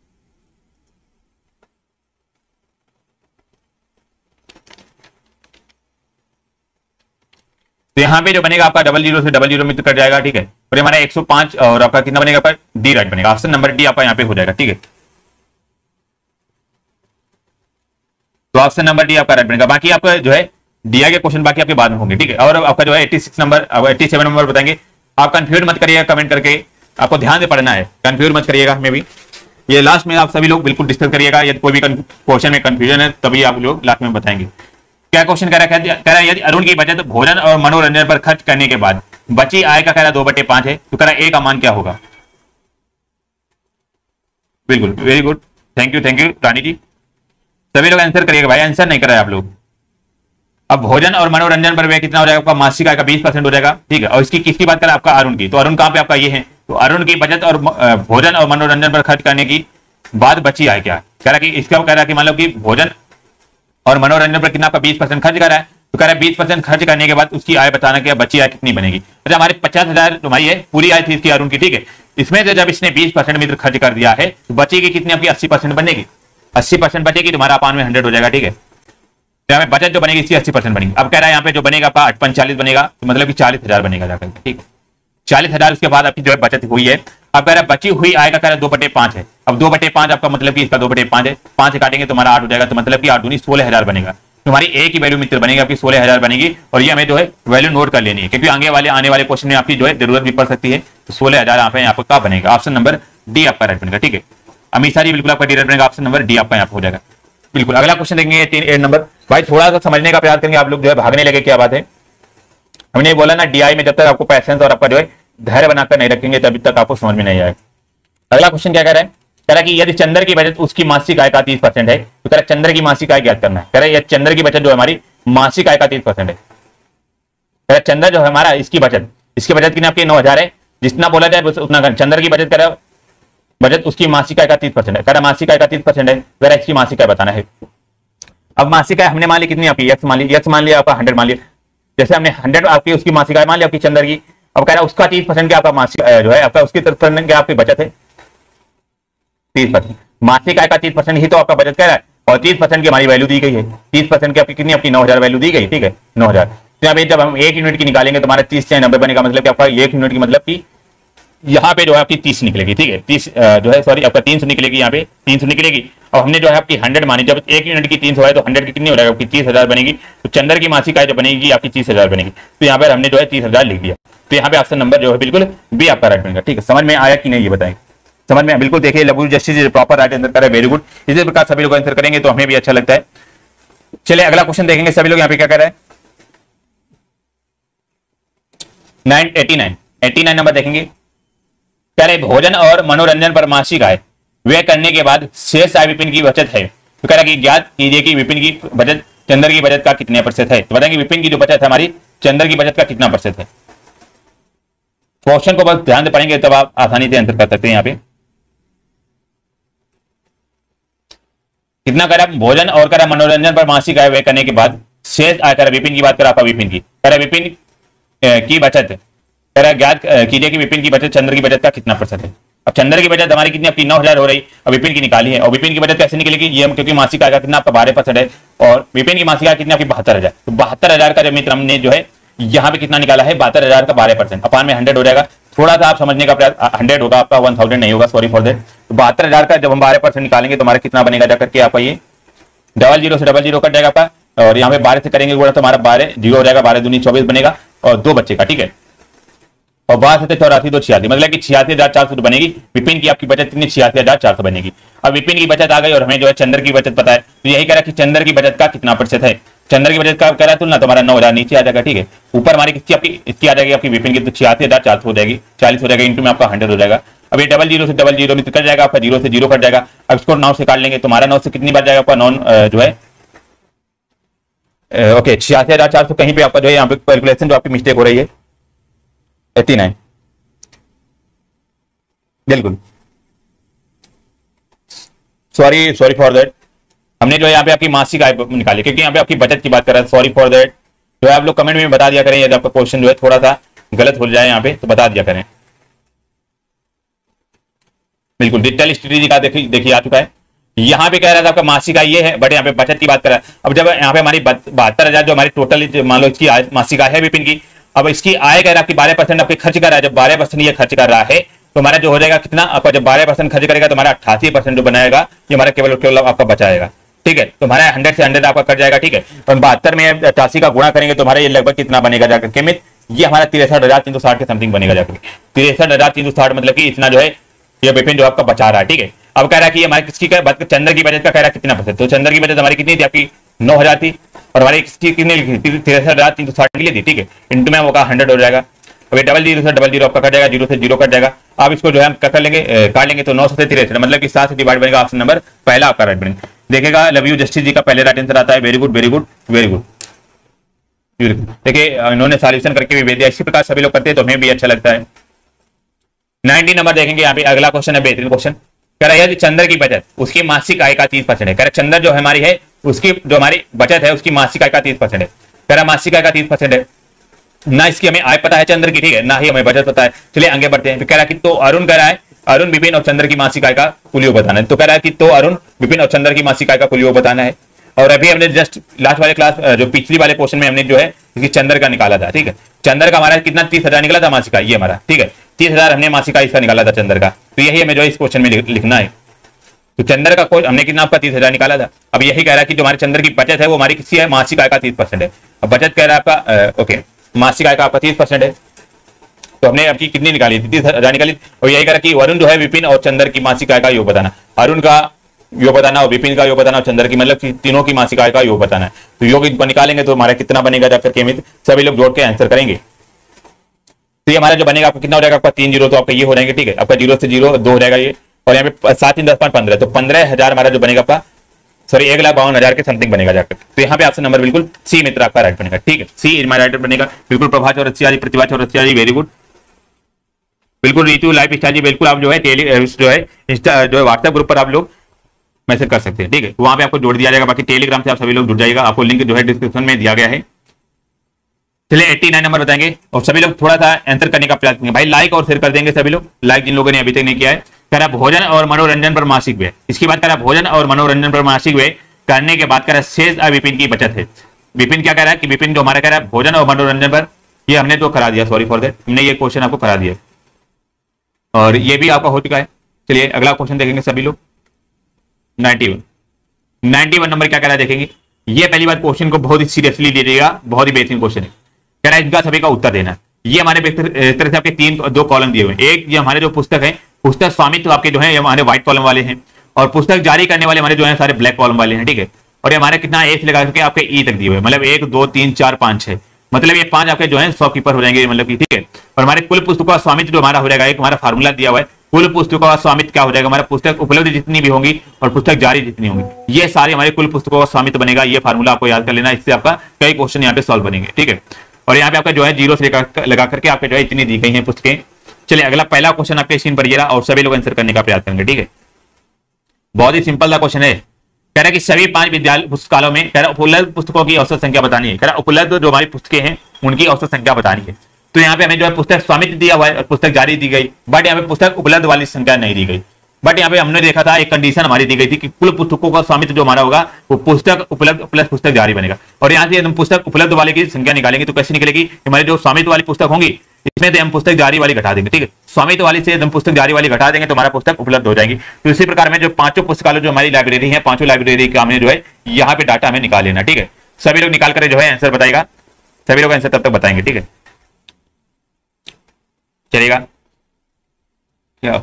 तो यहाँ पे जो बनेगा आपका डबल जीरो से डबल जीरो में कट जाएगा, ठीक है। और हमारा एक सौ पांच और आपका कितना बनेगा पर डी राइट बनेगा, ऑप्शन नंबर डी आपका यहाँ पे हो जाएगा, ठीक है। तो ऑप्शन नंबर डी आपका राइट बनेगा। बाकी आपका जो है दिया गया क्वेश्चन बाकी आपके बाद में होंगे, ठीक है। और आपका जो है छियासी नंबर सत्तासी नंबर बताएंगे। आप कंफ्यूज मत करिएगा कमेंट करके, आपको ध्यान से पढ़ना है, कंफ्यूज मत करिएगा। मैं भी ये लास्ट में आप सभी लोग बिल्कुल डिस्कस करिएगा, यदि कोई भी क्वेश्चन में कंफ्यूजन है तभी आप लोग लास्ट में बताएंगे। क्या क्वेश्चन कह रहा है, कह रहा है यदि अरुण की बचत भोजन और मनोरंजन पर खर्च करने के बाद बची आय का कह रहा है दो बटे पांच है, तो कह रहा है ए का मान क्या होगा। बिल्कुल, very good, thank you thank you Rani ji. सभी लोग आंसर करिएगा भाई, आंसर नहीं कर रहे आप लोग। अब भोजन और मनोरंजन पर व्यय कितना हो जाएगा आपका, मासिक आय का बीस परसेंट हो जाएगा, ठीक है। और इसकी किसकी बात करें आपका अरुण की, तो अरुण कहां पे आपका ये है, तो अरुण की बचत और भोजन और मनोरंजन पर खर्च करने की बाद बची आय क्या है, कह रहा कि इसका कह रहा कि मान लो कि भोजन और मनोरंजन पर कितना आपका बीस परसेंट खर्च कर रहा है, तो कह रहा है बीस परसेंट खर्च करने के बाद उसकी आय बताना कि बची आय कितनी बनेगी। अच्छा, हमारे पचास हजार हमारी है पूरी आय थी इसकी अरुण की, ठीक है। इसमें से जब इसने बीस परसेंट मित्र खर्च कर दिया है तो बचेगी कितनी आपकी, अस्सी परसेंट बनेगी, अस्सी परसेंट बचेगी, तुम्हारा अपान में हंड्रेड हो जाएगा, ठीक है। तो यहाँ बचत जो बनेगी इसकी अस्सी परसेंट बनेगी। अब कह रहा है यहाँ पे जो बनेगा आपका पंचालीस बनेगा, तो मतलब कि चालीस हजार बनेगा जाकर, ठीक है। चालीस हजार उसके बाद आपकी जो है बचत हुई है। अब कह रहा है बची हुई आय का कह रहा है दो बटे पांच है। अब दो बटे पांच आपका मतलब कि इसका दो बटे पांच है, पांच काटेंगे तो हमारा आठ हो जाएगा, तो मतलब कि आठ दूनी सोलह हजार बनेगा। तुम्हारी ए की वैल्यू मित्र बनेगी आपकी सोलह हजार बनेगी, और ये हमें जो है वैल्यू नोट कर लेनी है, क्योंकि आगे वाले आने वाले क्वेश्चन में आपकी जो है जरूरत भी पड़ सकती है। तो सोलह हजार यहाँ पे यहाँ पर क्या बनेगा, ऑप्शन नंबर डी आपका राइट बनेगा, ठीक है। अमीषा जी बिल्कुल आपका डी राइट बनेगा, ऑप्शन नंबर डी आपका यहाँ हो जाएगा। बिल्कुल, अगला क्वेश्चन देखेंगे तीन एट नंबर। भाई थोड़ा सा समझने का प्रयास करेंगे, आप लोग जो है भागने लगे क्या बात है। हमने बोला ना डीआई में जब तक आपको पैसेंस और आपका जो है धैर्य बनाकर नहीं रखेंगे तभी तक आपको समझ में नहीं आएगा। अगला क्वेश्चन क्या कह रहा है, कह रहा है कि यदि चंद्र की बचत उसकी मासिक आय का तीस परसेंट है, तो कह रहा है चंद्र की मासिक आय ज्ञात करना है। कह रहा है यदि चंद्र की बचत जो हमारी मासिक आय का तीस परसेंट है, कह रहा चंद्र जो है हमारा इसकी बचत इसकी बचत कितनी आपकी नौ हजार है, जितना बोला जाए उतना चंद्र की बचत कह बचत उसकी मासिक आय का तीस परसेंट है। कह रहा मासिक आय का तीस परसेंट है, कह रहा इसकी मासिक आय बताना है। अब मासिक आय हमने मान ली कितनी आपकी, यक्स मान ली, यक्स मान लिया आपका हंड्रेड मान लिया, जैसे हमने हंड्रेड आपकी उसकी मासिक आय मान लिया आपकी चंद्र की। अब कह रहा है उसका तीस परसेंट क्या आपका मासिक जो है आपका उसकी तरफ क्या आपकी बचत है तीस परसेंट, मासिक आय का तीस परसेंट ही तो आपका बचत कह रहा है, और तीस परसेंट की हमारी वैल्यू दी गई है। तीस परसेंट की आपकी कितनी आपकी नौ हजार वैल्यू दी गई, ठीक है, नौ हजार। तो यहाँ पे जब हम एक यूनिट की निकालेंगे तो हमारा तीस से नब्बे बनेगा, मतलब कि आपका एक यूनिट की मतलब की यहाँ पे जो है आपकी तीस निकलेगी, ठीक है, तीस जो है सॉरी आपका तीन सौ निकलेगी, यहाँ पे तीन सौ निकलेगी। और हमने जो है आपकी हंड्रेड मानी, जब एक यूनिट की तीन सौ है तो हंड्रेड की कितनी हो जाएगा आपकी तीस हजार बनेगी। तो चंद्र की मासिक आय जो बनेगी आपकी तीस हजार बनेगी, तो यहाँ पर हमने जो है तीस हजार लिख दिया। तो यहाँ पे ऑप्शन नंबर जो है बिल्कुल बी आपका राइट बनेगा, ठीक है। समझ में आया कि नहीं ये बताएंगे, समझ में बिल्कुल देखिए लघु जस्टिस प्रॉपर राइट आंसर करे, वेरी गुड। इसी प्रकार सभी लोग आंसर करेंगे तो हमें भी अच्छा लगता है। चलिए अगला क्वेश्चन देखेंगे सभी लोग, यहाँ पे क्या कर रहे हैं nine eighty nine eighty nine number देखेंगे। कह रहे भोजन और मनोरंजन पर मासिक आय व्यय करने के बाद शेष आय विपिन की बचत है, तो कह रहा है कि ज्ञात कीजिए कि विपिन की बचत चंद्र की बचत का कितने प्रतिशत है। तो बताएंगे विपिन की जो बचत है हमारी चंद्र की बचत का कितना प्रतिशत है। क्वेश्चन को बस ध्यान से पढ़ेंगे तब आप आसानी से आंसर कर सकते हैं। यहाँ पे कितना करा भोजन और करा मनोरंजन पर मासिक आय व्यय करने के बाद शेष आय करा विपिन की बात करा आपका विपिन की करा विपिन की बचत करा ज्ञात कीजिए कि विपिन की बचत चंद्र की बचत का कितना प्रतिशत है। अब चंद्र की बचत हमारी कितनी आपकी नौ हजार हो रही, और विपिन की निकाली है। और विपिन की बचत कैसे निकलेगी, ये क्योंकि मासिक आय का कितना आपका बारह परसेंट है, और विपिन की मासिक आय कितनी आपकी बहत्तर हजार। तो बहत्तर हजार का जब मित्र हमने जो है यहाँ पे कितना निकाला है बहत्तर हजार का बारह परसेंट अपान में हंड्रेड हो जाएगा। थोड़ा सा आप समझने का प्रयास, हंड्रेड होगा आपका वन थाउजेंड नहीं होगा, सॉरी फॉर दैट। तो बहत्तर हजार का जब हम बारह परसेंट निकालेंगे तो हमारा कितना बनेगा जाकर के आपका ये डबल जीरो से डबल जीरो कट जाएगा आपका, और यहाँ पे बारह से करेंगे तो हमारा बारह जीरो हो जाएगा, बारह दूनी चौबीस बनेगा और दो बच्चे का, ठीक है। और बारह से चौरासी तो छियासी, मतलब कि छियासी हजार चार सौ बनेगी। विपिन की आपकी बचत कितनी छियासी हजार चार सौ बनेगी। अब विपिन की बचत आ गई और हमें जो है चंद्र की बचत पता है, तो यही कह रहा है कि चंद्र की बचत का कितना प्रतिशत है। चंद्र की बचत का कह रहा है तुलना तो हमारा नौ हजार नीचे आ जाएगा, ठीक है। ऊपर हमारी किसकी आपकी इसकी आ जाएगी आपकी विपिन की, तो छियासी हजार चार सौ हो जाएगी, चालीस हो जाएगा, इंटू में आपका हंड्रेड हो जाएगा। अब ये डबल जीरो से डबल जीरो में कट जाएगा आपका, जीरो से जीरो कट जाएगा। अब इसको नौ से काट लेंगे, तुम्हारा नौ से कितनी बार जाएगा आपका, नौ जो है ओके छियासी हजार चार सौ, कहीं पे आपका जो है यहाँ पे कैलकुलेशन जो आपकी मिस्टेक हो रही है एट्टी नाइन, बिल्कुल सॉरी सॉरी फॉर दैट। हमने जो है यहाँ पे आपकी मासिक आय निकाली क्योंकि यहाँ पे आपकी बचत की बात कर रहा है, सॉरी फॉर दैट। जो है आप लोग कमेंट में बता दिया करें यदि आपका क्वेश्चन जो है थोड़ा सा गलत हो जाए यहाँ पे तो बता दिया करें। बिल्कुल डिजिटल स्ट्रेटेजी का देखिए देखिए आ चुका है। यहाँ पे कह रहा था आपका मासिक आय ये है, बट यहाँ पे बचत की बात कर रहा है। अब जब यहाँ पे हमारी बहत्तर हजार जो हमारी टोटल मान लो इसकी मासिक आय है विपिन की, अब इसकी आय कह रहा है आपकी बारह परसेंट आपके खर्च कर रहा है। जब बारह परसेंट ये खर्च कर रहा है तो हमारा जो हो जाएगा कितना आपका, जब बारह परसेंट खर्च करेगा तो हमारा अट्ठासी परसेंट जो बनाएगा ये हमारा केवल केवल आपका बचाएगा, ठीक है। तो हमारा हंड्रेड से हंड्रेड आपका कट जाएगा, ठीक है। तो बहत्तर में अट्ठासी का गुणा करेंगे तो हमारा ये लगभग कितना बनेगा जाकर के मित्र, ये हमारा तिरसठ हजार तीन सौ साठ के समथिंग बनेगा जाकर, तिरसठ हजार तीन सौ साठ मतलब कि इतना जो है ये विपिन जो आपका बचा रहा है, ठीक है। अब कह रहा है कि हमारे किसकी बात, चंद्र की बचत का कह रहा है कितना परसेंट, तो चंद्र की बचत हमारी कितनी थी आपकी नौ हजार थी और हमारी किसकी कितनी लिखी थी, तिरसठ हजार तीन सौ साठ के लिए थी, ठीक है। इंटू में होगा हंड्रेड हो जाएगा। अब डबल जीरो से डबल जीरो आपका कट जाएगा, जीरो से जीरो कट जाएगा। आप इसको जो है हम कर लेंगे काट लेंगे तो नौ से तिरसठ मतलब कि सात से डिवाइड बनेगा, ऑप्शन नंबर पहला आपका राइट बनेगा। देखेगा लव यू जस्टिस जी का पहले राइट आंसर आता है, very good very good very good. देखिए इन्होंने सॉल्यूशन करके भी भेज दिया, इसी प्रकार सभी लोग करते हैं तो हमें भी अच्छा लगता है। नाइनटी नंबर देखेंगे यहाँ पे अगला क्वेश्चन है, बेहतरीन क्वेश्चन। कह रहा है चंद्र की बचत उसकी मासिक आय का तीस परसेंट है। कह रहा चंद्र जो हमारी है उसकी जो हमारी बचत है उसकी मासिक आय का तीस परसेंट है। कह रहा मासिक आय का तीस परसेंट है, ना इसकी हमें आय पता है चंद्र की, ठीक है, ना ही हमें बचत पता है। चलिए आगे बढ़ते हैं। कह रहा है कि तो अरुण कह रहा है अरुण विपिन और चंद्र की मासिक आय का कुल योग बताना है। तो कह रहा है कि तो अरुण विपिन और चंद्र की मासिक आय का कुल योग बताना है। और अभी हमने जस्ट लास्ट वाले क्लास जो पिछली वाले क्वेश्चन में हमने जो है चंद्र का निकाला था, ठीक है। चंद्र का हमारा कितना तीस हजार निकला था मासिक आय, ये हमारा, ठीक है, तीस हजार हमने मासिक आय इसका निकाला था चंद्र का। तो यही हमें जो है इस क्वेश्चन में लिखना है। तो चंद्र का कोई हमने कितना आपका तीस हजार निकाला था। अब यही कह रहा है कि जो हमारे चंद्र की बचत है वो हमारी किसी है मासिक आय का तीस परसेंट है। अब बचत कह रहा है आपका ओके मासिक आय का आपका तीस परसेंट है, तो हमने आपकी कितनी निकाली थी, तीस हजार निकाली। और यही कह रहा कि वरुण जो है विपिन और चंद्र की मासिक आय का योग बताना, अरुण का योग बताना और विपिन का योग बताना और चंद्र की मतलब तीनों की मासिक आय का योग बताना है। तो योग निकालेंगे तो हमारा कितना बनेगा जाकर के मित्र सभी लोग जोड़ के आंसर करेंगे। तो ये हमारा जो बनेगा आपका कितना हो जाएगा आपका तीन जीरो, तो आपका ये हो जाएंगे, ठीक है। आपका जीरो से जीरो दो हो जाएगा ये, और यहाँ पे सात तीन दस पांच पंद्रह, तो पंद्रह हजार हमारा जो बनेगा आपका सॉरी एक लाख बावन हजार के समथिंग बनेगा जाकर। तो यहाँ पे ऑप्शन नंबर बिल्कुल सी मित्र आपका राइट बनेगा, ठीक है। सी इज माय राइट बनेगा बिल्कुल। प्रभा चौरसिया, प्रतिभा चौरसिया जी वेरी गुड, बिल्कुल। रीतू लाइफ स्टाइल जी बिल्कुल, आप जो है टेली जो है इंस्टा जो है व्हाट्सएप ग्रुप पर आप लोग मैसेज कर सकते हैं, ठीक है, वहां पे आपको जोड़ दिया जाएगा। बाकी टेलीग्राम से आप सभी लोग जुड़ जाएगा, आपको लिंक जो है डिस्क्रिप्शन में दिया गया है। चलिए नवासी नंबर बताएंगे और सभी लोग थोड़ा सा आंसर करने का प्रयास करेंगे। भाई लाइक और शेयर कर देंगे सभी लोग, लाइक जिन लोगों ने अभी तक नहीं किया है। कह रहा भोजन और मनोरंजन पर मासिक व्यय, इसकी बात कर रहा भोजन और मनोरंजन पर मासिक व्यय करने के बाद कह रहा शेष विपिन की बचत है। विपिन क्या कह रहा है कि विपिन जो हमारा कह रहा है भोजन और मनोरंजन पर, ये हमने तो करा दिया, सॉरी फॉर दैट, हमने ये क्वेश्चन आपको करा दिया और ये भी आपका हो चुका है। चलिए अगला क्वेश्चन देखेंगे सभी लोग। Ninety one ninety one number क्या कह रहा है देखेंगे। ये पहली बार क्वेश्चन को बहुत ही सीरियसली लीजिएगा, बहुत ही बेहतरीन क्वेश्चन है। कह रहा है इनका सभी का उत्तर देना। ये हमारे एक तरह से आपके तीन दो कॉलम दिए हुए हैं। एक ये हमारे जो पुस्तक है, पुस्तक स्वामित्व आपके जो है ये हमारे व्हाइट कॉलम वाले हैं, और पुस्तक जारी करने वाले हमारे जो है सारे ब्लैक कॉलम वाले हैं, ठीक है। और ये हमारे कितना एस लगा करके आपके ई तक दिए हुए, मतलब एक दो तीन चार पांच छह, मतलब ये पांच आपके जो है शॉपकीपर हो जाएंगे, मतलब कि ठीक है। और हमारे कुल पुस्तकों का स्वामित्व जो हमारा हो जाएगा, एक हमारा फार्मूला दिया हुआ है, कुल पुस्तकों का स्वामित्व क्या हो जाएगा हमारा, पुस्तक उपलब्ध जितनी भी होंगी और पुस्तक जारी जितनी होंगी, ये सारे हमारे कुल पुस्तकों का स्वामित्व बनेगा। ये फार्मूला आपको याद कर लेना, इससे आपका कई क्वेश्चन यहाँ पे सॉल्व बनेंगे, ठीक है। और यहाँ पे आपका जो है जीरो से लगा करके आपके जो है इतनी दी गई है पुस्तकें। चलिए अगला पहला क्वेश्चन आपके स्क्रीन पर ये रहा और सभी लोग आंसर करने का प्रयास करेंगे, ठीक है। बहुत ही सिंपल सा क्वेश्चन है। कह रहा है कि सभी पांच विद्यालय पुस्तकालयों में कह रहा उपलब्ध पुस्तकों की औसत संख्या बतानी है। कह रहा उपलब्ध जो हमारी पुस्तकें हैं उनकी औसत संख्या बतानी है। तो यहाँ पे हमें जो है पुस्तक स्वामित्व दिया हुआ है और पुस्तक जारी दी गई, बट यहाँ पे पुस्तक उपलब्ध वाली संख्या नहीं दी गई। बट यहाँ पे हमने देखा था एक कंडीशन हमारी दी गई थी कि कुल पुस्तकों का स्वामित्व जो हमारा होगा वो पुस्तक उपलब्ध प्लस पुस्तक जारी बनेगा। और यहाँ से हम पुस्तक उपलब्ध वाले की संख्या निकालेंगे तो कैसे निकलेगी, हमारी जो स्वामित्व वाली पुस्तक होंगी इसमें से हम पुस्तक जारी वाली घटा देंगे, ठीक है। स्वामित्व वाली से हम पुस्तक जारी वाली घटा देंगे तो हमारा पुस्तक उपलब्ध हो जाएगी। तो इसी प्रकार में जो पांचों पुस्तकालय जो हमारी लाइब्रेरी है, पांचों लाइब्रेरी का हमें जो है यहाँ पे डाटा हमें निकाल लेना, ठीक है। सभी लोग निकाल कर जो है आंसर बताएगा, सभी लोग आंसर तब तक बताएंगे, ठीक है, चलेगा क्या।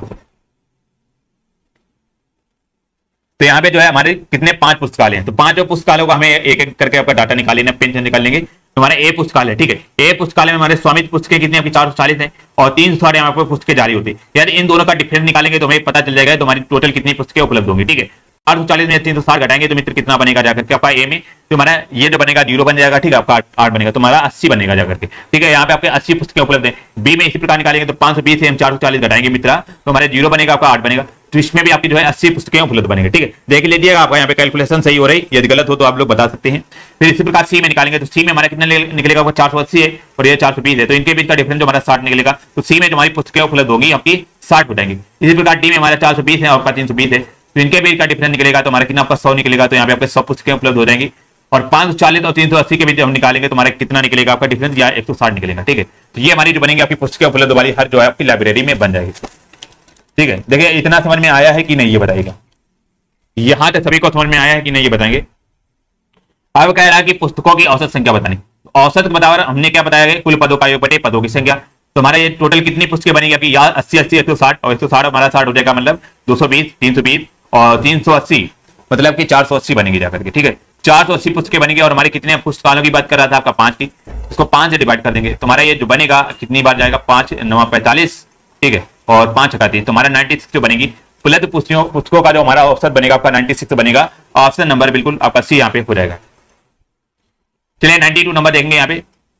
तो यहाँ पे जो है हमारे कितने पांच पुस्तकालय हैं, तो पांचों पुस्तकालयों का हमें एक एक करके आपका डाटा निकाल लेना, पेन से निकाल लेंगे तुम्हारे ए पुस्तकालय, ठीक है, ए पुस्तकालय में हमारे स्वामित्व पुस्तकें कितनी आपकी चार सौ चालीस है और तीन सौ साठ यहाँ पर पुस्तकें जारी होती है। यानी इन दोनों का डिफरेंस निकालेंगे तो हमें पता चल जाएगा तुम्हारी टोटल कितनी पुस्तकें उपलब्ध होंगी, ठीक है। चार सौ चालीस में तीन सौ साठ घटाएंगे तो मित्र कितना बनेगा जाकर के आपका ए में, तुम्हारा ये जो बनेगा जीरो बन जाएगा, ठीक है, आपका आठ बनेगा, तुम्हारा अस्सी बनेगा जाकर के, ठीक है। यहाँ पे आपके अस्सी पुस्तकें उपलब्ध है। बी में इसी प्रकार निकालेंगे तो पांच सौ बीस से हम चार सौ चालीस घटाएंगे मित्रा तो हमारे जीरो बनेगा, आपका आठ बनेगा। तो इसमें भी आपकी जो है अस्सी पुस्तकें उपलब्ध बनेंगे, ठीक है। देख लीजिएगा आपका यहाँ पे कैलकुलेशन सही हो रही, यदि गलत हो तो आप लोग बता सकते हैं। फिर इसी प्रकार सी में निकालेंगे तो सी में हमारा कितना निकलेगा, आपका चार सौ अस्सी है और ये चार सौ बीस है, तो इनके बीच का डिफरेंस जो हमारा साठ निकलेगा। तो सी में जो हमारी पुस्तकें उपलब्ध होगी आपकी साठ घटाएंगे। इसी प्रकार डी में हमारा चार सौ बीस है और आपका तीन सौ बीस है, तो इनके बीच का डिफरेंस निकलेगा तो हमारा कितना आपका सौ निकलेगा, तो यहाँ पे आपके सौ पुस्तकें उपलब्ध हो जाएंगी। और पांच सौ चालीस और तीन सौ अस्सी के बीच हम निकालेंगे तो हमारा कितना निकलेगा आपका डिफरेंस, या एक सौ साठ निकलेगा, ठीक है। तो ये हमारी जो बनेगी आपकी पुस्तकें उपलब्ध वाली हर जो है आपकी लाइब्रेरी में बन जाएगी, ठीक है। देखिए इतना समझ में आया है कि नहीं ये बताइएगा, यहां तक सभी को समझ में आया है कि नहीं ये बताएंगे। अब कह रहा है कि पुस्तकों की औसत संख्या बतानी, औसत बताओ, हमने क्या बताया, कुल पदों का योग बटे पदों की संख्या। तो हमारा ये टोटल कितनी पुस्तकें बनेगी आपकी, यार अस्सी अस्सी एक सौ साठ और एक सौ साठ हमारा साठ हो जाएगा, मतलब दो सौ बीस तीन सौ बीस और तीन सौ अस्सी मतलब कि चार सौ अस्सी बनेगी जाकर के, ठीक है। चार सौ अस्सी पुस्तकें बनेगी और हमारे कितने पुस्तकालयों की बात कर रहा था आपका पांच की, उसको पांच से डिवाइड कर देंगे तो हमारा ये जो बनेगा कितनी बार जाएगा, पांच नवा पैंतालीस, ठीक है, और पांच हटाती है तो हमारा नाइनटी सिक्स जो बनेगी। उपलब्ध पुस्तकों पुस्तकों का जो हमारा औसत बनेगा आपका नाइनटी सिक्स बनेगा, ऑप्शन नंबर बिल्कुल आपका सी यहाँ पे हो जाएगा। चलिए नाइनटी टू नंबर देखेंगे यहाँ पे,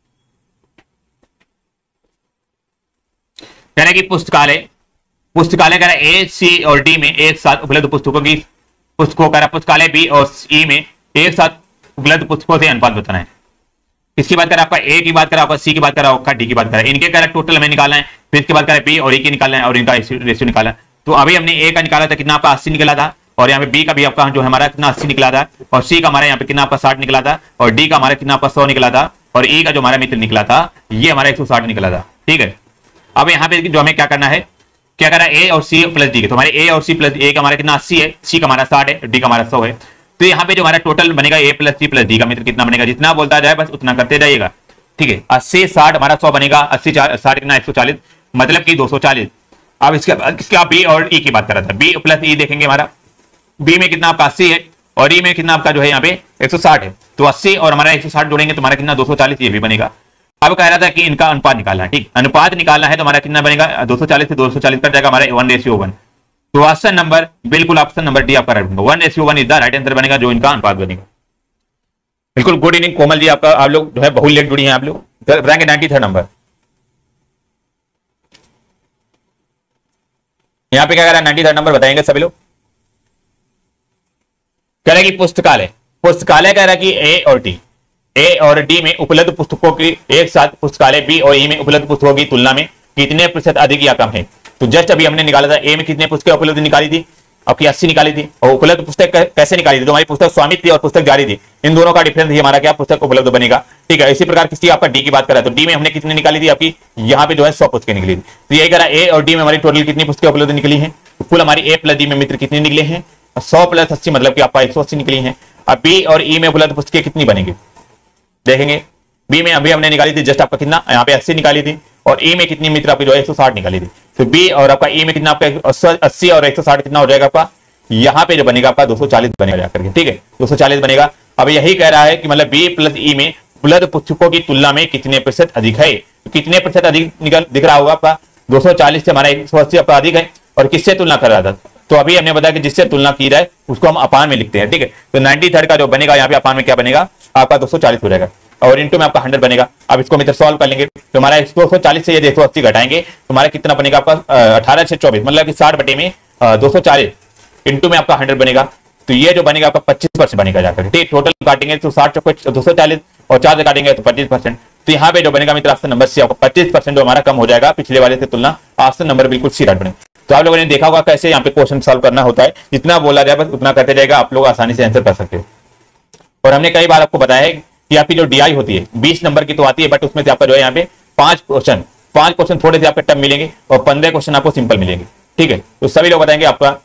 कहना कि पुस्तकालय पुस्तकालय कह रहा है ए सी और डी में एक साथ उपलब्ध पुस्तकों की पुस्तकों का पुस्तकालय बी और ई में एक साथ उपलब्ध पुस्तकों से अनुपात बताना है। किसकी बात करें, आपका ए की बात करें, आपका सी की बात करें, आपका डी की बात करें, इनके कह टोटल हमें निकालना है। फिर इसके बाद करें बी और ई की निकालना है और इनका रेशियो निकालना है। तो अभी हमने ए का निकाला था कितना आपका अस्सी निकला था और यहाँ पे बी का भी आपका जो हमारा कितना अस्सी निकला था और सी का हमारा यहाँ पे कितना आपका साठ निकला था और डी का हमारा कितना आपका सौ निकला था और ई का जो हमारा मित्र निकला था ये हमारा एक सौ साठ निकला था, ठीक है। अब यहाँ पे जो हमें क्या करना है, क्या करना है, ए और सी प्लस डी के, तो हमारे ए और सी प्लस ए का हमारा कितना अस्सी है, सी का हमारा साठ है, डी का हमारा सौ है। तो यहाँ पे जो हमारा टोटल बनेगा A plus C plus D का मित्र कितना बनेगा, जितना बोलता जाए बस उतना करते जाइएगा, ठीक है। अस्सी साठ हमारा सौ बनेगा, अस्सी साठ कितना एक सौ चालीस मतलब कि दो सौ चालीस। अब इसके बाद इसके आप बी और ई की बात कर रहा था, बी प्लस ई देखेंगे, हमारा बी में कितना आपका अस्सी है और ई में कितना आपका जो है यहाँ पे एक सौ साठ है, तो अस्सी और हमारा एक सौ साठ जोड़ेंगे तो हमारा कितना दो सौ चालीस ये भी बनेगा। अब कह रहा था कि इनका अनुपात निकालना है, ठीक, अनुपात निकालना है तो हमारा कितना बनेगा, दो सौ चालीस से दो सौ चालीस कर जाएगा हमारा वन रेशियो वन। तो ऑप्शन नंबर बिल्कुल ऑप्शन नंबर डी आपका राइट बनेगा, one ratio one is the right answer बनेगा जो इनका अनुपात बनेगा। बिल्कुल गुड इवनिंग कोमल जी, आपका आप लोग जो है बहुत लेट जुड़ी हैं आप लोग, बताएंगे नाइनटी थर्ड नंबर। यहाँ पे क्या कह रहा है, नाइनटी थर्ड नंबर बताएंगे सभी लोग। कह रहा है कि पुस्तकालय पुस्तकालय कह रहा है कि ए और डी ए और डी में उपलब्ध पुस्तकों की एक साथ पुस्तकालय बी और ई में उपलब्ध पुस्तकों की तुलना में कितने प्रतिशत अधिक या कम है। तो जस्ट अभी हमने निकाला था ए में कितने पुस्तकें उपलब्ध निकाली थी, आपकी अस्सी निकाली थी और उपलब्ध पुस्तक कैसे निकाली थी, तो हमारी पुस्तक स्वामित्व थी और पुस्तक जारी थी, इन दोनों का डिफरेंस ही हमारा क्या पुस्तक उपलब्ध बनेगा, ठीक है। इसी प्रकार किसी आपका डी की बात करा तो डी में हमने कितनी निकाली थी आपकी, यहाँ पे जो है सौ पुस्तकें निकली थी। तो यही करा ए और डी में हमारी टोटल कितनी पुस्तकें उपलब्ध निकली है, तो कुल हमारी ए प्लस डी में मित्र कितने निकले हैं, सौ प्लस अस्सी मतलब कि आपका एक सौ अस्सी निकली है। अब बी और ई में उपलब्ध पुस्तकें कितनी बनेगी देखेंगे, बी में अभी हमने निकाली थी जस्ट आपका कितना यहाँ पे अस्सी निकाली थी और ई में कितनी मित्र आपकी जो है एक सौ साठ निकाली थी। तो बी और आपका ई में कितना आपका अस्सी और एक सौ साठ कितना हो जाएगा आपका, यहाँ पे जो बनेगा आपका दो सौ चालीस बनेगा जाकर के, ठीक है, दो सौ चालीस बनेगा। अब यही कह रहा है कि मतलब बी प्लस ई में उपलब्ध पुस्तकों की तुलना में कितने प्रतिशत अधिक है, तो कितने प्रतिशत अधिक निकल दिख रहा होगा आपका, दो सौ चालीस से हमारा एक सौ अस्सी आपका अधिक है और किससे तुलना कर रहा था, तो अभी हमने बताया कि जिससे तुलना की जाए उसको हम अपान में लिखते हैं, ठीक है। तो नाइनटी थर्ड का जो बनेगा यहाँ पे अपान में क्या बनेगा आपका दो सौ चालीस हो जाएगा और इनटू में आपका हंड्रेड बनेगा। अब इसको मित्र सॉल्व कर लेंगे तो हमारा दो सौ चालीस से ये एक सौ अस्सी घटाएंगे तो हमारा कितना बनेगा आपका अठारह से चौबीस मतलब कि साठ बटे में दो सौ चालीस इंटू में आपका हंड्रेड बनेगा, तो ये जो बनेगा आपका पच्चीस परसेंट बनेगा जाकर, ठीक। टोटल काटेंगे तो साठ चौके दो सौ चालीस और चार से काटेंगे तो पच्चीस परसेंट, तो यहाँ पे जो बनेगा मित्र ऑप्शन नंबर सी आपका पच्चीस परसेंट जो हमारा कम हो जाएगा पिछले वाले से तुलना, ऑप्शन नंबर बिल्कुल सी राइट बनेगा। तो आप लोगों ने देखा होगा कैसे यहाँ पे क्वेश्चन सॉल्व करना होता है, जितना बोला जाए बस उतना करते जाएगा, आप लोग आसानी से आंसर कर सकते हो। और हमने कई बार आपको बताया है कि आपकी जो डीआई होती है बीस नंबर की तो आती है, बट उसमें से आपका जो है यहाँ पे पांच क्वेश्चन पांच क्वेश्चन थोड़े से आपके टफ मिलेंगे और पंद्रह क्वेश्चन आपको सिंपल मिलेंगे, ठीक है। तो सभी लोग बताएंगे आपका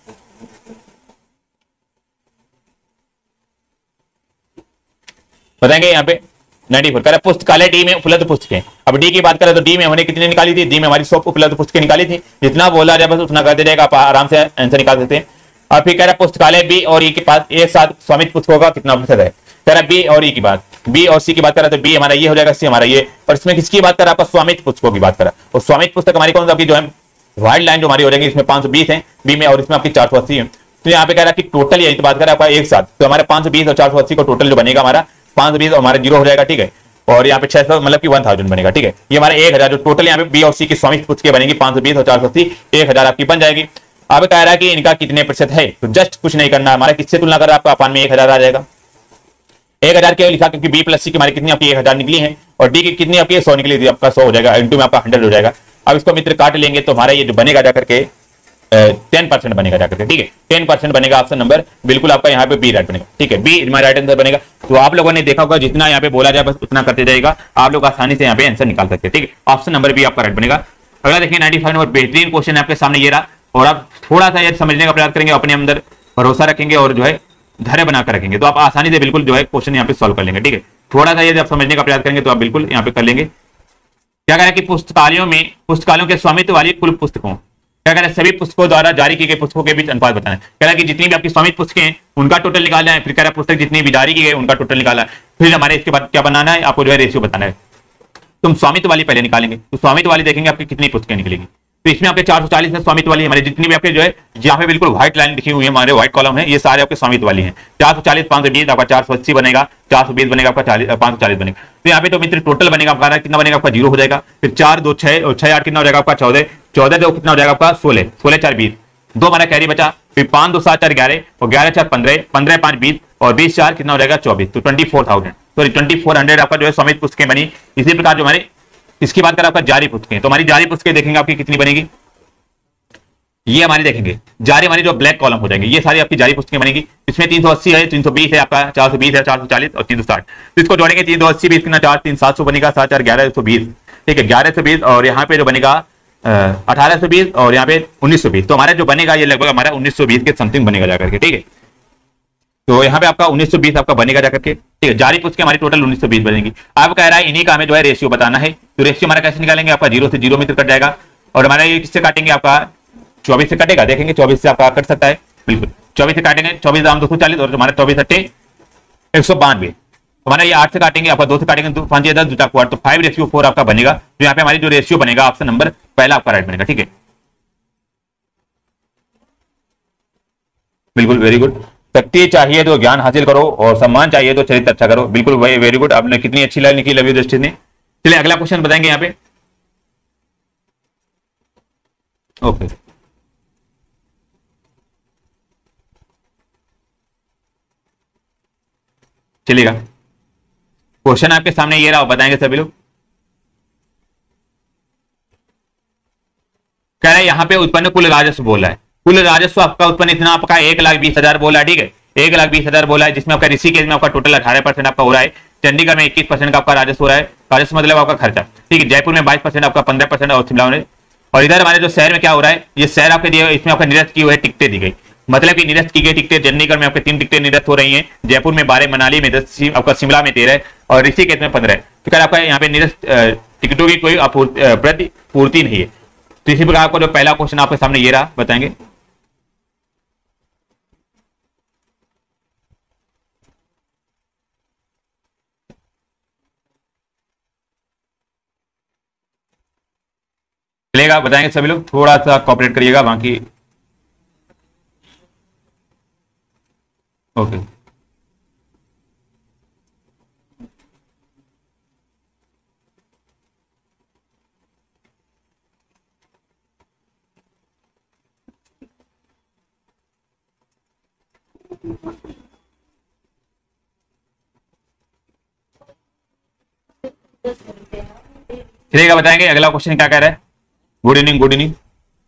बताएंगे यहाँ पे नाइनटी फोर करें पुस्तकालय डी में उपलब्ध पुस्तकें। अब डी की बात करें तो डी में हमने कितनी निकाली थी, डी में हमारी सौ उपलब्ध पुस्तकें निकाली थी, जितना बोला जाए बस उतना करते जाएगा, आप आराम से आंसर निकाल सकते हैं। अब फिर कह रहा है पुस्तकालय बी और ई के पास एक साथ स्वामित्व पुस्तकों का कितना प्रतिशत है, कह रहा है बी और ई की बात बी और सी की बात करा तो बी हमारा ये हो जाएगा, सी हमारा ये। और इसमें किसकी बात करा, आपका स्वामित्व पुस्तकों की बात करा। और स्वामित्व पुस्तक हमारी कौन सी, आपकी जो है व्हाइट लाइन जो हमारी हो जाएगी, इसमें पांच सौ बीस है बी में और इसमें आपकी चार सौ अस्सी है। तो यहाँ पे कह रहा है कि टोटल यही तो बात करा आपका एक साथ, तो हमारे पांच सौ बीस और चार सौ अस्सी को टोटल जो बनेगा हमारा पांच सौ बीस और हमारा जीरो हो जाएगा, ठीक है। और यहाँ पे छह सौ मतलब कि वन थाउजेंड बनेगा, ठीक है। ये हमारा एक हजार जो टोटल यहाँ पे बी और सी की स्वामित्व पुस्तकें बनेगी पांच सौ बीस और चार सौ अस्सी, एक हजार आपकी बन जाएगी। अब कह रहा है कि इनका कितने प्रतिशत है, तो जस्ट कुछ नहीं करना, हमारा किससे तुलना कर रहा है, आपका अपान में एक हजार आ जाएगा। एक हजार के लिखा क्योंकि बी प्लस सी की हमारी कितनी आपकी एक हजार निकली है और डी की कितनी आपकी सौ निकली थी, आपका सौ हो जाएगा, इंटू में आपका हंड्रेड हो जाएगा। अब इसको मित्र काट लेंगे तो हमारा ये जो बनेगा जाकर के टेन परसेंट बनेगा जाकर के, ठीक है। टेन परसेंट बनेगा ऑप्शन नंबर, बिल्कुल आपका यहाँ पे बी राइट बनेगा, ठीक है। बी हमारा राइट आंसर बनेगा। तो आप लोगों ने देखा होगा जितना यहाँ पे बोला जाए बस उतना करते जाएगा, आप लोग आसानी से यहाँ पे आंसर निकाल सकते हैं, ठीक है। ऑप्शन नंबर बी आपका राइट बनेगा। अगला देखिए नाइनटी फाइव नंबर बेहतरीन क्वेश्चन है आपके सामने ये रहा, और आप थोड़ा सा ये समझने का प्रयास करेंगे, अपने अंदर भरोसा रखेंगे और जो है धैर्य बनाकर रखेंगे तो आप आसानी से बिल्कुल जो है क्वेश्चन यहाँ पे सॉल्व कर लेंगे, ठीक है। थोड़ा सा यदि आप समझने का प्रयास करेंगे तो आप बिल्कुल यहाँ पे कर लेंगे। क्या कह रहा है कि पुस्तकालयों में पुस्तकालयों के स्वामित्व वाली कुल पुस्तकों, क्या कह रहा है सभी पुस्तकों द्वारा जारी की गई पुस्तकों के बीच अनुपात बताना है। कह रहा है कि जितनी भी आपकी स्वामित्व पुस्तकें हैं उनका टोटल निकालना है, फिर कह रहा है पुस्तक जितनी भी जारी की गई उनका टोटल निकालना है, फिर हमारे इसके बाद क्या बनाना है, आपको जो है रेशियो बताना है। तुम स्वामित्व वाली पहले निकालेंगे, तो स्वामित्व वाली देखेंगे आपकी कितनी पुस्तकें निकलेगी। तो इसमें आपके चार सौ चालीस है स्वामित्व वाली, हमारे जितनी भी आपके जो है यहाँ पे बिल्कुल व्हाइट लाइन लिखी हुई है, हमारे व्हाइट कॉलम है, ये सारे आपके स्वामित्व वाली हैं। चार सौ चालीस पांच सौ बीस आपका चार सौ अस्सी बनेगा, चार सौ बीस बनेगा आपका चालीस पांच सौ चालीस बनेगा। तो यहाँ पे तो मित्र टोटल बनेगा आपका कितना बनेगा, आपका जीरो हो जाएगा। फिर चार दो छह और छह आठ कितना हो जाएगा आपका चौदह, चौदह दो कितना हो जाएगा आपका सोलह, सोलह चार बीस, दो हमारा कैरी बचा। फिर पांच दो सात चार ग्यारह और ग्यारह चार पंद्रह, पंद्रह पांच बीस और बीस चार कितना हो जाएगा चौबीस, तो twenty four thousand sorry twenty four hundred आपका जो है स्वामित्व पुस्तकें बनी। इसी प्रकार जो हमारे इसकी बात करें आपका जारी पुस्तकें, तो हमारी जारी पुस्तकें देखेंगे आपकी कितनी बनेगी, ये हमारी देखेंगे जारी हमारी जो ब्लैक कॉलम हो जाएंगे, ये सारी आपकी जारी पुस्तकें बनेगी। इसमें तीन सौ अस्सी है, तीन सौ बीस है आपका, चार सौ बीस है, चार सौ चालीस और तीन सौ साठ। तो इसको जोड़ेंगे तीन सौ अस्सी बीस कितना चार तीन सात सौ बनेगा, सात चार ग्यारह सौ बीस, ठीक है। ग्यारह सौ बीस और यहाँ पे जो बनेगा अठारह सौ बीस और यहाँ पे उन्नीस सौ बीस, तो हमारा जो बनेगा ये लगभग हमारा उन्नीस सौ बीस के समथिंग बनेगा जाकर के, ठीक है। तो यहाँ पे आपका उन्नीस सौ बीस आपका बनेगा जाकर के, ठीक है। जारी पुस्तकें हमारी टोटल उन्नीस सौ बीस बनेगी। आप कह रहा है इन्हीं का हमें जो है रेशियो बताना है, तो रेशियो हमारा कैसे निकालेंगे, आपका जीरो से जीरो मित्र कट जाएगा और हमारा ये किससे काटेंगे, आपका चौबीस से कटेगा, देखेंगे चौबीस से आपका कट सकता है, बिल्कुल चौबीस से काटेंगे, चौबीस दाम दो सौ चालीस और हमारे चौबीस अट्ठे एक सौ बानवे, हमारा ये आठ से काटेंगे, आपका दो से काटेंगे तो पांच दस दूटा क्वार, तो फाइव रेशियो फोर आपका बनेगा। तो यहाँ पे हमारी जो रेशियो बनेगा ऑप्शन नंबर पहला आपका राइट बनेगा, ठीक है। बिल्कुल वेरी गुड। शक्ति चाहिए तो ज्ञान हासिल करो और सम्मान चाहिए तो चरित्र अच्छा करो, बिल्कुल वेरी गुड। आपने कितनी अच्छी लाइन लिखी लवी दृष्टि ने। चलिए अगला क्वेश्चन बताएंगे यहाँ पे, ओके okay. चलिएगा क्वेश्चन आपके सामने ये रहा, बताएंगे सभी लोग। कह रहे यहां पे उत्पन्न कुल राजस्व बोला है, कुल राजस्व आपका उत्पन्न इतना आपका एक लाख बीस हजार बोला है, ठीक है। एक लाख बीस हजार बोला है, जिसमें आपका ऋषिकेश में आपका टोटल अठारह परसेंट आपका हो रहा है, चंडीगढ़ में इक्कीस परसेंट का आपका राजस्व हो रहा है, राजस्व मतलब आपका खर्चा, ठीक है। जयपुर में बाईस परसेंट आपका, पंद्रह परसेंट और शिमला में। और इधर हमारे जो शहर में क्या हो रहा है, ये शहर आपके दिए, इसमें आपका निरस्त की हुई टिकटें दी गई, मतलब कि निरस्त की गई टिकटें चंडीगढ़ में आपके तीन टिकटें निरस्त हो रही हैं, जयपुर में बारह, मनाली में दस, आपका शिमला में तेरह और ऋषिकेश में पंद्रह। तो क्या आपका यहाँ पे निरस्त टिकटों की कोई प्रति पूर्ति नहीं है। तो इसी प्रकार आपको जो पहला क्वेश्चन आपके सामने ये रहा, बताएंगे। चलेगा, बताएंगे सभी लोग, थोड़ा सा कॉपरेट करिएगा बाकी, ओके okay. चलिएगा, बताएंगे अगला क्वेश्चन क्या कह रहा है। Good evening, good evening.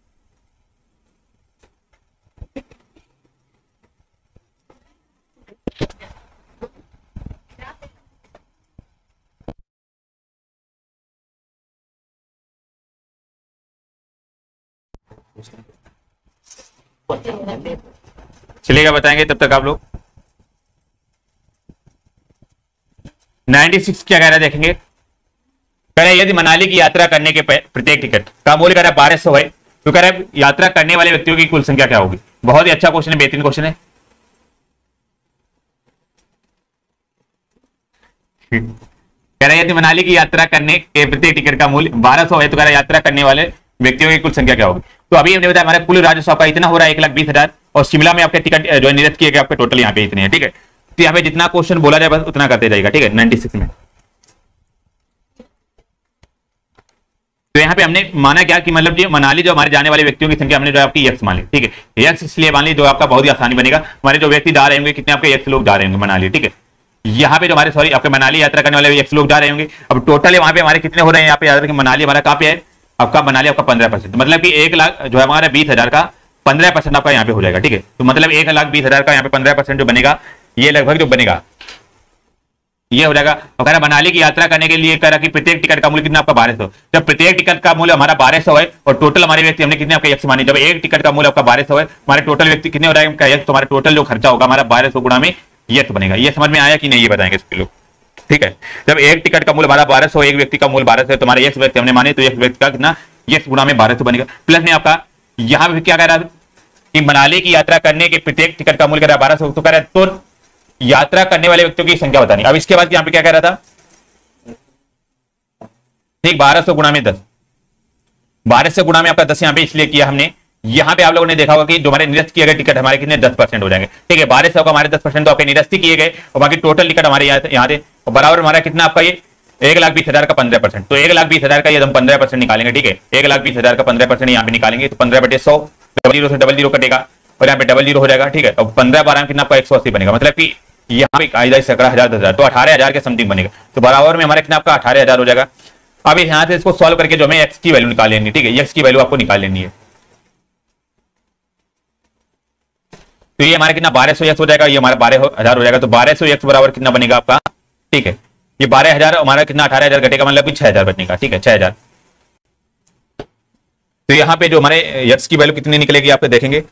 चलिएगा, बताएंगे तब तक आप लोग। छियानवे क्या कह रहा है, देखेंगे। कह रहे यदि मनाली की यात्रा करने के प्रत्येक टिकट का मूल्य कह रहा है बारह सौ है, तो कह रहा है यात्रा करने वाले व्यक्तियों की कुल संख्या क्या होगी। बहुत ही अच्छा क्वेश्चन है, बेहतरीन क्वेश्चन है। कह रहा है यदि मनाली की यात्रा करने के प्रत्येक टिकट का मूल्य बारह सौ है तो कह रहा है यात्रा करने वाले व्यक्तियों की कुल संख्या क्या होगी। तो अभी हमने बताया हमारे कुल राजस्व आपका इतना हो रहा है एक लाख बीस हजार, और शिमला में आपके टिकट जो है निरस्त किए गए आपके टोटल यहाँ पे इतने हैं, ठीक है। तो यहाँ पे जितना क्वेश्चन बोला जाए बस उतना करते जाएगा, ठीक है। नाइनटी सिक्स में तो यहाँ पे हमने माना क्या कि मतलब जो मनाली जो हमारे जाने वाले व्यक्तियों की संख्या हमने जो आपकी एक्स मान ली, ठीक है। एक्स इसलिए मान ली जो आपका बहुत ही आसानी बनेगा, हमारे जो व्यक्ति जा रहे होंगे कितने आपके एक्स लोग जा रहे होंगे मनाली, ठीक है। यहाँ पे जो हमारे सॉरी आपके मनाली यात्रा करने वाले एक्स लोग जा रहे होंगे। अब टोटल वहां पे हमारे कितने हो रहे हैं, यहाँ पे याद रखें मनाली हमारा कहाँ पे है आपका, मनाली आपका पंद्रह परसेंट, मतलब कि एक लाख जो है हमारा बीस हजार का पंद्रह परसेंट आपका यहाँ पे हो जाएगा, ठीक है। तो मतलब एक लाख बीस हजार का यहाँ पे पंद्रह परसेंट जो बनेगा ये लगभग जो बनेगा ये हो जाएगा। अगर मनाली की यात्रा करने के लिए कह कि प्रत्येक टिकट का मूल्य कितना आपका बारह सौ, जब प्रत्येक टिकट का मूल्य हमारा बारह सौ है और टोटल हमारे व्यक्ति हमने कितने आपके एक्स मानी, जब एक टिकट का मूल्य आपका बारह सौ है हमारे टोटल व्यक्ति कितने हो जाएगा एक्स, तो हमारा टोटल जो खर्चा होगा हमारा बारह सौ गुणा में यस बनेगा। ये समझ में आया कि नहीं ये बताएंगे इसके लोग, ठीक है। जब एक टिकट का मूल्य हमारा बारह सौ, एक व्यक्ति का मूल्य बारह सौ है, तुम्हारे एक व्यक्ति हमने माने तो एक व्यक्ति का कितना यस गुणा में बारह सौ बनेगा। प्लस में आपका यहाँ पे क्या कह रहा है कि मनाली की यात्रा करने के प्रत्येक टिकट का मूल्य कह रहा है बारह सौ, तो कह रहा है तो यात्रा करने वाले व्यक्तियों की संख्या बतानी। अब इसके बाद यहाँ पे क्या कह रहा था, ठीक बारह सौ गुणा में दस, बारह सौ गुणा में आपका दस यहाँ पे इसलिए किया हमने। यहाँ पे आप लोगों ने देखा होगा कि जो हमारे निरस्त किए गए टिकट हमारे कितने दस परसेंट हो जाएंगे, ठीक है। बारह सौ का हमारे दस परसेंट तो आपके निरस्त किए गए और बाकी टोटल टिकट हमारे यहाँ थे, और बराबर हमारा कितना आपका ये एक लाख बीस हजार का पंद्रह परसेंट, तो एक लाख बीस हजार का ये हम पंद्रह परसेंट निकालेंगे, ठीक है। एक लाख बीस हजार का पंद्रह परसेंट यहाँ पे निकालेंगे तो पंद्रह बटे सौ, डबल जीरो से डबल जीरो कटेगा और यहाँ पे डबल जीरो हो जाएगा, ठीक है। और पंद्रह बारह कितना आपका एक सौ अस्सी बनेगा, मतलब कि यहाँ पे आ जाए सत्रह हजार दस हजार तो अठारह हजार के समथिंग बनेगा। तो बराबर में हमारा कितना आपका अठारह हजार हो जाएगा। अब यहाँ से इसको सॉल्व करके जो हमें एक्स की वैल्यू निकाल लेनी है, ठीक है। एक्स की वैल्यू आपको निकाल लेनी है, तो ये हमारा कितना बारह सौ एक्स हो जाएगा, ये हमारा बारह हजार हो जाएगा। तो बारह सौ एक्स बराबर कितना बनेगा आपका, ठीक है। ये बारह हजार हमारा कितना अठारह हजार घटेगा, मतलब कि छह हजार बचेगा, ठीक है, छह हजार। तो यहाँ पे जो हमारे एक्स की वैल्यू कितनी निकलेगी आप देखेंगे,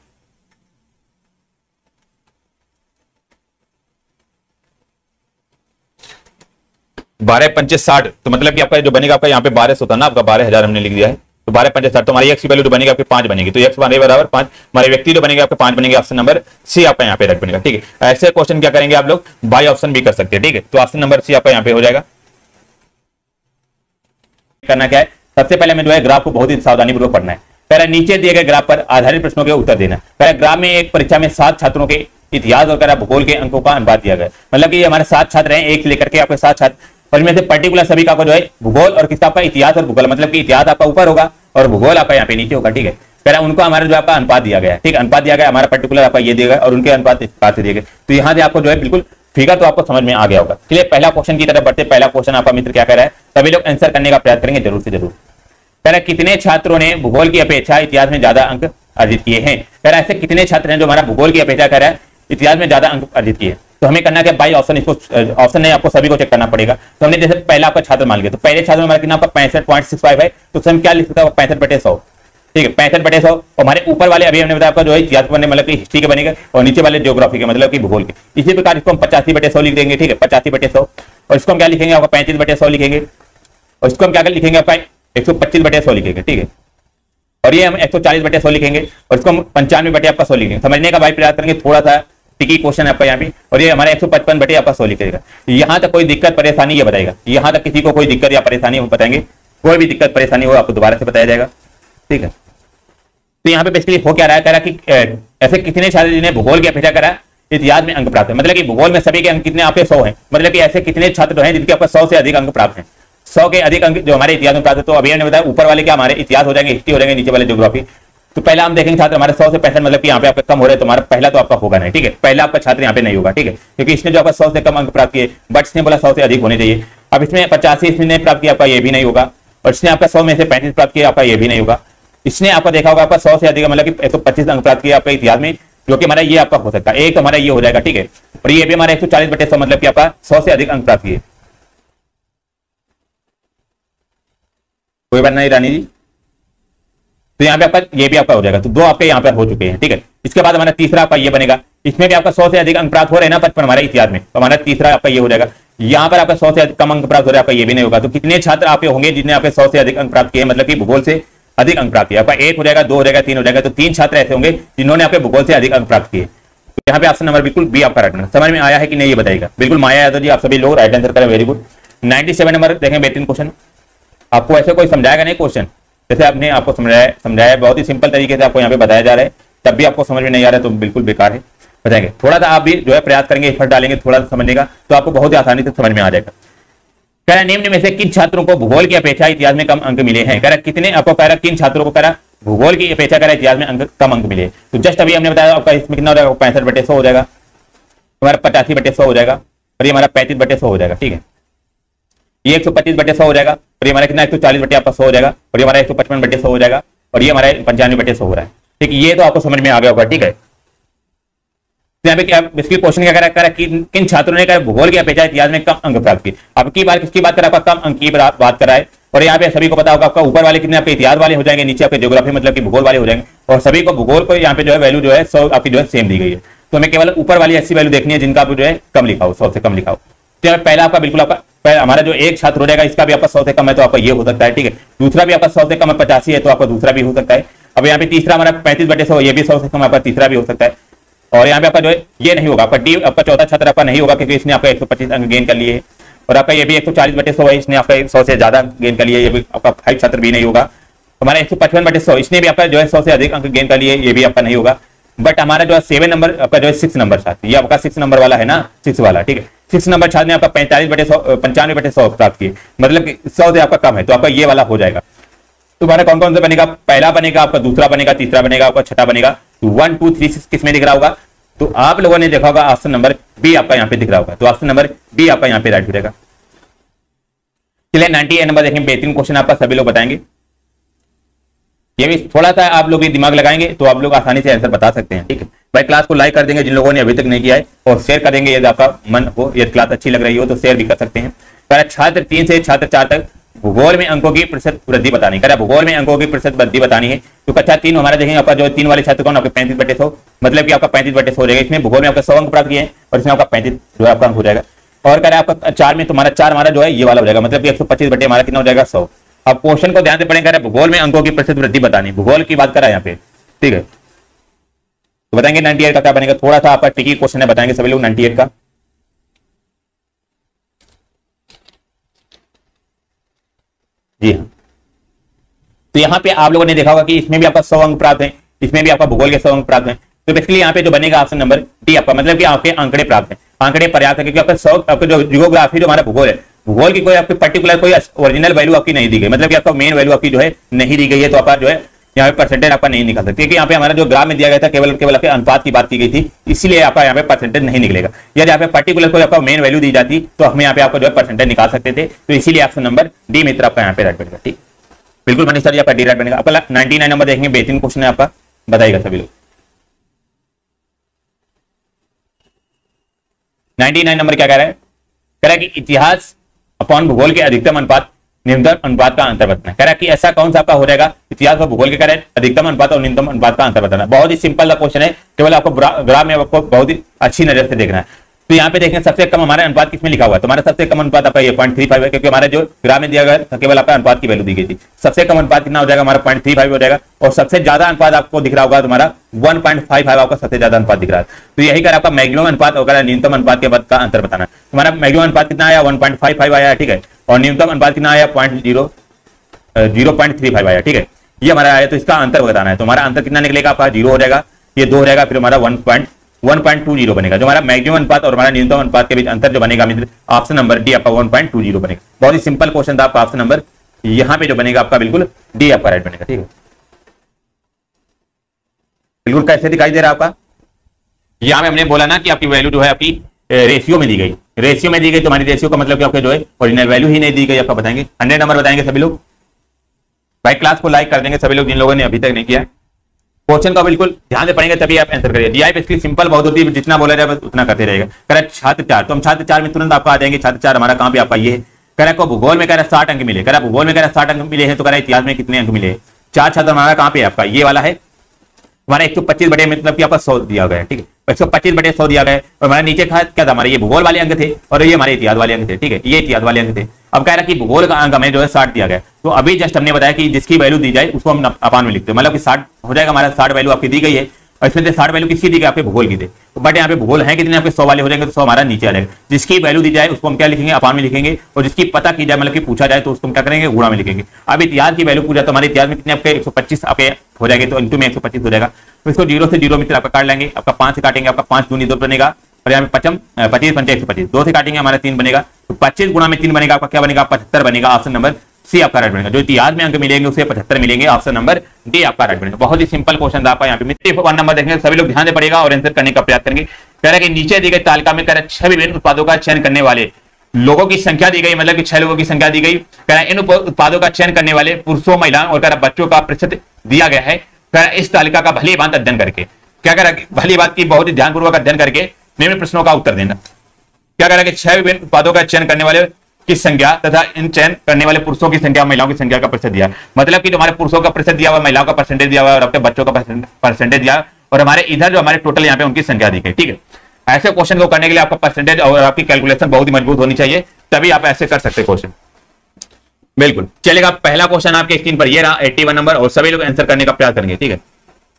बारह पंचे साठ, तो मतलब कि आपका जो बनेगा आपका यहाँ पे बारह सौ था ना, आपका बारह हजार हमने लिख दिया है, तो बारह पंचे साठ, तो हमारी एक्स की वैल्यू जो बनेगी आपके पांच बनेगी, तो एक्स बराबर पांच, हमारे व्यक्ति जो बनेंगे आपके पांच बनेंगे। ऑप्शन नंबर सी आपका यहाँ पे रख बनेगा, ठीक है। ऐसे क्वेश्चन क्या करेंगे आप लोग बाई ऑप्शन भी कर सकते हैं, ठीक है। तो ऑप्शन नंबर सी आपका यहाँ पे हो जाएगा। करना क्या है, सबसे पहले हमें जो है ग्राफ को बहुत ही सावधानी पूर्वक पढ़ना है। पहले नीचे दिए गए ग्राफ पर आधारित प्रश्नों के उत्तर देना। पहले ग्राफ में एक परीक्षा में सात छात्रों के इतिहास और भूगोल के अंकों का अनुपात दिया गया, मतलब कि हमारे सात छात्र हैं, एक से लेकर के आपके सात छात्र, और इनमें से पर्टिकुलर सभी का जो है भूगोल और किसका आपका इतिहास और भूगोल, मतलब कि इतिहास आपका ऊपर होगा और भूगोल आपका यहाँ पे नीचे होगा, ठीक है। पहले उनको हमारा जो आपका अनुपात दिया गया, ठीक है, अनुपात दिया गया हमारा पर्टिकुलर आपका ये दिया गया और उनके अनुपात इस प्रकार से दिए गए। तो यहाँ से आपको जो है बिल्कुल फिगर तो आपको समझ में आ गया होगा। चलिए पहला क्वेश्चन की तरफ बढ़ते। पहला क्वेश्चन आपका मित्र क्या कर रहा है, सभी लोग आंसर करने का प्रयास करेंगे जरूर से जरूर। पहले कितने छात्रों ने भूगोल की अपेक्षा इतिहास में ज्यादा अंक अर्जित किए हैं। पहले ऐसे कितने छात्र हैं जो हमारा भूगोल की अपेक्षा कर रहा है इतिहास में ज्यादा अंक अर्जित किए। तो हमें करना क्या, बाई ऑप्शन, इसको ऑप्शन नहीं आपको सभी को चेक करना पड़ेगा। तो हमने जैसे पहला आपका छात्र मान लिया, तो पहले छात्र में हमारा कितना आपका पैंसठ पॉइंट सिक्स फाइव है, तो हम क्या लिख सकते हैं पैंसठ बटे सौ, ठीक है, पैंसठ बटे सौ। हमारे ऊपर वाले अभी हमने बताया आपका जो है इतिहास बने मतलब कि हिस्ट्री के बनेगा, और नीचे वाले ज्योग्राफी के मतलब कि भूगोल के। इसी प्रकार इसको हम पचासी बटे सौ लिख देंगे, ठीक है, पचासी बटे सौ। और इसको हम क्या लिखेंगे आपका पैंतीस बटे सौ लिखेंगे, और इसको हम क्या लिखेंगे आपका एक सौ पच्चीस बटे सौ लिखेंगे, ठीक है। और ये हम एक सौ चालीस बटे सौ लिखेंगे, और इसको हम पंचानवे बटे आपका सौ लिखेंगे। समझने का भाई प्रयास करेंगे, थोड़ा सा टिकी क्वेश्चन है आपका यहाँ पे। और ये हमारे एक सौ पचपन बटे आपका सौ लिखेगा। यहाँ तक कोई दिक्कत परेशानी ये बताएगा, यहाँ तक किसी को कोई दिक्कत या परेशानी हो बताएंगे, कोई भी दिक्कत परेशानी हो आपको दोबारा से बताया जाएगा, ठीक है। तो यहाँ पे बेसिकली हो क्या रहा है, कह रहा कि ऐसे कितने छात्र जिन्हें भूगोल की अपेक्षा करा इतिहास में अंक प्राप्त है, मतलब कि भूगोल में सभी के अंक कितने आपके सौ हैं, मतलब कि ऐसे कितने छात्र हैं जिनके आपका सौ से अधिक अंक प्राप्त हैं, सौ के अधिक अंक जो हमारे इतिहास में प्राप्त है। तो अभी हमने बताया ऊपर वाले क्या हमारे इतिहास हो जाएंगे, हिस्ट्री हो जाएंगे, नीचे वाले ज्योग्राफी। तो पहला हम देखेंगे छात्र हमारे सौ से पैंसठ, मतलब कि यहाँ पे आपका कम हो रहा है, तो हमारा पहला तो आपका होगा नहीं, ठीक है, पहला आपका छात्र यहाँ पे नहीं होगा, ठीक है, क्योंकि इसने जो आपका सौ से कम अंक प्राप्त किए, बट इसने बोला सौ से अधिक होने चाहिए। अब इसमें पचासी इसने प्राप्त किया, आपका ये भी नहीं होगा, और इसने आपका सौ में से पैंतीस प्राप्त किया, आपका ये भी नहीं होगा। इसने आपका देखा होगा आपका सौ से अधिक मतलब कि एक सौ पच्चीस अंक प्राप्त किया आपका इतिहास में, जो कि हमारा ये आपका हो सकता है, एक तो हमारा ये हो जाएगा, ठीक है। और ये भी हमारा एक सौ चालीस बटे सौ मतलब कि आपका सौ से अधिक अंक प्राप्त किए। कोई बात नहीं रानी जी, तो यहाँ पे आपका ये भी आपका हो जाएगा, तो दो आपके यहाँ पे हो चुके हैं, ठीक है। इसके बाद हमारा तीसरा आपका ये बनेगा, इसमें भी आपका सौ से अधिक अंक प्राप्त हो रहे हैं ना पचपन हमारे इतिहास में, तो हमारा तीसरा आपका ये हो जाएगा। यहाँ पर आपका सौ से कम अंक प्राप्त हो रहा है, आपका ये भी नहीं होगा। तो कितने छात्र आपके होंगे जिन्हें आपके सौ से अधिक अंक प्राप्त किए, मतलब कि भूगोल से अधिक अंक प्राप्त किया, आपका एक हो जाएगा, दो हो जाएगा, तीन हो जाएगा। तो तीन छात्र ऐसे होंगे जिन्होंने आपके भूगोल से अधिक अंक प्राप्त किए। तो यहाँ पे ऑप्शन नंबर बिल्कुल बी आपका राइट आंसर। समझ में आया है कि नहीं ये बताइएगा। बिल्कुल माया यादव जी, आप सभी लोग राइट आंसर करें, वेरी गुड। सत्तानवे नंबर देखें, बेहतरीन क्वेश्चन। आपको ऐसे कोई समझाएगा नहीं क्वेश्चन, जैसे आपने आपको समझाया समझाया बहुत ही सिंपल तरीके से आपको यहाँ पे बताया जा रहा है, तब भी आपको समझ में नहीं आ रहा है तो बिल्कुल बेकार है। बताएंगे थोड़ा सा आप भी जो है प्रयास करेंगे, एफर्ट डालेंगे थोड़ा सा समझने का, तो आपको बहुत ही आसानी से समझ में आ जाएगा। कह रहा निम्न में से किन छात्रों को भूगोल की अपेक्षा इतिहास में कम अंक मिले हैं। कह रहा कितने आपको कह रहा किन छात्रों को कह रहा भूगोल की अपेक्षा कह रहा इतिहास में अंक कम अंक मिले। तो जस्ट अभी हमने बताया आपका इसमें कितना हो जाएगा, पैंसठ बटे सौ हो जाएगा, हमारा पचासी बटे सौ हो जाएगा, और ये हमारा पैंतीस बटे सौ हो जाएगा। ठीक है, ये एक सौ पच्चीस बटे सौ हो जाएगा, और ये हमारा कितना एक सौ चालीस बटे आपका सौ हो जाएगा, और ये हमारा एक सौ पचपन बटे सौ हो जाएगा, और ये हमारा पंचानवे बटे सौ हो रहा है। ठीक, ये तो आपको समझ में आ गया होगा। ठीक है, तो यहाँ पे क्या इसकी क्वेश्चन क्या करा कि किन छात्रों ने कहा भूगोल की अपेक्षा इतिहास में कम अंक प्राप्त की। अब की बार किसकी बात करा, आपका कम अंक की बात करा है। और यहाँ पे सभी को पता होगा आपका ऊपर वाले कितने आपके इतिहास वाले हो जाएंगे, नीचे आपके ज्योग्राफी मतलब कि भूगोल वाले हो जाएंगे, और सभी को भूगोल को यहाँ पे जो है वैल्यू जो है सौ आपकी जो है सेम दी गई है। तो हमें केवल ऊपर वाली ऐसी वैल्यू देखनी है जिनका जो है कम लिखा हो, सौ से कम लिखा हो। तो पहला आपका बिल्कुल आपका हमारा जो एक छात्र हो जाएगा, इसका भी आपका सौ से कम है तो आपका ये हो सकता है। ठीक है, दूसरा भी आपका सौ से कम है, पचासी है तो आपका दूसरा भी हो सकता है। अब यहाँ पे तीसरा हमारा पैंतीस बटे सौ, ये भी सौ से कम आपका तीसरा भी हो सकता है। और यहाँ पे आपका जो है ये नहीं होगा, आपका डी आपका चौथा छात्र आपका नहीं होगा क्योंकि इसने आपका एक सौ पच्चीस अंक गेन कर लिए है। और आपका ये भी एक सौ चालीस बटे सौ है, इसने आपका सौ से ज्यादा गेन कर लिया, ये भी आपका फाइव छात्र भी नहीं होगा। हमारा एक सौ पचपन बटे सौ, इसने भी आपका जो है सौ से अधिक अंक गेन कर लिए, ये भी आपका नहीं होगा। बट हमारा जो है सेवन नंबर आपका जो है सिक्स नंबर छात्र, ये आपका सिक्स नंबर वाला है ना, सिक्स वाला। ठीक है, सिक्स नंबर छात्र ने आपका पैंतालीस बटे सौ पंचानवे बटे सौ प्राप्त किए, मतलब कि सौ से आपका कम है, तो आपका ये वाला हो जाएगा। तो हमारा कौन कौन सा बनेगा, पहला बनेगा आपका, दूसरा बनेगा, तीसरा बनेगा आपका, छठा बनेगा। तो वन टू थ्री सिक्स किस में दिख रहा होगा, तो आप लोगों ने देखा होगा ऑप्शन नंबर बी आपका यहाँ पे दिख रहा होगा, तो ऑप्शन नंबर बी आपका यहाँ पे राइट हो जाएगा। चलिए अट्ठानवे नंबर देखें, बेहतरीन क्वेश्चन आपका सभी लोग बताएंगे। ये भी थोड़ा सा आप लोग भी दिमाग लगाएंगे तो आप लोग आसानी से आंसर बता सकते हैं। ठीक है भाई, क्लास को लाइक कर देंगे जिन लोगों ने अभी तक नहीं किया है, और शेयर करेंगे यदि आपका मन हो, यदि क्लास अच्छी लग रही हो तो शेयर भी कर सकते हैं। छात्र तीन से छात्र चार तक भूगोल में अंकों की प्रतिशत वृद्धि बतानी है। भूगोल में अंकों की प्रतिशत वृद्धि बतानी है, तो कक्षा तीन हमारा देखेंगे आपका जो तीन वाले छात्र कौन, आपके पैंतीस बटे सौ, मतलब कि आपका पैंतीस बटे सौ हो जाएगा। इसमें भूगोल में आपका सौ अंक प्राप्त किए हैं, और इसमें आपका पैंतीस जो है आपका अंक हो जाएगा। और कह रहा है आपका चार में तुम्हारा चार हमारा जो है ये वाला हो जाएगा, मतलब कि एक सौ पच्चीस बटे हमारा कितना हो जाएगा, सौ। अब क्वेश्चन को ध्यान से पढ़ेंगे, भूगोल में अंकों की प्रतिशत वृद्धि बतानी, भूगोल की बात करा यहाँ पे। ठीक है, तो बताएंगे अट्ठानवे का क्या बनेगा, थोड़ा सा आपका ट्रिकी क्वेश्चन है, बताएंगे सभी लोग अट्ठानवे का। जी हाँ, तो यहाँ पे आप लोगों ने देखा होगा कि इसमें भी आपका सौ अंक प्राप्त है, इसमें भी आपका भूगोल के सौ अंक प्राप्त है। तो बेसिकली यहाँ पे जो बनेगा ऑप्शन नंबर डी आपका, मतलब कि आपके आंकड़े प्राप्त है, आंकड़े पर्याप्त है, क्योंकि आपका सौ आपका जो जियोग्राफी जो हमारा भूगोल है, भूगोल की कोई आपकी पर्टिकुलर कोई ओरिजिनल वैल्यू आपकी नहीं दी गई, मतलब कि आपका मेन वैल्यू आपकी जो है नहीं दी गई है, तो आपका जो है यहाँ पे परसेंटेज आपका नहीं निकल सकता, क्योंकि यहाँ पे हमारा जो ग्राफ में दिया गया था केवल केवल आपके अनुपात की बात की गई थी, इसलिए आपका यहाँ पे परसेंटेज नहीं निकलेगा। यदि यहाँ पे पर्टिकुलर कोई आपका मेन वैल्यू दी जाती तो हम यहाँ पे आपको जो है परसेंटेज निकाल सकते थे, तो इसीलिए ऑप्शन नंबर डी मित्र आपका यहाँ पे राइट बनेगा। ठीक, बिल्कुल मनीष सर जी आपका डी राइट बनेगा। आपका निन्यानवे नंबर देखेंगे, बेहतरीन क्वेश्चन है आपका, बताइएगा सभी लोग। निन्यानवे नंबर क्या कह रहा है, कह रहा है कि इतिहास अपॉन भूगोल के अधिकतम अनुपात न्यूनतम अनुपात का अंतर बताना। कह रहा है कि ऐसा कौन सा आपका हो जाएगा, इतिहास और भूगोल के कह रहा है अधिकतम अनुपात और न्यूनतम अनुपात का अंतर बताना। बहुत ही सिंपल क्वेश्चन है, केवल आपको ग्राफ में आपको बहुत ही अच्छी नजर से देखना है। तो यहाँ पे देखें सबसे कम हमारा अनुपात किसमें लिखा हुआ है, तो हमारा सबसे कम अनुपात आपका ये पॉइंट थ्री फाइव है, क्योंकि हमारा जो ग्राफ में दिया गया था केवल आपका अनुपात की वैल्यू दी गई थी। सबसे कम अनुपात कितना हो जाएगा, हमारा पॉइंट थ्री फाइव हो जाएगा, और सबसे ज्यादा अनुपात आपको दिख रहा होगा तुम्हारा वन पॉइंट फाइव फाइव आपका सबसे ज्यादा अनुपात दिख रहा है। तो यही कर आपका मैक्सिमम अनुपात होगा, न्यूनतम अनुपात के बाद का अंतर बताना। हमारा मैक्सिमम अनुपात कितना आया, वन पॉइंट फाइव फाइव आया, ठीक है, और न्यूनतम अनुपात कितना आया, point zero zero point three five आया। ठीक है, ये हमारा आया, तो इसका अंतर बताना है। तो हमारा अंतर कितना निकलेगा, आपका जीरो हो जाएगा, ये दो हो जाएगा, फिर हमारा one point one point two zero बनेगा। जो हमारा मैक्सिमम अनुपात और हमारा न्यूनतम अनुपात के बीच अंतर जो बनेगा मित्र, ऑप्शन नंबर डी आपका वन पॉइंट टू जीरो बनेगा। बहुत ही सिंपल क्वेश्चन था आपका, ऑप्शन नंबर यहाँ पे जो बनेगा आपका बिल्कुल डी आपका राइट बनेगा। ठीक है, बिल्कुल कैसे दिखाई दे रहा है आपका, यहाँ पे हमने बोला ना कि आपकी वैल्यू जो है आपकी रेशियो में दी गई, रेशियो में दी गई, तो हमारी रेशियो का मतलब कि आपके जो है ओरिजिनल वैल्यू ही नहीं दी गई। आपका बताएंगे हंड्रेड नंबर बताएंगे सभी लोग। भाई क्लास को लाइक कर देंगे सभी लोग जिन लोगों ने अभी तक नहीं किया। क्वेश्चन का बिल्कुल ध्यान से पढ़ेंगे तभी आप आंसर करिए। डीआई बेसिकली सिंपल बहुत होती है, जितना बोला जाए बस उतना करते रहेगा। करेक्ट छात्र चार, तो हम छात्र चार में तुरंत आपका आ जाएंगे। छात्र चार हमारा कहाँ पे आपका ये है, कह को भूगोल में कह रहा साठ अंक मिले, कह रहा भूगोल में कह रहा साठ अंक मिले हैं, तो कह रहा इतिहास में कितने अंक मिले। चार छात्र हमारा कहाँ पे आपका ये वाला है, हमारा एक सौ पच्चीस बटे मतलब कि आपका सौ दिया गया है। ठीक है, एक सौ पच्चीस बटे सौ दिया गया है, और हमारे नीचे क्या था, हमारे ये भूगोल वाले अंक थे और ये हमारे इतिहास वाले अंक थे। ठीक है, ये इतिहास वाले अंक थे। अब कह रहा कि भूगोल का अंक हमें जो है साठ दिया गया, तो अभी जस्ट हमने बताया कि जिसकी वैल्यू दी जाए उसको हम अपान में लिखते हैं, मतलब कि साठ हो जाएगा हमारा, साठ वैल्यू आपकी दी गई है, और इसमें से साठ वैल्यू किसकी दी गई, आपके भूगोल की थी, बट यहाँ पे भूगोल है कितने आपके सौ वाले हो जाएंगे, तो सौ हमारा नीचे आ जाएगा। जिसकी वैल्यू दी जाए उसको हम क्या लिखेंगे, अपान में लिखेंगे, और जिसकी पता की जाए मतलब कि पूछा जाए तो उसको हम क्या करेंगे, गुणा में लिखेंगे। अब इतिहास की वैल्यू पूछा तो हमारे इतिहास में कितने आपके एक सौ पच्चीस आपके हो जाएंगे, तो इंटू में एक सौ पच्चीस हो जाएगा। तो इसको जीरो से जीरो मित्र आपका काट लेंगे, आपका पांच से काटेंगे, आपका पांच दूनी दो बनेगा, और यहाँ पे पचम पच्चीस पंचे एक सौ पच्चीस, दो से काटेंगे हमारा तीन बनेगा, तो पच्चीस गुणा में तीन बनेगा, आपका क्या बनेगा, पचहत्तर बनेगा। ऑप्शन नंबर सी आपका राइट बनेगा। जो इतिहास में अंक मिलेंगे उसे पचहत्तर मिलेंगे, ऑप्शन नंबर डी आपका राइट बनेगा। बहुत ही सिंपल क्वेश्चन था आपका यहाँ पे मित्र। वन नंबर देखेंगे, सभी लोग ध्यान से पड़ेगा और आंसर करने का प्रयास करेंगे। कह रहा है कि नीचे दी गई तालिका में कह रहा है छह विभिन्न उत्पादों का चयन करने वाले लोगों की संख्या दी गई, मतलब कि छह लोगों की संख्या दी गई। कह रहा है इन उत्पादों का चयन करने वाले पुरुषों, महिलाओं और कह रहा बच्चों का प्रतिशत दिया गया है। कह रहा इस तालिका का भली बात अध्ययन करके, क्या कह रहा है, भली बात की बहुत ही ध्यानपूर्वक अध्ययन करके निम्न प्रश्नों का उत्तर देना। क्या कह रहा है कि छह विभिन्न उत्पादों का चयन करने वाले की संख्या तथा इन चयन करने वाले पुरुषों की संख्या, महिलाओं की संख्या का प्रतिशत दिया, मतलब कि जो हमारे पुरुषों का प्रतिशत दिया हुआ, महिलाओं का परसेंटेज दिया हुआ और अपने बच्चों का परसेंटेज दिया, और हमारे इधर जो हमारे टोटल यहाँ पे उनकी संख्या दी गई। ठीक है, ऐसे क्वेश्चन को करने के लिए आपका परसेंटेज और आपकी कैलकुलेशन बहुत ही मजबूत होनी चाहिए, तभी आप ऐसे कर सकते क्वेश्चन। बिल्कुल चलेगा। पहला क्वेश्चन आपके स्क्रीन पर ये रहा इक्यासी नंबर, और सभी लोग आंसर करने का प्रयास करेंगे। ठीक है,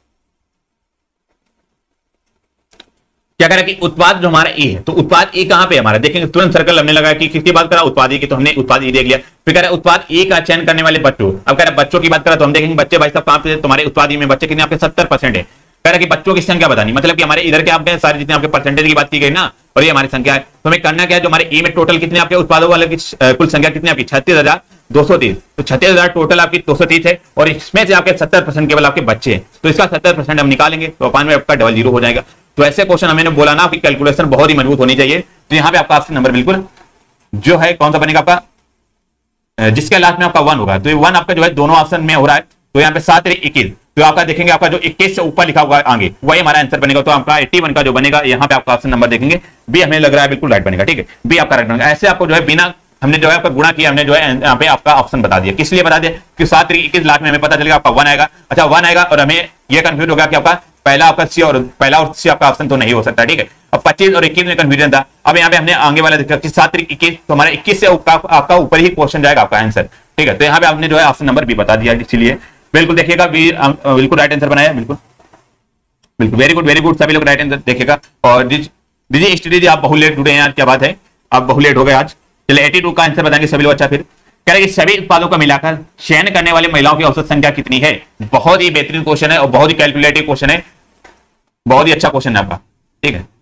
क्या कह रहा है कि उत्पाद जो हमारा ए है, तो उत्पाद ए कहां पे हमारा देखेंगे, तुरंत सर्कल हमने लगा कि किसकी बात करा, उत्पाद ए की, तो हमने उत्पाद ए देख लिया। फिर कह रहा है उत्पाद ए का चयन करने वाले बच्चों, अब कह रहा है बच्चों की बात करा तो हम देखेंगे बच्चे भाई साहब कहां पे, तुम्हारे उत्पाद ए में बच्चे कितने आपके सत्तर परसेंट है। कह रहा है कि बच्चों की संख्या बतानी, मतलब कि हमारे इधर के आपके सारे जितने आपके परसेंटेज की बात की गई ना, और ये हमारी संख्या है, तो हमें करना क्या है, जो हमारे ए में टोटल कितने आपके उत्पादों वाले की कुल संख्या कितनी आपकी छत्तीस हजार दो सौ तीस, तो छत्तीस हजार टोटल आपकी दो सौ तीस है, और इसमें से आपके सत्तर परसेंट केवल आपके बच्चे हैं, तो इसका सत्तर परसेंट हम निकालेंगे, तो अपान में आपका डबल जीरो हो जाएगा। तो ऐसे क्वेश्चन हमें बोला ना, आपकी कैलकुलेशन बहुत ही मजबूत होनी चाहिए। तो यहाँ पे आपका ऑप्शन नंबर बिल्कुल जो है कौन सा बनेगा आपका, जिसके लास्ट में आपका वन होगा, तो ये वन आपका जो है दोनों ऑप्शन में हो रहा है, तो यहाँ पे सात इक्कीस, तो आपका देखेंगे आपका जो इक्कीस से ऊपर लिखा हुआ है आगे वही हमारा आंसर बनेगा। तो आपका इक्यासी का जो बनेगा यहाँ पे आपका ऑप्शन नंबर देखेंगे बी, हमें लग रहा है बिल्कुल राइट बनेगा। ठीक है, बी आपका राइट बनेगा। ऐसे आपको जो है बिना हमने जो है आपका गुणा किया, हमने जो है यहाँ पे आपका ऑप्शन बता दिया। किस लिए बता दिया कि सात इक्कीस लाख में हमें पता चलेगा आपका वन आएगा। अच्छा वन आएगा और हमें ये कंफ्यूज होगा कि आपका पहला आपका सी और पहला और सी आपका ऑप्शन तो नहीं हो सकता। ठीक है, अब पच्चीस और इक्कीस में कंफ्यूजन था, अब यहाँ पे हमने आगे वाला देखा कि सात इक्कीस, तो हमारा इक्कीस से आपका ऊपर ही क्वेश्चन जाएगा आपका आंसर। ठीक है, तो यहाँ पे आपने जो है ऑप्शन नंबर बी बता दिया, इसलिए बिल्कुल देखिएगा बी बिल्कुल राइट आंसर बनाया। बिल्कुल बिल्कुल वेरी गुड वेरी गुड, सभी लोग राइट आंसर देखिएगा। और दीजिए स्टडी आप बहुत लेट जुड़े हैं आज, क्या बात है, आप बहुत लेट हो गए आज। चलिए बयासी का आंसर बताएंगे सभी लोग। अच्छा फिर कह रहे हैं कि सभी उत्पादों को मिलाकर चयन करने वाले महिलाओं की औसत संख्या कितनी है। बहुत ही बेहतरीन क्वेश्चन है और बहुत ही कैलकुलेटिव क्वेश्चन है, बहुत ही अच्छा क्वेश्चन है आपका। ठीक है,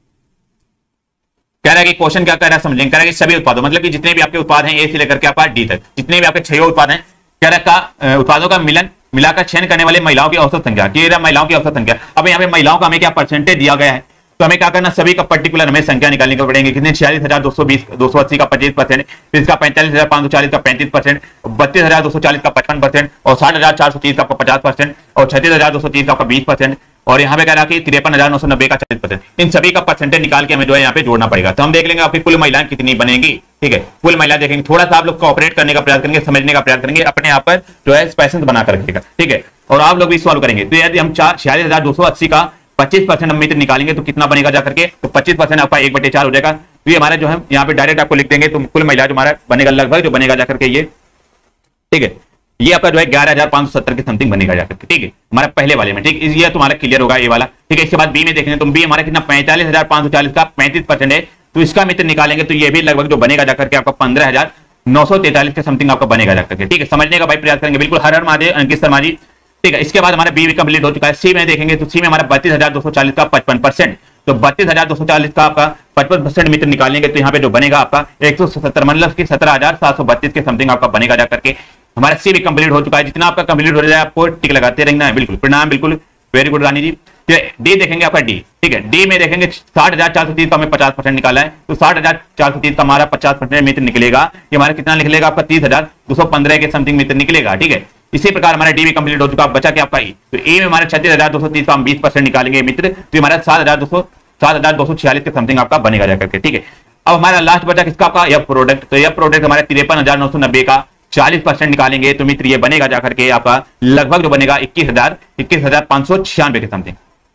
कह रहा है कि क्वेश्चन क्या कह रहा है समझेंगे। कह रहा है कि सभी उत्पादों मतलब कि जितने भी आपके उत्पाद हैं ए से लेकर के आपका डी तक, जितने भी आपके छह उत्पाद हैं, कह रहा है का उत्पादों का मिलन मिलाकर चयन करने वाले महिलाओं की औसत संख्या, कि महिलाओं की औसत संख्या। अब यहाँ पे महिलाओं का हमें क्या परसेंटेज दिया गया है, तो हमें क्या करना, सभी का पर्टिकुलर हमें संख्या निकालने को पड़ेंगे। कितने, छियालीस हजार दो सौ बीस दो सौ अस्सी का पच्चीस परसेंट, फिर इसका पैंतालीस हजार पांच सौ चालीस का पैंतीस परसेंट, बत्तीस हजार दो सौ चालीस का पचपन परसेंट, और साठ हजार चार सौ तीस का पचास परसेंट, और छत्तीस हजार दो सौ तीस का बीस परसेंट, और यहाँ पे कह रहा कि तिरपन हजार नौ सौ नब्बे का चालीस परसेंट। इन सभी का परसेंटेज निकाल के हमें जो है यहाँ पे जोड़ना पड़ेगा। तो हम देख लेंगे आपकी कुल महिलाएं कितनी बनेगी। ठीक है, कुल महिलाएं देखेंगे, थोड़ा सा आप लोग कोऑपरेट करने का प्रयास करेंगे, समझने का प्रयास करेंगे, अपने आप पर जो है पैसेंस बनाकर रखिएगा। ठीक है, और आप लोग भी सॉल्व करेंगे। तो यदि हम चार छियालीस हजार दो सौ अस्सी का पच्चीस परसेंट हम मित्र निकालेंगे तो कितना बनेगा जाकर के, तो पच्चीस परसेंट आपका एक बटे चार हो जाएगा। तो ये हमारा जो है यहाँ पे डायरेक्ट आपको लिख देंगे, तो कुल महिला जो हमारा बनेगा लगभग जो बनेगा जाकर के ये, ठीक है, ये आपका जो है ग्यारह हजार पांच सौ सत्तर के समथिंग बनेगा जाकर के। ठीक है, हमारा पहले वाले में। ठीक, ये तुम्हारा क्लियर होगा ये वाला। ठीक है, इसके बाद बी में देखेंगे तो बी हमारा कितना पैंतालीस हजार पांच सौ चालीस का पैंतीस परसेंट है, तो इसका मित्र निकालेंगे तो ये भी लगभग जो बनेगा जाकर के आपका पंद्रह हजार नौ सौ तैंतालीस के समथिंग आपका बनेगा जाकर के। ठीक है, समझने का भाई प्रयास करेंगे। बिल्कुल हर हर महादेव अंकित शर्मा जी। ठीक है, इसके बाद हमारा बी भी कंप्लीट हो चुका है। सी में देखेंगे तो सी में हमारा बत्तीस हजार दो सौ चालीस का पचपन परसेंट, तो बत्तीस हजार दो सौ चालीस का आपका पचपन परसेंट मित्र निकालेंगे तो यहाँ पे जो बनेगा आपका एक सौ सत्तर मतलब की सत्रह हजार सात सौ बत्तीस के समथिंग आपका बनेगा जाकर के। हमारा सी भी कंप्लीट हो चुका है। जितना आपका कंप्लीट हो जाए आपको टिक लगाते रहना है। बिल्कुल प्रणाम, बिल्कुल very good Rani ji. D देखेंगे आपका डी। ठीक है, डी में देखेंगे साठ हजार चार सौ तीस का हमें पचास परसेंट निकाला है, तो साठ हजार चार सौ तीस का हमारा पचास परसेंट मित्र निकलेगा। ये हमारा कितना निकलेगा आपका तीस हजार दो सौ पंद्रह के समथिंग मित्र निकलेगा। ठीक है, इसी प्रकार हमारा डी भी कंप्लीट हो चुका, बचा क्या आपका ई। तो ए में हमारा छत्तीस हजार दो सौ तीस का हम बीस परसेंट निकालेंगे मित्र, तो हमारा सात हजार दो सौ सात हजार दो सौ छियालीस के समथिंग आपका बनेगा जाकर के। ठीक है, अब हमारा लास्ट बचा किसका आपका यह प्रोडक्ट, तो यह प्रोडक्ट हमारा तिरपन हजार नौ सौ नब्बे का चालीस परसेंट निकालेंगे तो मित्र ये बनेगा जाकर के आपका लगभग जो बनेगा इक्कीस हजार इक्कीस हजार पांच सौ छियानवे के समथिंग।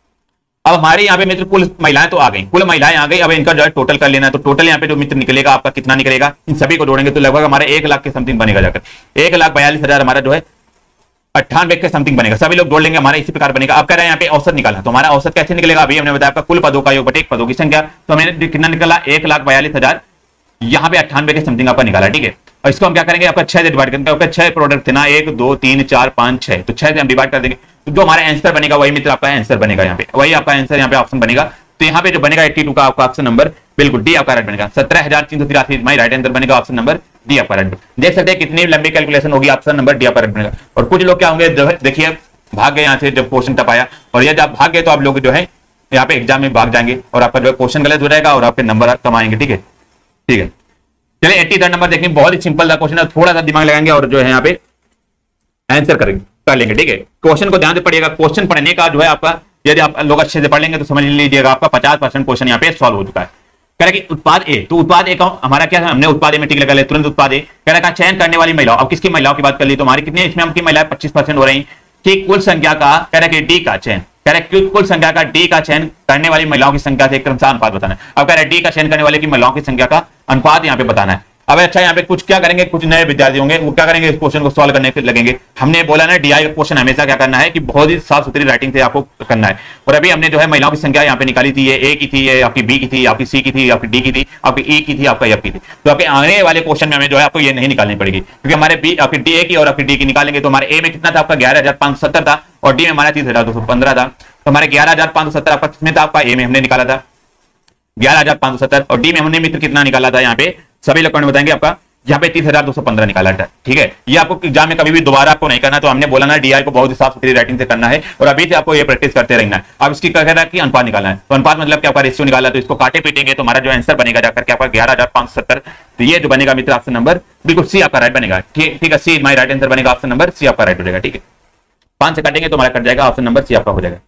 अब हमारे यहाँ पे मित्र कुल महिलाएं तो आ गई, कुल महिलाएं आ गई। अब इनका जो है टोटल कर लेना है, तो टोटल यहाँ पे जो मित्र निकलेगा आपका कितना निकलेगा, इन सभी को जोड़ेंगे तो लगभग हमारे एक लाख के समथिंग बनेगा जाकर। एक लाख बयालीस हजार हमारा जो है अट्ठानवे के समथिंग बनेगा, सभी लोग जोड़ लेंगे, हमारा इसी प्रकार बनेगा। अब कह रहे हैं यहाँ पे औसत निकालना, तो हमारा औसत कैसे निकलेगा? अभी हमने बताया आपका कुल पदों का योग बटे एक पदों की संख्या, तो हमने कितना निकला? एक लाख बयालीस हजार यहाँ पे अट्ठानवे के समथिंग आपका निकाला, ठीक है। और इसको हम क्या करेंगे? आपका छह से डिवाइड करेंगे, आपका छह प्रोडक्ट थे ना, एक दो तीन चार पांच छह, तो छह से हम डिवाइड कर देंगे, तो जो हमारा आंसर बनेगा वही मित्र आपका आंसर बनेगा, यहाँ पे वही आपका आंसर यहाँ पे ऑप्शन बनेगा। तो यहाँ पे जो बनेगा बयासी का आपका ऑप्शन नंबर बिल्कुल डी आपका राइट बनेगा। सत्रह हजार तीन सौ तिरासी माई राइट आंसर बनेगा ऑप्शन नंबर डी आपका राइट। देख सकते हैं कितनी लंबी कैलकुलेशन होगी, ऑप्शन नंबर डी आपका राइट बनेगा। और कुछ लोग क्या होंगे, देखिए भाग गए यहाँ से जब क्वेश्चन टप आया, और यदि आप भाग गए तो आप लोग जो है यहाँ पे एग्जाम में भाग जाएंगे और आपका जो है क्वेश्चन गलत हो जाएगा और आपके नंबर कमाएंगे, ठीक है ठीक है। चलिए एट्टी थर्ड नंबर देखेंगे, बहुत ही सिंपल सा क्वेश्चन है, थोड़ा सा दिमाग लगाएंगे और जो है यहाँ पे आंसर करेंगे कर लेंगे, ठीक है। क्वेश्चन को ध्यान से पढ़िएगा, क्वेश्चन पढ़ने का जो है आपका यदि आप लोग अच्छे से पढ़ लेंगे तो समझ लीजिएगा आपका पचास परसेंट क्वेश्चन यहाँ पे सॉल्व हो चुका है। कह रहा है कि उत्पाद ए, तो उत्पाद ए का हमारा क्या है, हमने उत्पाद ए में टिक लगा लिया, तुरंत उत्पाद ए। कह रहा है चयन करने वाली महिलाओं, अब किसकी महिलाओं की बात कर ली तो हमारी कितनी इसमें हमकी महिलाएं पच्चीस परसेंट हो रही, ठीक। कुल संख्या का कह रहा है कि डी का चयन, कह रहा है कुल संख्या का डी का चयन करने वाली महिलाओं की संख्या से एक क्रमशः अनुपात बताना है। अब कह रहा है डी का चयन करने वाले की महिलाओं की संख्या का अनुपात यहाँ पे बताना है। अब अच्छा यहाँ पे कुछ क्या करेंगे, कुछ नए विद्यार्थी होंगे वो क्या करेंगे, इस क्वेश्चन को सॉल्व करने के लगेंगे। हमने बोला ना डीआई का क्वेश्चन हमेशा क्या करना है कि बहुत ही साफ सुथरी राइटिंग से आपको करना है। और अभी हमने जो है महिलाओं की संख्या यहाँ पे निकाली थी, ये ए की थी, ये आपकी बी की थी, आपकी सी की थी, आपकी डी की थी, आपकी ई की थी, आपका एफ की थी। तो आपके आने वाले क्वेश्चन में हमें जो है आपको ये नहीं निकालनी पड़ेगी, क्योंकि हमारे बी आपकी डी ए की और आपकी डी की निकालेंगे तो हमारे ए में कितना था आपका ग्यारह हजार पांच सौ सत्तर था और डी में हमारा तीस हजार दो सौ पंद्रह था। तो हमारे ग्यारह हजार पांच सौ सत्तर आपका किसमें था, आपका ए में हमने निकाला था ग्यारह हजार पांच सौ सत्तर और डी में हमने मित्र कितना निकाला था, यहाँ पे सभी लोग बताएंगे आपका यहाँ पे तीस हजार दो सौ पंद्रह निकाला था, ठीक है। ये आपको एग्जाम में कभी भी दोबारा आपको नहीं करना, तो हमने बोला ना डीआई को बहुत ही साफ सुथरी राइटिंग से करना है और अभी से आपको ये प्रैक्टिस करते रहना है। अब इसकी कह रहा है कि अनुपात निकालना है, तो अनुपात मतलब कि आपका रेशियो निकाला, तो इसको काटे पीटेंगे तो हमारा जो आंसर बनेगा जाकर के आपका ग्यारह हजार पांच सौ सत्तर। तो ये जो बनेगा मित्र ऑप्शन नंबर बिल्कुल सी आपका राइट बनेगा, ठीक ठीक है। सी माई राइट आंसर बनेगा, ऑप्शन नंबर सी आपका राइट हो जाएगा, ठीक है। पांच से काटेंगे तो हमारा कट जाएगा, ऑप्शन नंबर सी आपका हो जाएगा,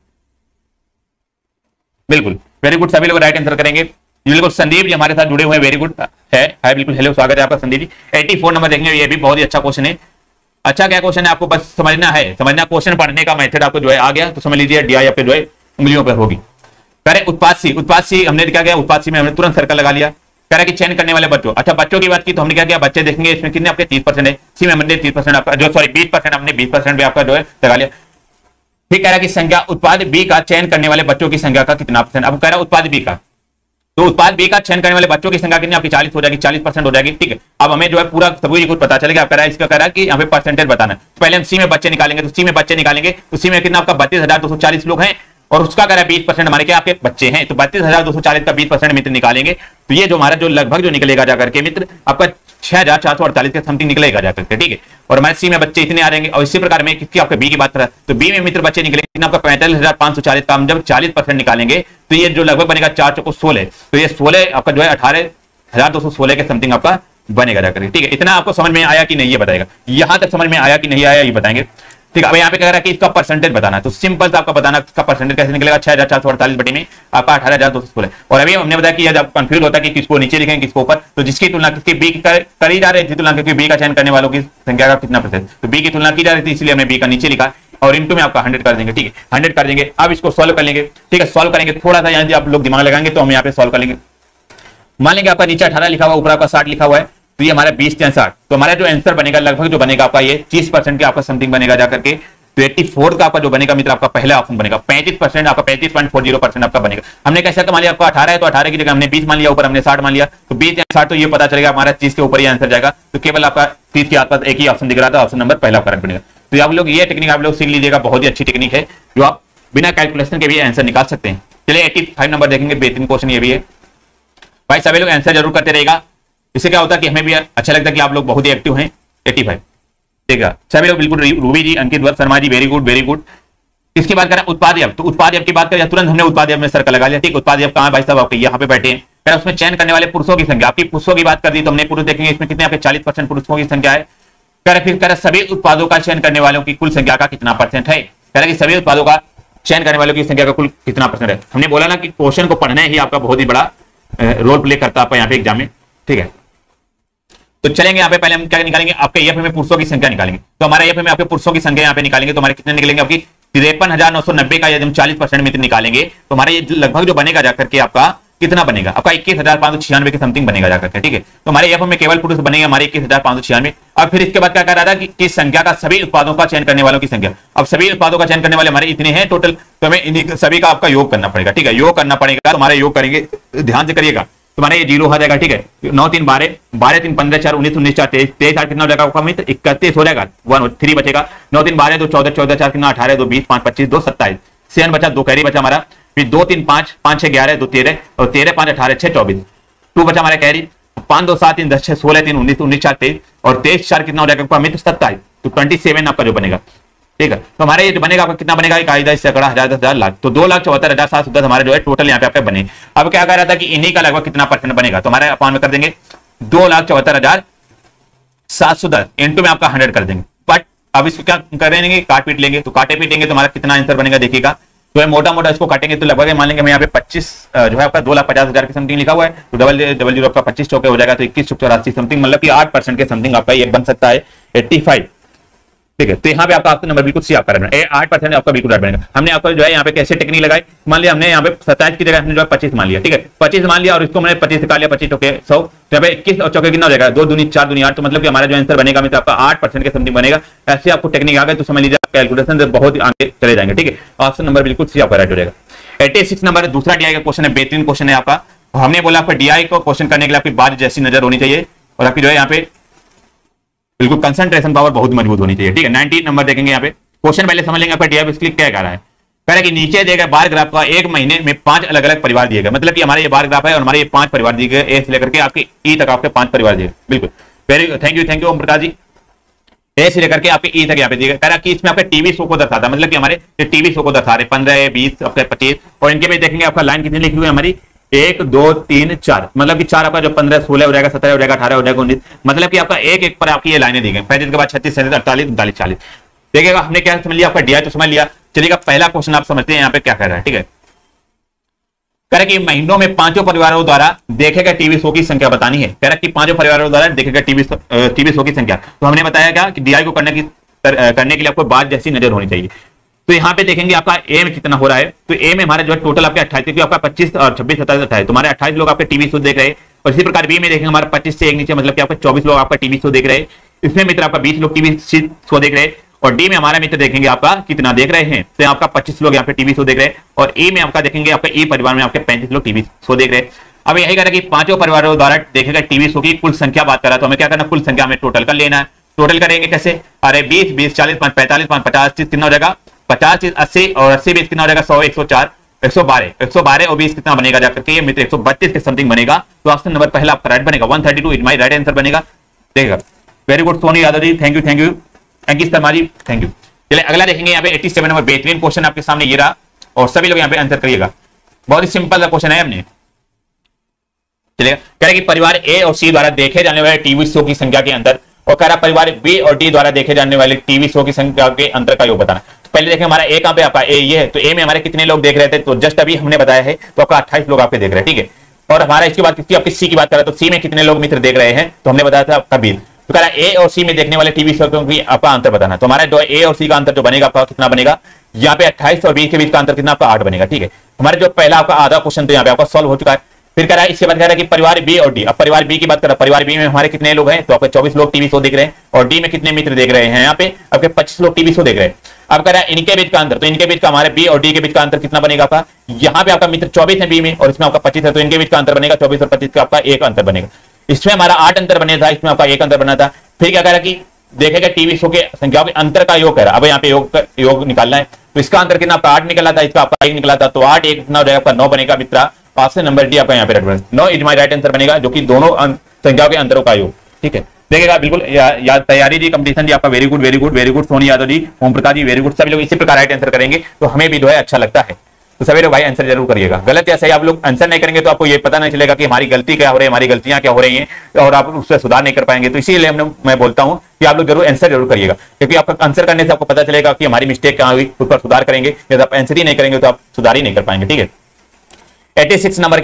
बिल्कुल वेरी गुड। सभी लोग राइट आंसर करेंगे, बिल्कुल। संदीप जी हमारे साथ जुड़े हुए हैं, वेरी गुड है, है बिल्कुल। हेलो स्वागत है आपका संदीप जी। चौरासी नंबर देखेंगे, ये भी बहुत ही अच्छा क्वेश्चन है। अच्छा क्या क्वेश्चन है, आपको बस समझना है, समझना क्वेश्चन पढ़ने का मेथड आपको जो है आ गया तो समझ लीजिए डीआई आपके जो है उंगलियों पर होगी। कह रहे उत्पाद सी, उत्पाद सी हमने क्या किया, उत्पाद सी में हमने तुरंत सर्कल लगा लिया। कह रहे कि चयन करने वाले बच्चों, अच्छा बच्चों की बात की तो हमने क्या किया, बच्चे देखेंगे इसमें कितने आपके तीस परसेंट है, सी में हमने तीस परसेंट आपका जो सॉरी बीस परसेंट हमने बीस परसेंट भी आपका जो है लगा लिया। ठीक कह रहा है कि संख्या उत्पाद बी का चयन करने वाले बच्चों की संख्या का कितना परसेंट, अब कह रहा है उत्पाद बी का, तो उत्पाद बी का चयन करने वाले बच्चों की संख्या कितनी आपकी चालीस हो जाएगी, चालीस परसेंट हो जाएगी, ठीक है। अब हमें जो है पूरा सभी कुछ पता चलेगा, आप कह रहा है इसका कह रहा है कि यहाँ पे परसेंटेज बताना है। पहले हम सी में बच्चे निकालेंगे, तो सी में बच्चे निकालेंगे तो सी में कितना आपका बत्तीस हजार दो सौ चालीस लोग हैं और उसका कह रहा है बीस परसेंट हमारे क्या आपके बच्चे हैं, तो बत्तीस हजार दो सौ चालीस का बीस परसेंट मित्र निकालेंगे तो ये जो हमारा जो लगभग जो निकलेगा जाकर के मित्र आपका छह हजार चार सौ अड़तालीस के समथिंग निकलेगा जाकर के, ठीक है। और हमारे सी में बच्चे इतने आ जाएंगे और इसी प्रकार में किसकी आपके बी की बात करें तो बी में मित्र बच्चे निकलेंगे आपका पैंतालीस हजार पांच सौ चालीस का, हम जब चालीस परसेंट निकालेंगे तो ये जो लगभग बनेगा चार चौको सोलह, तो ये सोलह आपका जो है अठारह हजार दो सौ सोलह के समथिंग आपका बनेगा जाकर, ठीक है। इतना आपको समझ में आया कि नहीं ये बताएगा, यहां तक समझ में आया कि नहीं आया ये बताएंगे, ठीक है। अब यहाँ पे कह रहा है कि इसका परसेंटेज बताना, तो सिंपल सा आपका बताना इसका परसेंटेज कैसे निकलेगा, छह हजार चार सौ अड़तालीस बटे में आपका अठारह हजार दो सौ सोलह। और अभी हमने बताया कि यदि आप कंफ्यूज होता है कि किसको नीचे लिखें किसको ऊपर, तो जिसकी तुलना किसकी बी करी जा रही है तुलना क्योंकि बी का चयन करने वालों की संख्या का कितना प्रतिशत, तो बी की तुलना की जा रही थी इसलिए हमने बी का नीचे लिखा और इनटू में आपका हंड्रेड कर देंगे, ठीक है, हंड्रेड कर देंगे। अब इसको सॉल्व कर लेंगे, ठीक है। सॉल्व करेंगे थोड़ा सा यदि आप लोग दिमाग लगाएंगे तो हम यहाँ पे सॉल्व कर लेंगे। मान लेंगे आपका नीचे अठारह लिखा हुआ ऊपर आपका साठ लिखा हुआ है, तो ये हमारा बीस या साठ, तो हमारा जो आंसर बनेगा लगभग जो बनेगा आपका ये तीस परसेंट के आपका समथिंग बनेगा जाकर के, तो चौरासी का आपका जो बनेगा मित्र आपका पहला ऑप्शन बनेगा, पैंतीस परसेंट आपका पैंतीस पॉइंट फोर जीरो परसेंट आपका बनेगा। हमने कैसे मान लिया आपका अठारह है तो अठारह की जगह हमने बीस मान लिया, ऊपर हमने साठ मान लिया, तो बीस या साठ तो ये पता चलेगा हमारा तीस के ऊपर ही आंसर जाएगा, तो केवल आपका तीस के आसपास एक ही ऑप्शन दिख रहा था, ऑप्शन नंबर पहला करंट बनेगा। तो आप लोग ये टेक्निक आप लोग सीख लीजिएगा, बहुत ही अच्छी टेक्निक है जो आप बिना कैलकुलेशन के भी आंसर निकाल सकते हैं। चलिए पचासी नंबर देखेंगे, बेहतरीन क्वेश्चन ये भी है भाई, सभी लोग आंसर जरूर करते रहेगा, इससे क्या होता है कि हमें भी अच्छा लगता है कि आप लोग बहुत ही एक्टिव हैं। पचासी ठीक है सभी लोग बिल्कुल, Ruby ji, Ankit Varsh Sharma ji, very good very good. इसकी बात करें उत्पाद यब, तो उत्पाद यब की बात करें तुरंत हमने उत्पाद यब में सर्कल लगा लिया, ठीक। उत्पाद यब कहां भाई साहब आपके यहाँ पे बैठे हैं, फिर उसमें चयन करने वाले पुरुषों की संख्या, आपकी पुरुषों की बात कर दी तो हमने पुरुष देखेंगे इसमें कितने आपके चालीस परसेंट पुरुषों की संख्या है। कह फिर कह सभी उत्पादों का चयन करने वालों की कुल संख्या का कितना परसेंट है, कह रहे कि सभी उत्पादों का चयन करने वालों की संख्या का कुल कितना परसेंट है। हमने बोला ना कि क्वेश्चन को पढ़ना ही आपका बहुत ही बड़ा रोल प्ले करता है आपका यहाँ पे एग्जाम में, ठीक है। तो चलेंगे यहाँ पे पहले हम क्या निकालेंगे, आपके एफ में पुरुषों की संख्या निकालेंगे, तो हमारे एफ में आपके पुरुषों की संख्या यहाँ पे निकालेंगे तो हमारे कितने निकलेंगे आपकी तिरपन हजार नौ सौ नब्बे का यदि हम चालीस परसेंट मित्र निकालेंगे तो हमारे ये लगभग जो बनेगा जाकर के आपका कितना बनेगा आपका इक्कीस हजार पांच सौ छियानवे के समथिंग बनेगा जाकर के, ठीक है। तो हमारे एफ में केवल पुरुष बनेंगे हमारे इक्कीस हजार पांच सौ छियानवे। अब फिर इसके बाद क्या कर रहा था कि किस संख्या का सभी उत्पादों का चयन करने वालों की संख्या, अब सभी उत्पादों का चयन करने वाले हमारे इतने हैं टोटल, तो हमें इन्हीं सभी का आपका योग करना पड़ेगा, ठीक है। योग करना पड़ेगा तो हमारे योग करेंगे, ध्यान से करिएगा, तुम्हारे ये जीरो हो जाएगा, ठीक है। नौ तीन बारह, बारह तीन पंद्रह, चार उन्नीस, उन्नीस चार तेईस, तेईस आठ कितना हो जाएगा आपका मित्र इकतीस हो जाएगा, वन थ्री बचेगा। नौ तीन बारह, दो चौदह, चौदह चार कितना अठारह, दो बीस, पांच पच्चीस, दो सत्ताईस, सेवन बचा, दो कैरी बचा हमारा, फिर दो तीन पांच, पांच छह ग्यारह, दो तेरह, और तेरह पांच अठारह, छह चौबीस, टू बचा हमारा कैरी, पांच दो सात तीन दस छह सोलह, तीन उन्नीस, उन्नीस चार तेईस, और तेईस चार कितना हो जाएगा आपका मित्र सत्ताईस, तो ट्वेंटी सेवन आपका जो बनेगा, ठीक है। तो हमारे ये जो बनेगा आपका कितना बनेगा, कायदा सैकड़ा हजार दस हजार लाख, तो दो लाख चौहत्तर हजार सात सौ दस हमारे जो है टोटल यहाँ पे आपके बने। अब क्या कह रहा था कि इन्हीं का लगभग कितना परसेंट बनेगा, तो हमारे अपान में कर देंगे दो लाख चौहत्तर हजार सात सौ दस इंटू में आपका हंड्रेड कर देंगे। बट अब इसको क्या करेंगे, काट पीट लेंगे, तो काटे पीटेंगे तो हमारा कितना आंसर बनेगा देखिएगा, तो है मोटा मोटा इसको काटेंगे तो लगभग मान लेंगे हम यहाँ पे पच्चीस जो है आपका दो लाख पचास हजार के समथिंग लिखा हुआ है, तो डबल डबल जीरो आपका पच्चीस चौके हो जाएगा, तो इक्कीस चौरासी समथिंग, मतलब कि आठ परसेंट के समथिंग आपका ये बन सकता है एट्टी फाइव, ठीक है। तो यहाँ पे आपका आपका नंबर बिल्कुल सी आपका रहना है, आठ परसेंट आपका बिल्कुल राइट बनेगा। हमने आपका जो है यहाँ पे कैसे टेक्निक लगाई, मान लिया हमने यहाँ पे सत्ताईस की जगह हमने जो है पच्चीस मान लिया, ठीक है, पच्चीस मान लिया और इसको मैंने पच्चीस निकाल लिया, पच्चीस चौके सौ, तो यहाँ इक्कीस और चौके कितना हो जाएगा, दो दूनी चार दूनी आठ, तो मतलब कि हमारा जो आंसर बनेगा मतलब आपका आठ परसेंट के समथिंग बनेगा। ऐसे आपको टेक्निक आ गए तो समझ लीजिए कैलकुलेशन से बहुत आगे चले जाएंगे, ठीक है। ऑप्शन नंबर बिल्कुल सी आपका राइट हो जाएगा। एट्टी सिक्स नंबर दूसरा डीआई का क्वेश्चन है, बेहतरीन क्वेश्चन है आपका। हमने बोला आपका डीआई को क्वेश्चन करने के लिए आपकी बात जैसी नजर होनी चाहिए और आपकी जो है यहाँ पे बिल्कुल कंसंट्रेशन पावर बहुत मजबूत होनी चाहिए, ठीक है। नाइनटीन नंबर देखेंगे यहाँ पे क्वेश्चन, पहले समझ लेंगे आपका डीआई इसके लिए क्या कह रहा है। कह रहा है कि नीचे दिए गए बार ग्राफ का एक महीने में पांच अलग अलग परिवार दिए गए, मतलब कि हमारे ये बार ग्राफ है और हमारे ये पांच परिवार दिए गए, ए से लेकर के आपके ई तक आपके पांच परिवार दिए, बिल्कुल very thank you thank you Om Prakash ji. A से लेकर के आपके ई तक यहाँ पे दिए गए, कह रहा कि इसमें आपके टीवी शो को दर्शाता है, मतलब कि हमारे टीवी शो को दर्शा रहे पंद्रह बीस आपके पच्चीस, और इनके भी देखेंगे आपका लाइन कितनी लिखी हुई है हमारी एक दो तीन चार, मतलब कि चार आपका जो पंद्रह सोलह हो जाएगा, सत्रह हो जाएगा, अठारह हो जाएगा, उन्नीस, मतलब कि आपका एक एक पर आपकी ये लाइनें दी गई, पैंतीस के बाद छत्तीस सैंतीस अड़तालीस उनतालीस चालीस। देखिएगा हमने क्या समझ लिया, आपका डीआई तो समझ लिया। चलिएगा पहला क्वेश्चन आप समझते हैं यहाँ पे क्या कह रहा है, ठीक है। कह रहा कि महीनों में पांचों परिवारों द्वारा देखे गए टीवी शो की संख्या बतानी है। कह रहा कि पांचों परिवारों द्वारा देखे गए टीवी टीवी शो की संख्या, तो हमने बताया क्या कि डीआई को करने की करने के लिए आपको बात जैसी नजर होनी चाहिए। तो यहाँ पे देखेंगे आपका ए में कितना हो रहा है, तो ए में हमारे जो है टोटल आपके अट्ठाईस, क्योंकि आपका पच्चीस और छब्बीस सत्ताईस अट्ठाईस, तुम्हारे अट्ठाईस लोग आपके टीवी शो देख रहे हैं। और इसी प्रकार बी में देखेंगे हमारे पच्चीस से एक नीचे, मतलब कि आपका चौबीस लोग आपका टीवी शो देख रहे हैं। इसमें मित्र आपका बीस लोग टीवी शो देख रहे हैं, और डी में हमारा मित्र देखेंगे आपका कितना देख रहे हैं, तो आपका पच्चीस लोग यहाँ पे टीवी शो देख रहे हैं, और ए में आपका देखेंगे आपका ई परिवार में आपके पैंतीस लोग टीवी शो देख रहे हैं। अब यही कह रहा है कि पांचों परिवारों द्वारा देखे गए टीवी शो की कुल संख्या बात कर रहा है, तो हमें क्या करना, कुल संख्या में टोटल कर लेना है। टोटल करेंगे कैसे, अरे बीस बीस चालीस पांच पैंतालीस पांच पचास तीस कितना हो जाएगा, पचास तीस अस्सी, और अस्सी बीस कितना हो जाएगा, सौ एक सौ चार एक सौ बारह एक सौ बारह और बीस कितना बनेगा जाकर के ये मित्र एक सौ बत्तीस के समथिंग बनेगा। तो ऑप्शन नंबर पहला आपका राइट बनेगा, one thirty two it my right answer बनेगा। देखिएगा very good Soni Yadav ji, thank you thank you Ankit Sharma ji, thank you. चलिए अगला देखेंगे यहाँ पे सत्तासी नंबर बेहतरीन क्वेश्चन आपके सामने ये रहा, और सभी लोग यहाँ पे आंसर करिएगा, बहुत ही सिंपल क्वेश्चन है हमने। चलिए कह रहे कि परिवार ए और सी द्वारा देखे जाने वाले टीवी शो की संख्या के अंतर, और कह रहा परिवार बी और डी द्वारा देखे जाने वाले टीवी शो की संख्या के अंतर का योग बताना। तो पहले देखें हमारा ए कहां पे आपका ए ये है, तो ए में हमारे कितने लोग देख रहे थे, तो जस्ट अभी हमने बताया है, तो आपका अट्ठाईस लोग आपके देख रहे हैं, ठीक है। और हमारा इसके बाद किसी आपकी सी की बात करें तो सी में कितने लोग मित्र देख रहे हैं, तो हमने बताया था आपका बीस। तो कह रहा ए और सी में देखने वाले टीवी शो की आपका अंतर बताना। तो हमारा जो ए और सी का अंतर जो बनेगा आपका कितना बनेगा, यहाँ पे अट्ठाईस और बीस के बीच का अंतर कितना आपका आठ बनेगा, ठीक है। हमारे जो पहला आपका आधा क्वेश्चन तो यहाँ पे आपका सॉल्व हो चुका है। फिर कह रहा है इसके बाद कह रहा है कि परिवार बी और डी, अब परिवार बी की बात कर रहा है, परिवार बी में हमारे कितने लोग हैं, तो आपके चौबीस लोग टीवी शो देख रहे हैं, और डी में कितने मित्र देख रहे हैं, यहाँ पे आपके पच्चीस लोग टीवी शो देख रहे हैं। अब कह रहा है इनके बीच का अंतर, तो इनके बीच का हमारे बी और डी के बीच का अंतर कितना बनेगा आपका, यहाँ पे आपका मित्र चौबीस है बी में और इसमें आपका पच्चीस है, तो इनके बीच का अंतर बनेगा चौबीस और पच्चीस का आपका एक अंतर बनेगा। इसमें हमारा आठ अंतर बने था, इसमें आपका एक अंतर बना था। फिर क्या कह रहा है कि देखेगा टीवी शो के संख्याओं के अंतर का योग कह रहा है। अब यहाँ पे योग योग निकालना है, तो इसका अंतर कितना आपका आठ निकला था, इसका आपका एक निकला था, तो आठ एक कितना हो जाएगा आपका नौ बनेगा मित्रा। ऑप्शन नंबर डी आपका यहाँ पे राइट बनेगा, नौ इज माय राइट आंसर बनेगा, जो कि दोनों संख्याओं के अंतरों का योग, ठीक है। देखिएगा बिल्कुल याद तैयारी जी, कंपटीशन जी आपका very good very good very good, Soni Yadav ji, Om Prakash ji very good, सभी लोग इसी प्रकार राइट आंसर करेंगे तो हमें भी जो है अच्छा लगता है। तो सभी लोग भाई आंसर जरूर करिएगा, गलत या सही आप लोग आंसर नहीं करेंगे तो आपको ये पता नहीं चलेगा कि हमारी गलती क्या हो रही है, हमारी गलतियां क्या हो रही हैं, और आप उससे सुधार नहीं कर पाएंगे। तो इसीलिए मैं बोलता हूं कि आप लोग जरूर आंसर जरूर करिएगा, क्योंकि आपका आंसर करने से आपको पता चलेगा कि हमारी मिस्टेक कहां हुई, उस पर सुधार करेंगे। यदि आप आंसर ही नहीं करेंगे तो आप सुधार ही नहीं कर पाएंगे, ठीक है। छियासी नंबर क्या कह रहा है,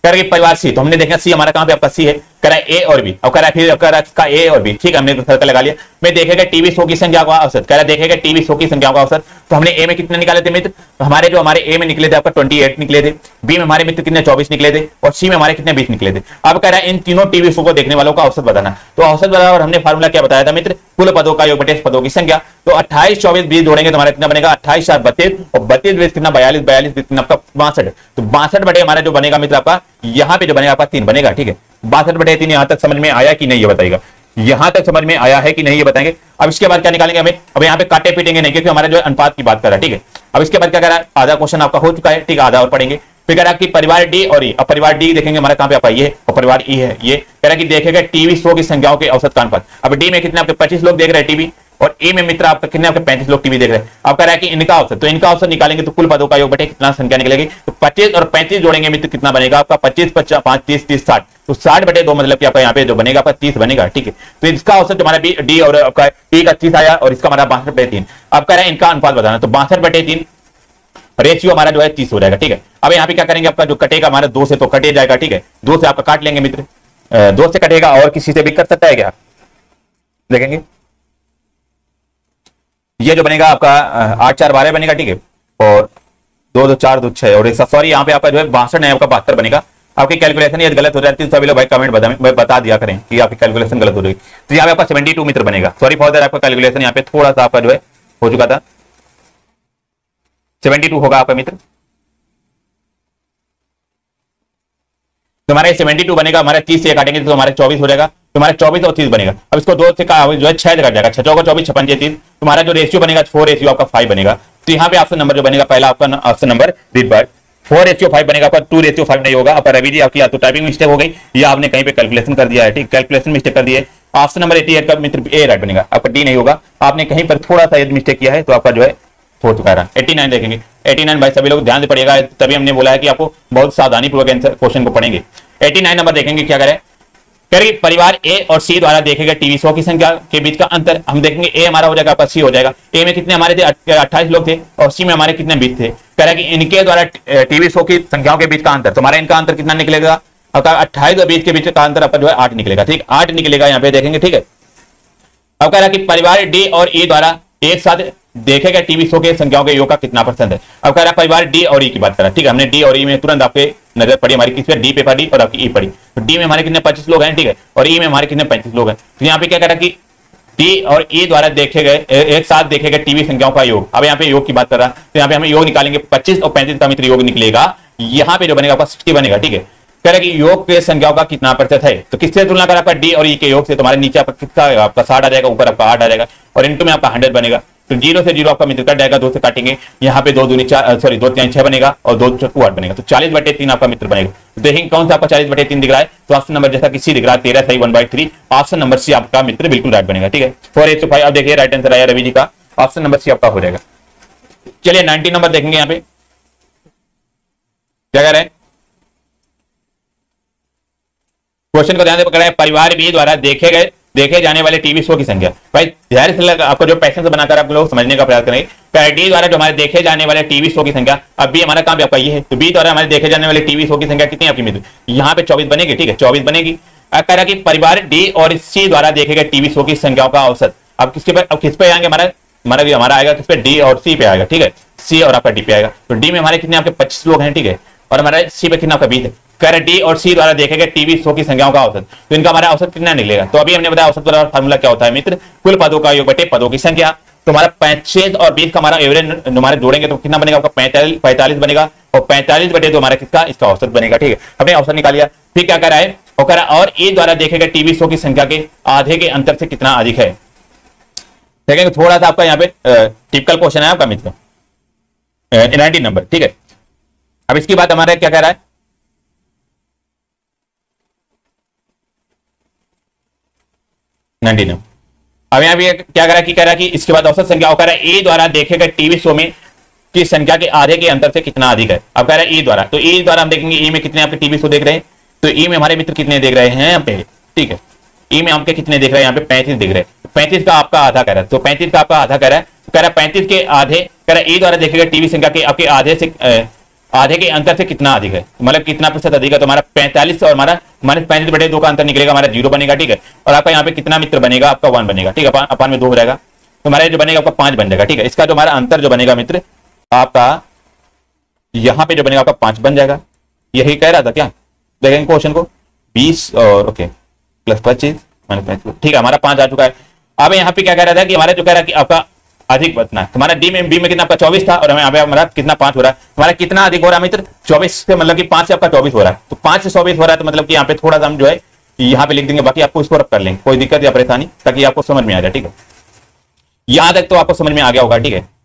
कह रहा है कि परिवार सी, तो हमने देखा सी हमारा कहां पे आपका सी है, कह रहा है ए और बी, अब कह रहा है फिर कह रहा है का ए और बी, ठीक है हमने सर्कल लगा लिया। मैं देखेगा टीवी शो की संख्या का औसत, कह रहा है देखेगा टीवी शो की संख्या का औसत, तो हमने ए में कितने निकाले थे मित्र, हमारे जो हमारे ए में निकले थे आपका अट्ठाईस निकले थे, बी में हमारे मित्र कितने चौबीस निकले थे, और सी में हमारे कितने बीस निकले थे। अब कह रहा है इन तीनों टीवी शो को देखने वालों का औसत बताना, तो औसत बराबर हमने फार्मूला क्या बताया था मित्र, कुल पदों का योग बटे पदों की संख्या। तो अट्ठाईस चौबीस बीस जोड़ेंगे तो हमारा कितना बनेगा, अट्ठाईस चार बत्तीस, और बत्तीस बीस कितना बयालीस, बयालीस कितना आपका बासठ, तो बासठ बटे हमारा जो बनेगा मित्र आपका यहाँ पे जो बनेगा आपका तीन बनेगा, ठीक है बासठ बटे तीन। यहां तक समझ में आया कि नहीं ये बताएगा, यहां तक समझ में आया है कि नहीं ये बताएंगे। अब इसके बाद क्या निकालेंगे हमें, अब यहाँ पे काटे पीटेंगे नहीं क्योंकि हमारा जो अनुपात की बात कर रहा है, ठीक है। अब इसके बाद क्या कह रहा है, आधा क्वेश्चन आपका हो चुका है, ठीक है आधा और पढ़ेंगे। फिर कह रहा है कि परिवार डी और ई, अब परिवार डी देखेंगे हमारा कहां पे आपका ये, और परिवार ई है ये, कह रहा है कि देखेगा टीवी शो की संख्याओं के औसत का अनुपात। अब डी में कितने आपके पच्चीस लोग देख रहे हैं टीवी, और ए में मित्र आपका कितने आपके पैंतीस लोग टीवी देख रहे हैं। अब कह रहा है कि इनका औसत, तो इनका औसत निकालेंगे तो कुल पदों का योग बटे कितना संख्या निकलेगी, तो पच्चीस और पैंतीस जोड़ेंगे मित्र कितना बनेगा आपका पच्चीस पचास पांच तीस तीस साठ, तो साठ बटे दो मतलब कि आपका यहाँ पे जो बनेगा आपका तीस बनेगा, ठीक है। तो इसका औसत हमारा डी और आपका ए का तीस आया, और इसका हमारा बासठ बटे तीन। अब कह रहा है इनका अनुपात बताना, तो बासठ बटे तीन रेशियो हमारा जो है तीस हो जाएगा, ठीक है। अब यहाँ पे क्या करेंगे, आपका जो कटेगा हमारा दो से तो कटे जाएगा, ठीक है दो से आपका काट लेंगे मित्र, दो से कटेगा, और किसी से भी कर सकता है क्या, देखेंगे ये जो बनेगा आपका आठ चार बारह बनेगा, ठीक है, और दो दो चार दो छह, और सॉरी यहाँ पे आपका जो है बासठ नहीं आपका बहत्तर बनेगा। आपकी कैलकुलेशन ये गलत हो जाती है तो सभी लोग भाई कमेंट बता, बता दिया करें कि आपकी कैलकुलेशन गलत हो रही है। तो यहाँ पे आपका बहत्तर मित्र बनेगा, सॉरी फॉर दैट आपका कैलकुलेशन यहाँ पे थोड़ा सा आपका जो है हो चुका था, बहत्तर होगा आपका मित्र। तो हमारे बहत्तर बनेगा, हमारे तीस से काटेंगे तो हमारे चौबीस हो जाएगा, तो हमारे चौबीस और तीस बनेगा। अब इसको दो से जो है छह कट जाएगा, छह चौका चौबीस छप्पन तीस, तुम्हारा जो रेशियो बनेगा फोर रेशियो आपका फाइव बनेगा। तो यहाँ पे ऑप्शन नंबर जो बनेगा पहला आपका ऑप्शन नंबर रीड बार फोर रेशियो फाइव बनेगा, आपका टू रेशियो फाइव नहीं होगा। अब रवि जी आपकी या तो टाइपिंग मिस्टेक हो गई या आपने कहीं पे कैलकुलेशन कर दिया है, ठीक कैलकुलेशन मिस्टेक कर दिया है। ऑप्शन नंबर एटी एट का मित्र ए राइट बनेगा, आपका डी नहीं होगा, आपने कहीं पर थोड़ा सा यदि मिस्टेक किया है तो आपका जो है हो चुका है। नवासी देखेंगे, नवासी भाई सभी लोग ध्यान से पड़ेगा, तभी हमने बोला है कि आपको बहुत सावधानी पूर्वक आंसर क्वेश्चन को पढ़ेंगे। नवासी नंबर देखेंगे क्या करें, करिए परिवार ए और सी द्वारा देखे गए टीवी शो की संख्या के बीच का अंतर हम देखेंगे। ए हमारा हो जाएगा आपका सी हो जाएगा, ए में कितने हमारे थे अट्ठाईस लोग थे और सी में हमारे कितने बीस थे। कह रहा है कि इनके द्वारा टीवी शो की संख्याओं के बीच का अंतर, तो हमारा इनका अंतर कितना निकलेगा, अट्ठाईस और बीस के बीच का अंतर आपका जो है आठ निकलेगा, ठीक आठ निकलेगा यहाँ पे देखेंगे, ठीक है। अब कह रहा है कि परिवार डी और ई द्वारा एक साथ देखे गए टीवी शो के संख्याओं के योग का कितना परसेंट है। अब कह रहा है परिवार डी और ई की बात कर रहा है, ठीक है हमने डी और ई में तुरंत आपके नजर पड़ी हमारी किस पे, डी पे पड़ी और आपकी ई पड़ी। तो डी में हमारे कितने पच्चीस लोग हैं, ठीक है, और ई में हमारे कितने पैंतीस लोग हैं। तो यहाँ पे क्या कह रहा है कि डी और ई द्वारा देखे गए एक साथ देखे गए टीवी संख्याओं का योग। अब यहाँ पे योग की बात कर रहा है, तो यहाँ पे हमें योग निकालेंगे, पच्चीस और पैंतीस का मित्र योग निकलेगा, यहाँ पे जो बनेगा आपका साठ बनेगा, ठीक है। कह रहा है कि योग के संख्याओं का कितना प्रतिशत है, तो किससे तुलना कर आपका डी और ई के योग से, तुम्हारे नीचे आपका कितना आएगा, आपका साठ आ जाएगा, ऊपर आपका आठ आ जाएगा, और इनटू में आपका हंड्रेड बनेगा। तो जीरो से जीरो आपका मित्र कट जाएगा, दो से काटेंगे, यहाँ पे दो दूनी चार, सॉरी दो तीन छह बनेगा और दो चौकू आठ बनेगा, तो चालीस बटे तीन आपका मित्र बनेगा। तो देखेंगे कौन सा आपका चालीस बटे तीन दिख रहा है, तो ऑप्शन नंबर जैसा कि सी दिख रहा है, तेरह सही one by three, option number C आपका मित्र बिल्कुल राइट बनेगा, ठीक है। फोर एट फाइव अब देखिए राइट आंसर आया रवि जी का, ऑप्शन नंबर सी आपका हो जाएगा। चलिए नाइनटी नंबर देखेंगे, यहाँ पे क्या कह रहे हैं, क्वेश्चन को ध्यान से पकड़ रहे हैं, परिवार बी द्वारा देखे गए देखे जाने वाले टीवी शो की संख्या। भाई ध्यान से आपको जो पैशन से बनाकर आप लोग समझने का प्रयास करेंगे। डी द्वारा जो हमारे देखे जाने वाले टीवी शो की संख्या, अब बी हमारा काम आपका ये है, तो बी द्वारा हमारे देखे जाने वाले टीवी शो की संख्या कितनी आपकी मित्र, यहाँ पे चौबीस बनेगी, ठीक है चौबीस बनेगी। अब कह रहा कि परिवार डी और सी द्वारा देखे गए टीवी शो की संख्याओं का औसत, अब किसके पे, अब किस पे आएंगे, हमारा हमारा भी हमारा आएगा किस पे, डी और सी पे आएगा, ठीक है सी और आपका डी पे आएगा। तो डी में हमारे कितने आपके पच्चीस लोग हैं, ठीक है, और हमारा सी पे कितना आपका बीस है। कह रहे डी और सी द्वारा देखे गए टीवी शो की संख्याओं का औसत, तो इनका हमारा औसत कितना निकलेगा। तो अभी हमने बताया औसत बराबर फार्मूला क्या होता है मित्र, कुल पदों का योग बटे पदों की संख्या। तो हमारा पैंतीस और बीस का हमारा एवरेज हमारे जोड़ेंगे तो कितना बनेगा आपका पैंतालीस पैंतालीस बनेगा, और पैंतालीस बटे तो हमारा किसका, इसका औसत बनेगा, ठीक है हमने औसत निकाल लिया। फिर क्या कह रहा है, और कह रहा है और ए द्वारा देखे गए टीवी शो की संख्या के आधे के अंतर से कितना अधिक है। देखेंगे थोड़ा सा आपका यहाँ पे टिपिकल क्वेश्चन है आपका मित्र, नाइनटी नंबर, ठीक है। अब इसकी बात हमारा क्या कह रहा है, नाइनटी नंबर। अब यहाँ पे क्या कह रहा है कि कह रहा है कि इसके बाद औसत संख्या कह रहा है ए द्वारा देखे गए टीवी शो में की संख्या के आधे के अंतर से कितना अधिक है। अब कह रहा है ए द्वारा, तो ए द्वारा हम देखेंगे ए में कितने आपके टीवी शो देख रहे हैं, तो ए में हमारे मित्र कितने देख रहे हैं यहाँ पे, ठीक है ए में आपके कितने देख रहे हैं, यहाँ पे पैंतीस देख रहे हैं, पैंतीस का आपका आधा कह रहा है, तो पैंतीस का आपका आधा कह रहा है, कह रहा है पैंतीस के आधे, कह रहा है ए द्वारा देखे गए टीवी संख्या के आपके आधे से आधे के अंतर से कितना अधिक है, मतलब कितना प्रतिशत अधिक है, तो हमारा पैंतालीस और हमारा माइनस पैंतीस बटे दो का अंतर निकलेगा, हमारा जीरो बनेगा, ठीक है। और आपका यहाँ पे कितना मित्र बनेगा, आपका वन बनेगा, ठीक है, अपान में दो हो जाएगा, तो हमारा जो बनेगा आपका पांच बन जाएगा, ठीक है। इसका जो हमारा अंतर जो बनेगा मित्र आपका यहाँ पे जो बनेगा आपका पांच बन जाएगा, यही कह रहा था क्या, देखेंगे क्वेश्चन को, बीस और ओके प्लस पच्चीस माइनस पैंतीस, ठीक है, हमारा पांच आ चुका है। अब यहाँ पे क्या कह रहा था कि हमारा जो कह रहा है कि आपका अधिक बतना है, हमारा डी में बी में कितना आपका चौबीस था और हमें यहाँ पे हमारा कितना पांच हो रहा है, हमारा कितना अधिक हो रहा है मित्र, चौबीस से मतलब कि पांच से आपका चौबीस हो रहा है, तो पांच से चौबीस हो रहा है, तो मतलब कि यहाँ पे थोड़ा सा हम जो है यहाँ पे लिख देंगे, बाकी आपको इसको रब कर लेंगे, कोई दिक्कत या परेशानी, ताकि आपको समझ में आ जाए, ठीक है। यहां तक तो आपको समझ में आ गया होगा, ठीक है।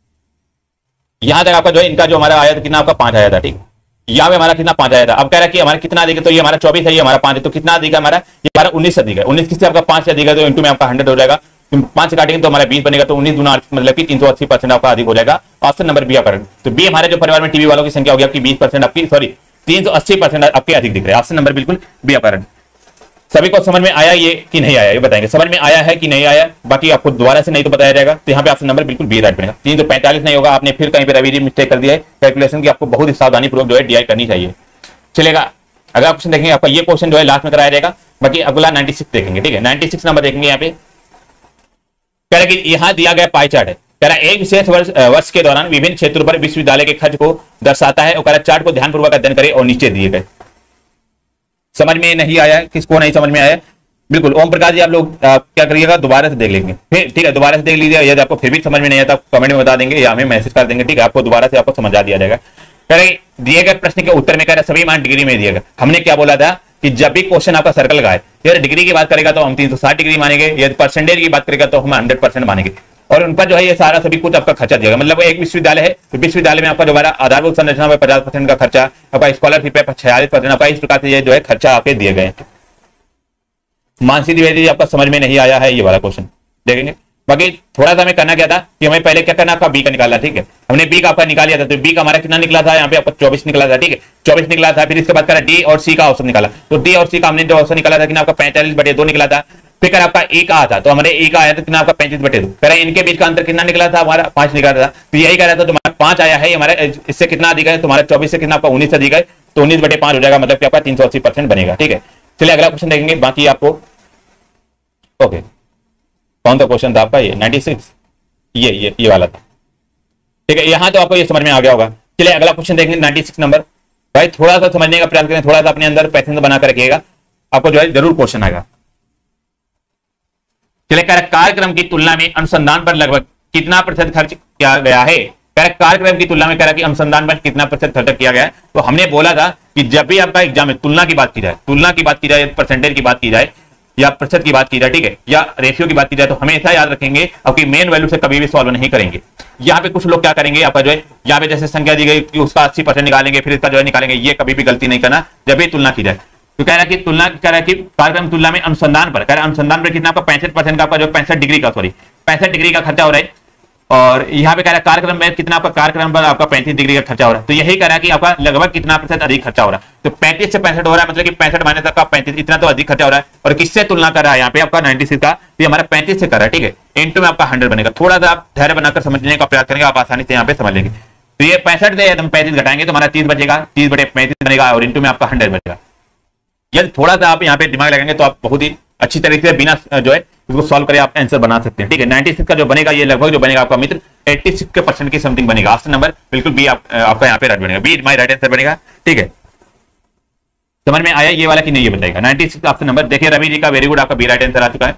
यहां तक आपका जो है इनका जो हमारा आया था कितना आपका पांच आया था, ठीक है, यहाँ पे हमारा कितना पांच आया था। अब कह रहा है कि हमारा कितना अधिक है, तो ये हमारा चौबीस है, ये हमारा पांच है, तो कितना अधिक है हमारा, ये हमारा उन्नीस अधिक है, उन्नीस किससे आपका पांच से अधिक है, तो इंटू में आपका हंड्रेड हो जाएगा, पांच से काटेंगे तो हमारा बीस बनेगा, तो उन्नीस गुना मतलब कि तीन सौ अस्सी परसेंट आपका अधिक हो जाएगा। ऑप्शन नंबर बी आपका, तो बी हमारे जो परिवार में टीवी वालों की संख्या होगी आपकी बीस परसेंट आपकी, सॉरी तीन सौ अस्सी परसेंट आपके अधिक दिख रहे हैं। ऑप्शन नंबर बिल्कुल बी आपका। सभी को समझ में आया ये कि नहीं आया, ये बताएंगे, समझ में आया है कि नहीं आया, बाकी आपको दोबारा से नहीं तो बताया जाएगा, तो यहाँ पे ऑप्शन नंबर बिल्कुल बी राइट बनेगा। तीन सौ पैंतालीस नहीं होगा, आपने फिर कहीं पे रवि जी मिस्टेक कर दिया है कैलकुलेशन की, आपको बहुत ही सावधानी पूर्वक जो है डीआई करनी चाहिए। चलेगा, अगला क्वेश्चन देखेंगे, आपका ये क्वेश्चन जो है लास्ट में कराया जाएगा, बाकी अगला छियानवे देखेंगे, ठीक है। छियानवे नंबर देखेंगे, यहाँ पे कह रहा है कि यहाँ दिया गया पाई चार्ट है, कह रहा है एक विशेष वर्ष वर्ष के दौरान विभिन्न क्षेत्रों पर विश्वविद्यालय के खर्च को दर्शाता है, और कह रहा है चार्ट को ध्यानपूर्वक अध्ययन करें और नीचे दिए गए। समझ में नहीं आया, किसको नहीं समझ में आया, बिल्कुल ओम प्रकाश जी आप लोग क्या करिएगा, दोबारा से देख लेंगे, फिर ठीक है, दोबारा से देख लीजिए, यदि आपको फिर भी समझ में नहीं आता कमेंट में बता देंगे या हमें मैसेज कर देंगे, ठीक है, आपको दोबारा से आपको समझा दिया जाएगा। कह रहे दिए गए प्रश्न के उत्तर में कह रहा सभी मान डिग्री में दिया गया। हमने क्या बोला था कि जब भी क्वेश्चन आपका सर्कल का है, यदि डिग्री की बात करेगा तो हम तीन सौ साठ डिग्री मानेंगे, यदि परसेंटेज की बात करेगा तो हम हंड्रेड परसेंट मानेंगे, और उनका जो है ये सारा सभी कुछ आपका खर्चा दिया गया। मतलब एक विश्वविद्यालय है, तो विश्वविद्यालय में आपका जो हमारा आधारभूत संरचना में पचास परसेंट का खर्चा, आपका स्कॉलरशिप है छियालीस परसेंट, आपका इस प्रकार से ये जो है खर्चा आपके दिए गए। मानसी द्विवेदी आपका समझ में नहीं आया है ये वाला क्वेश्चन देखेंगे, बाकी थोड़ा सा हमें करना क्या था कि हमें पहले क्या करना, आपका बी का निकाला, ठीक है, हमने बी का आपका निकाल लिया था, तो बी का हमारा कितना निकला था, यहाँ पे आपका चौबीस निकला था, ठीक है, चौबीस निकला था। फिर इसके बाद करा डी और सी का औसत निकाला, तो डी और सी का हमने जो औसत निकाला था कि आपका पैंतालीस बटे दो निकला था। फिर कर आपका ए का आता, तो हमारे ए का आया था कितना आपका पैंतीस बटे दो, कह इनके बीच का अंतर कितना निकला था, हमारा पांच निकला था, तो यही कह रहा था तुम्हारा पांच आया है, हमारा इससे कितना अधिक है, तुम्हारा चौबीस से कितना आपका उन्नीस अधिक है, तो उन्नीस बटे पांच हो जाएगा, मतलब कि आपका तीन सौ अस्सी परसेंट बनेगा, ठीक है। चलिए अगला क्वेश्चन देखेंगे, बाकी आपको ओके कौन सा क्वेश्चन था आपका, ये छियानवे, ये ये ये वाला था, ठीक है, यहां तो आपको ये समझ में आ गया होगा। चलिए अगला क्वेश्चन देखेंगे छियानवे नंबर, भाई थोड़ा सा समझने का प्रयास करें, थोड़ा सा अपने अंदर पैटर्न बनाकर रखिएगा, आपको जो है जरूर क्वेश्चन आएगा। चलिए कह रहा कार्यक्रम की तुलना में अनुसंधान पर लगभग कितना प्रतिशत खर्च किया गया है, कह रहा कार्यक्रम की तुलना में कह रहा कि अनुसंधान पर कितना प्रतिशत खर्च किया गया है। तो हमने बोला था कि जब भी आपका एग्जाम में तुलना की बात की जाए, तुलना की बात की जाए, परसेंटेज की बात की जाए या प्रतिशत की बात की जाए, ठीक है, या रेशियो की बात की जाए, तो हमेशा याद रखेंगे आपकी मेन वैल्यू से कभी भी सॉल्व नहीं करेंगे। यहाँ पे कुछ लोग क्या करेंगे, आपका जो है यहाँ पे जैसे संख्या दी गई कि उसका अस्सी परसेंट निकालेंगे, फिर इसका जो है निकालेंगे, ये कभी भी गलती नहीं करना जब भी तुलना की जाए। तो कह रहा है कि तुलना कह रहा है कि कार्यक्रम तुलना में अनुसंधान पर, कह रहा है अनुसंधान पर कितना आपका पैंसठ परसेंट का आपका जो पैंसठ डिग्री का सॉरी पैंसठ डिग्री का खर्चा हो रहा है, और यहाँ पे कह रहा है कार्यक्रम में कितना आपका कार्यक्रम पर आपका पैंतीस डिग्री का खर्चा हो रहा है। तो यही कह रहा है कि आपका लगभग कितना प्रतिशत अधिक खर्चा हो रहा है, तो पैंतीस से पैंसठ हो रहा है, मतलब कि पैंसठ माइनस आपका पैंतीस, इतना तो अधिक खर्चा हो रहा है। और किससे तुलना कर रहा है यहाँ पे आपका छियानवे का, तो हमारा पैंतीस से कर रहा है, ठीक है, इंटू में आपका हंड्रेड बनेगा। थोड़ा सा आप धैर्य बनाकर समझने का प्रयास करेंगे, आप आसानी से यहाँ पे समझ लेंगे। तो ये पैंसठ से हम पैंतीस घटाएंगे तो हमारा तीस बचेगा, तीस बटे पैंतीस बनेगा, और इंटू में आपका हंड्रेड बचेगा। यदि थोड़ा सा आप यहाँ पे दिमाग लगाएंगे तो आप बहुत ही अच्छी तरीके से बिना जो है इसको सॉल्व करके आप आंसर बना सकते हैं, ठीक है। छियानवे का जो बनेगा ये लगभग जो बनेगा आपका मित्र छियासी परसेंट की समथिंग बनेगा। ऑप्शन नंबर बिल्कुल बी आप, आपका यहाँ पे राइट बनेगा, बी माय राइट आंसर बनेगा, ठीक है। समझ में आया ये वाला कि नहीं ये बताएगा। छियानवे ऑप्शन नंबर देखिए, रवि जी का वेरी गुड, आपका बी राइट आंसर आ चुका है।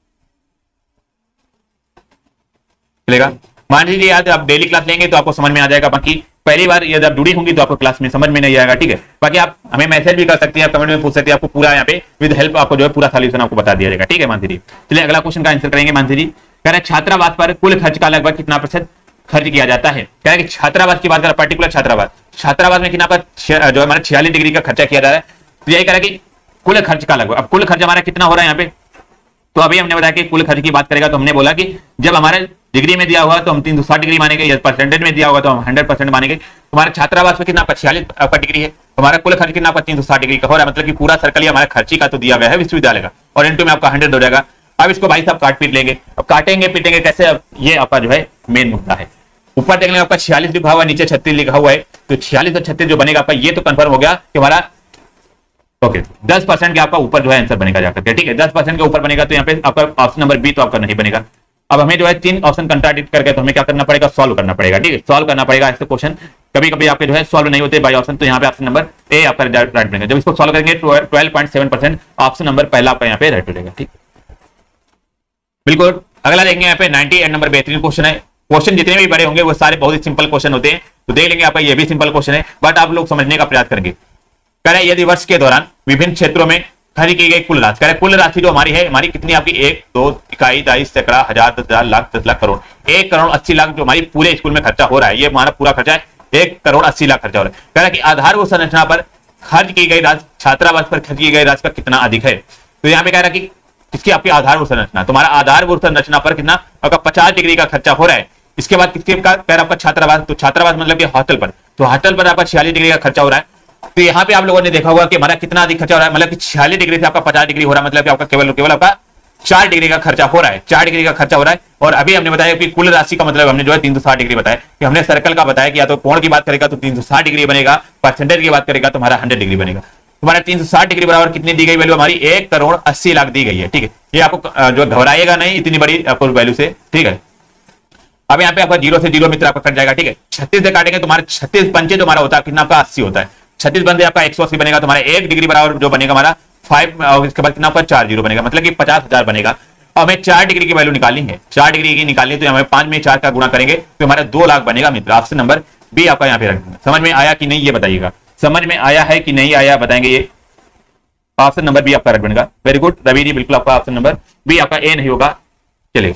चलेगा, मान लीजिए आज आप डेली क्लास लेंगे तो आपको समझ में आ जाएगा, बाकी पहली बार यदि आप जुड़ी होंगी तो आपको क्लास में समझ में नहीं आएगा, ठीक है। बाकी आप हमें मैसेज भी कर सकते हैं, कमेंट में पूछ सकते हैं, आपको पूरा यहाँ पे विद हेल्प आपको जो है पूरा सॉल्यूशन आपको बता दिया जाएगा, ठीक है मानसी जी। चलिए अगला क्वेश्चन का आंसर करेंगे। मानसी जी कह रहे छात्रावास पर कुल खर्च का लगभग कितना प्रतिशत खर्च किया जाता है, कह रहे कि छात्रावास की बात करें, पर्टिकुलर छात्रावास छात्रावास में कितना पर जो हमारा छियालीस डिग्री का खर्चा किया जा रहा है। तो यही कह रहा है कि कुल खर्च का लगभग, अब कुल खर्च हमारा कितना हो रहा है यहाँ पे, तो अभी हमने बताया कि कुल खर्च की बात करेगा तो हमने बोला कि जब हमारे डिग्री में दिया हुआ तो हम तीन सौ साठ डिग्री मानेंगे, या परसेंटेज में दिया होगा तो हम हंड्रेड परसेंट मानेंगे। हमारे छात्रावास में कितना आपका छियालीस आपका डिग्री है, हमारा कुल खर्च कितना आपका तीन सौ साठ डिग्री का हो रहा है, मतलब कि पूरा सर्कल हमारा खर्ची का तो दिया गया है विश्वविद्यालय का, और इंटू में आपका हंड्रेड हो जाएगा। अब इसको भाई साहब काट पीट लेंगे, अब काटेंगे पीटेंगे कैसे, अब ये आपका जो है मेन मुद्दा है। ऊपर देख लेंगे आपका छियालीस लिखा हुआ है, नीचे छत्तीस लिखा हुआ है, तो छियालीस और छत्तीस जो बनेगा आपका, ये तो कंफर्म हो गया कि हमारा ओके दस परसेंट के आपका ऊपर जो है आंसर बनेगा जाकर के, ठीक है। दस परसेंट के ऊपर बनेगा तो यहाँ पे आपका ऑप्शन नंबर बी तो आपका नहीं बनेगा। अब हमें जो है तीन ऑप्शन कंट्राडिक्ट करके तो हमें क्या करना पड़ेगा, सॉल्व करना पड़ेगा, ठीक है। सॉल्व करना पड़ेगा ऐसे क्वेश्चन, कभी कभी आपके जो है सॉल्व नहीं होते बाय ऑप्शन, तो यहाँ पे ऑप्शन नंबर ए आपका राइट बनेगा। जब इसको सॉल्व करेंगे twelve point seven percent option number पहला आपका यहाँ पे राइट हो जाएगा, ठीक। बिल्कुल। अगला देखेंगे यहाँ पे अट्ठानवे नंबर बेहतरीन क्वेश्चन है। क्वेश्चन जितने भी बड़े होंगे वो सारे बहुत ही सिंपल क्वेश्चन होते हैं, तो देख लेंगे आपका ये भी सिंपल क्वेश्चन है, बट आप लोग समझने का प्रयास करेंगे। कह रहे यदि वर्ष के दौरान विभिन्न क्षेत्रों में खर्च की गई कुल राशि, कह रहे कुल राशि जो हमारी है, हमारी कितनी आपकी एक दो इकाई दाई सैकड़ा हजार दस हजार लाख दस लाख करोड़, एक करोड़ अस्सी लाख जो हमारी पूरे स्कूल में खर्चा हो रहा है, ये हमारा पूरा खर्चा है, एक करोड़ अस्सी लाख खर्चा हो रहा है। कह रहा कि आधारभूत संरचना पर खर्च की गई राशि छात्रावास पर खर्च की गई राशि का कितना अधिक है। तो यहाँ पे कह रहा कि किसकी आपकी आधारभूत संरचना, तुम्हारा आधारभूत संरचना पर कितना आपका पचास डिग्री का खर्चा हो रहा है। इसके बाद किसके का कह रहा आपका छात्रावास, तो छात्रावास मतलब कि हॉस्टल पर, तो हॉस्टल पर आपका छियालीस डिग्री का खर्चा हो रहा है। तो यहाँ पे आप लोगों ने देखा होगा कि हमारा कितना अधिक खर्चा हो रहा है, मतलब कि छियालीस डिग्री से आपका पचास डिग्री हो रहा है, मतलब कि आपका केवल केवल आपका चार डिग्री का खर्चा हो रहा है, चार डिग्री का खर्चा हो रहा है। और अभी हमने बताया कि कुल राशि का मतलब हमने जो है तीन सौ साठ डिग्री बताया, कि हमने सर्कल का बताया कि या तो कोण की बात करेगा तो तीन सौ साठ डिग्री बनेगा, परसेंटेज की बात करेगा तो हमारा हंड्रेड डिग्री बनेगा। तुम्हारा तीन सौ साठ डिग्री बराबर कितनी दी गई वैल्यू, हमारी एक करोड़ अस्सी लाख दी गई है, ठीक है। ये आपको जो घबराएगा नहीं इतनी बड़ी आपको वैल्यू से, ठीक है। अब यहाँ पे आपका जीरो से जीरो मित्र आपका कट जाएगा, ठीक है। छत्तीस से काटेंगे तुम्हारे छत्तीस पंचे जो हमारा होता है कितना आपका अस्सी होता है, छत्तीस बंदे आपका एक सौ अस्सी बनेगा, तुम्हारा एक डिग्री बराबर जो बनेगा हमारा फाइव, और इसके बाद कितना आपका चार जीरो बनेगा, मतलब कि पचास हजार बनेगा। और हमें चार डिग्री की वैल्यू निकालनी है, चार डिग्री की निकालनी है तो हमें पांच में चार का गुणा करेंगे तो हमारा दो लाख बनेगा मित्र। ऑप्शन नंबर बी आपका यहाँ पे रख देंगे। समझ में आया कि नहीं ये बताइएगा, समझ में आया है कि नहीं आया बताएंगे। ये ऑप्शन नंबर बी आपका रख बनेगा। वेरी गुड रवि जी, बिल्कुल आपका ऑप्शन नंबर बी आपका ए नहीं होगा। चलिए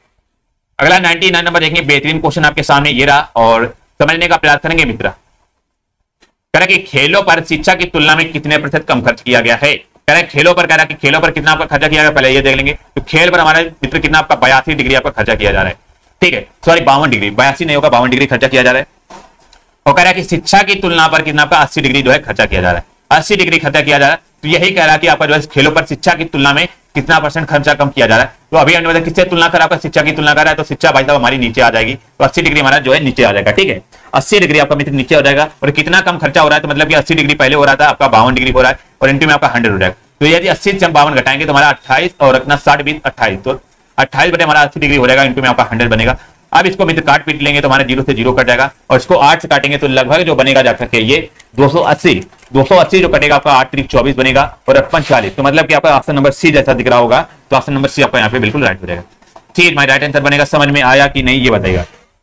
अगला निन्यानवे नंबर देखेंगे, बेहतरीन क्वेश्चन आपके सामने ये रहा और समझने का प्रयास करेंगे मित्र। कह रहा कि खेलों पर शिक्षा की तुलना में कितने प्रतिशत कम खर्च किया गया है। कह रहा है खेलों पर, कह रहा कि खेलों पर कितना आपका खर्चा किया गया, पहले ये देख लेंगे। तो खेल पर हमारे मित्र कितना आपका बयासी डिग्री आपका खर्चा किया जा रहा है, ठीक है। सॉरी बावन डिग्री, बयासी नहीं होगा, बावन डिग्री खर्चा किया जा रहा है। और कह रहा है कि शिक्षा की तुलना पर कितना आपका अस्सी डिग्री जो है खर्चा किया जा रहा है, अस्सी डिग्री खर्चा किया जा रहा है। तो यही कह रहा है कि आपका जो है खेलों पर शिक्षा की तुलना में कितना परसेंट खर्चा कम किया जा रहा है। तो अभी हमने बताया किससे तुलना कर, आपका शिक्षा की तुलना कर रहा है, तो शिक्षा भाई साहब हमारी नीचे आ जाएगी, तो अस्सी डिग्री हमारा जो है नीचे आ जाएगा, ठीक है। अस्सी डिग्री आपका मित्र नीचे हो जाएगा। और कितना कम खर्चा हो रहा है, तो मतलब कि अस्सी डिग्री पहले हो रहा था आपका बावन डिग्री हो रहा है, और इंटू में आपका हंड्रेड हो जाएगा। तो यदि अस्सी से हम बावन घटाएंगे तो हमारा अट्ठाईस और रखना साठ बीस अट्ठाईस, तो अट्ठाईस बटे हमारा अस्सी डिग्री हो जाएगा, इंटू में आपका हंड्रेड बनेगा। अब इसको मित्र काट पीट लेंगे तो हमारे जीरो से जीरो कट जाएगा, और इसको आठ से काटेंगे तो लगभग जो बनेगा जा सके ये दो सौ अस्सी, दो सौ अस्सी जो कटेगा आपका आठ त्रिक चौबीस बनेगा, और अट्ठपन चालीस, तो मतलब कि आपका ऑप्शन नंबर सी जैसा दिख रहा होगा, तो ऑप्शन नंबर सी आपका यहाँ पे बिल्कुल राइट हो जाएगा। ठीक, माय राइट आंसर बनेगा। समझ में आया कि नहीं ये बताएगा,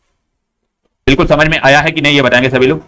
बिल्कुल समझ में आया है कि नहीं ये बताएंगे सभी लोग।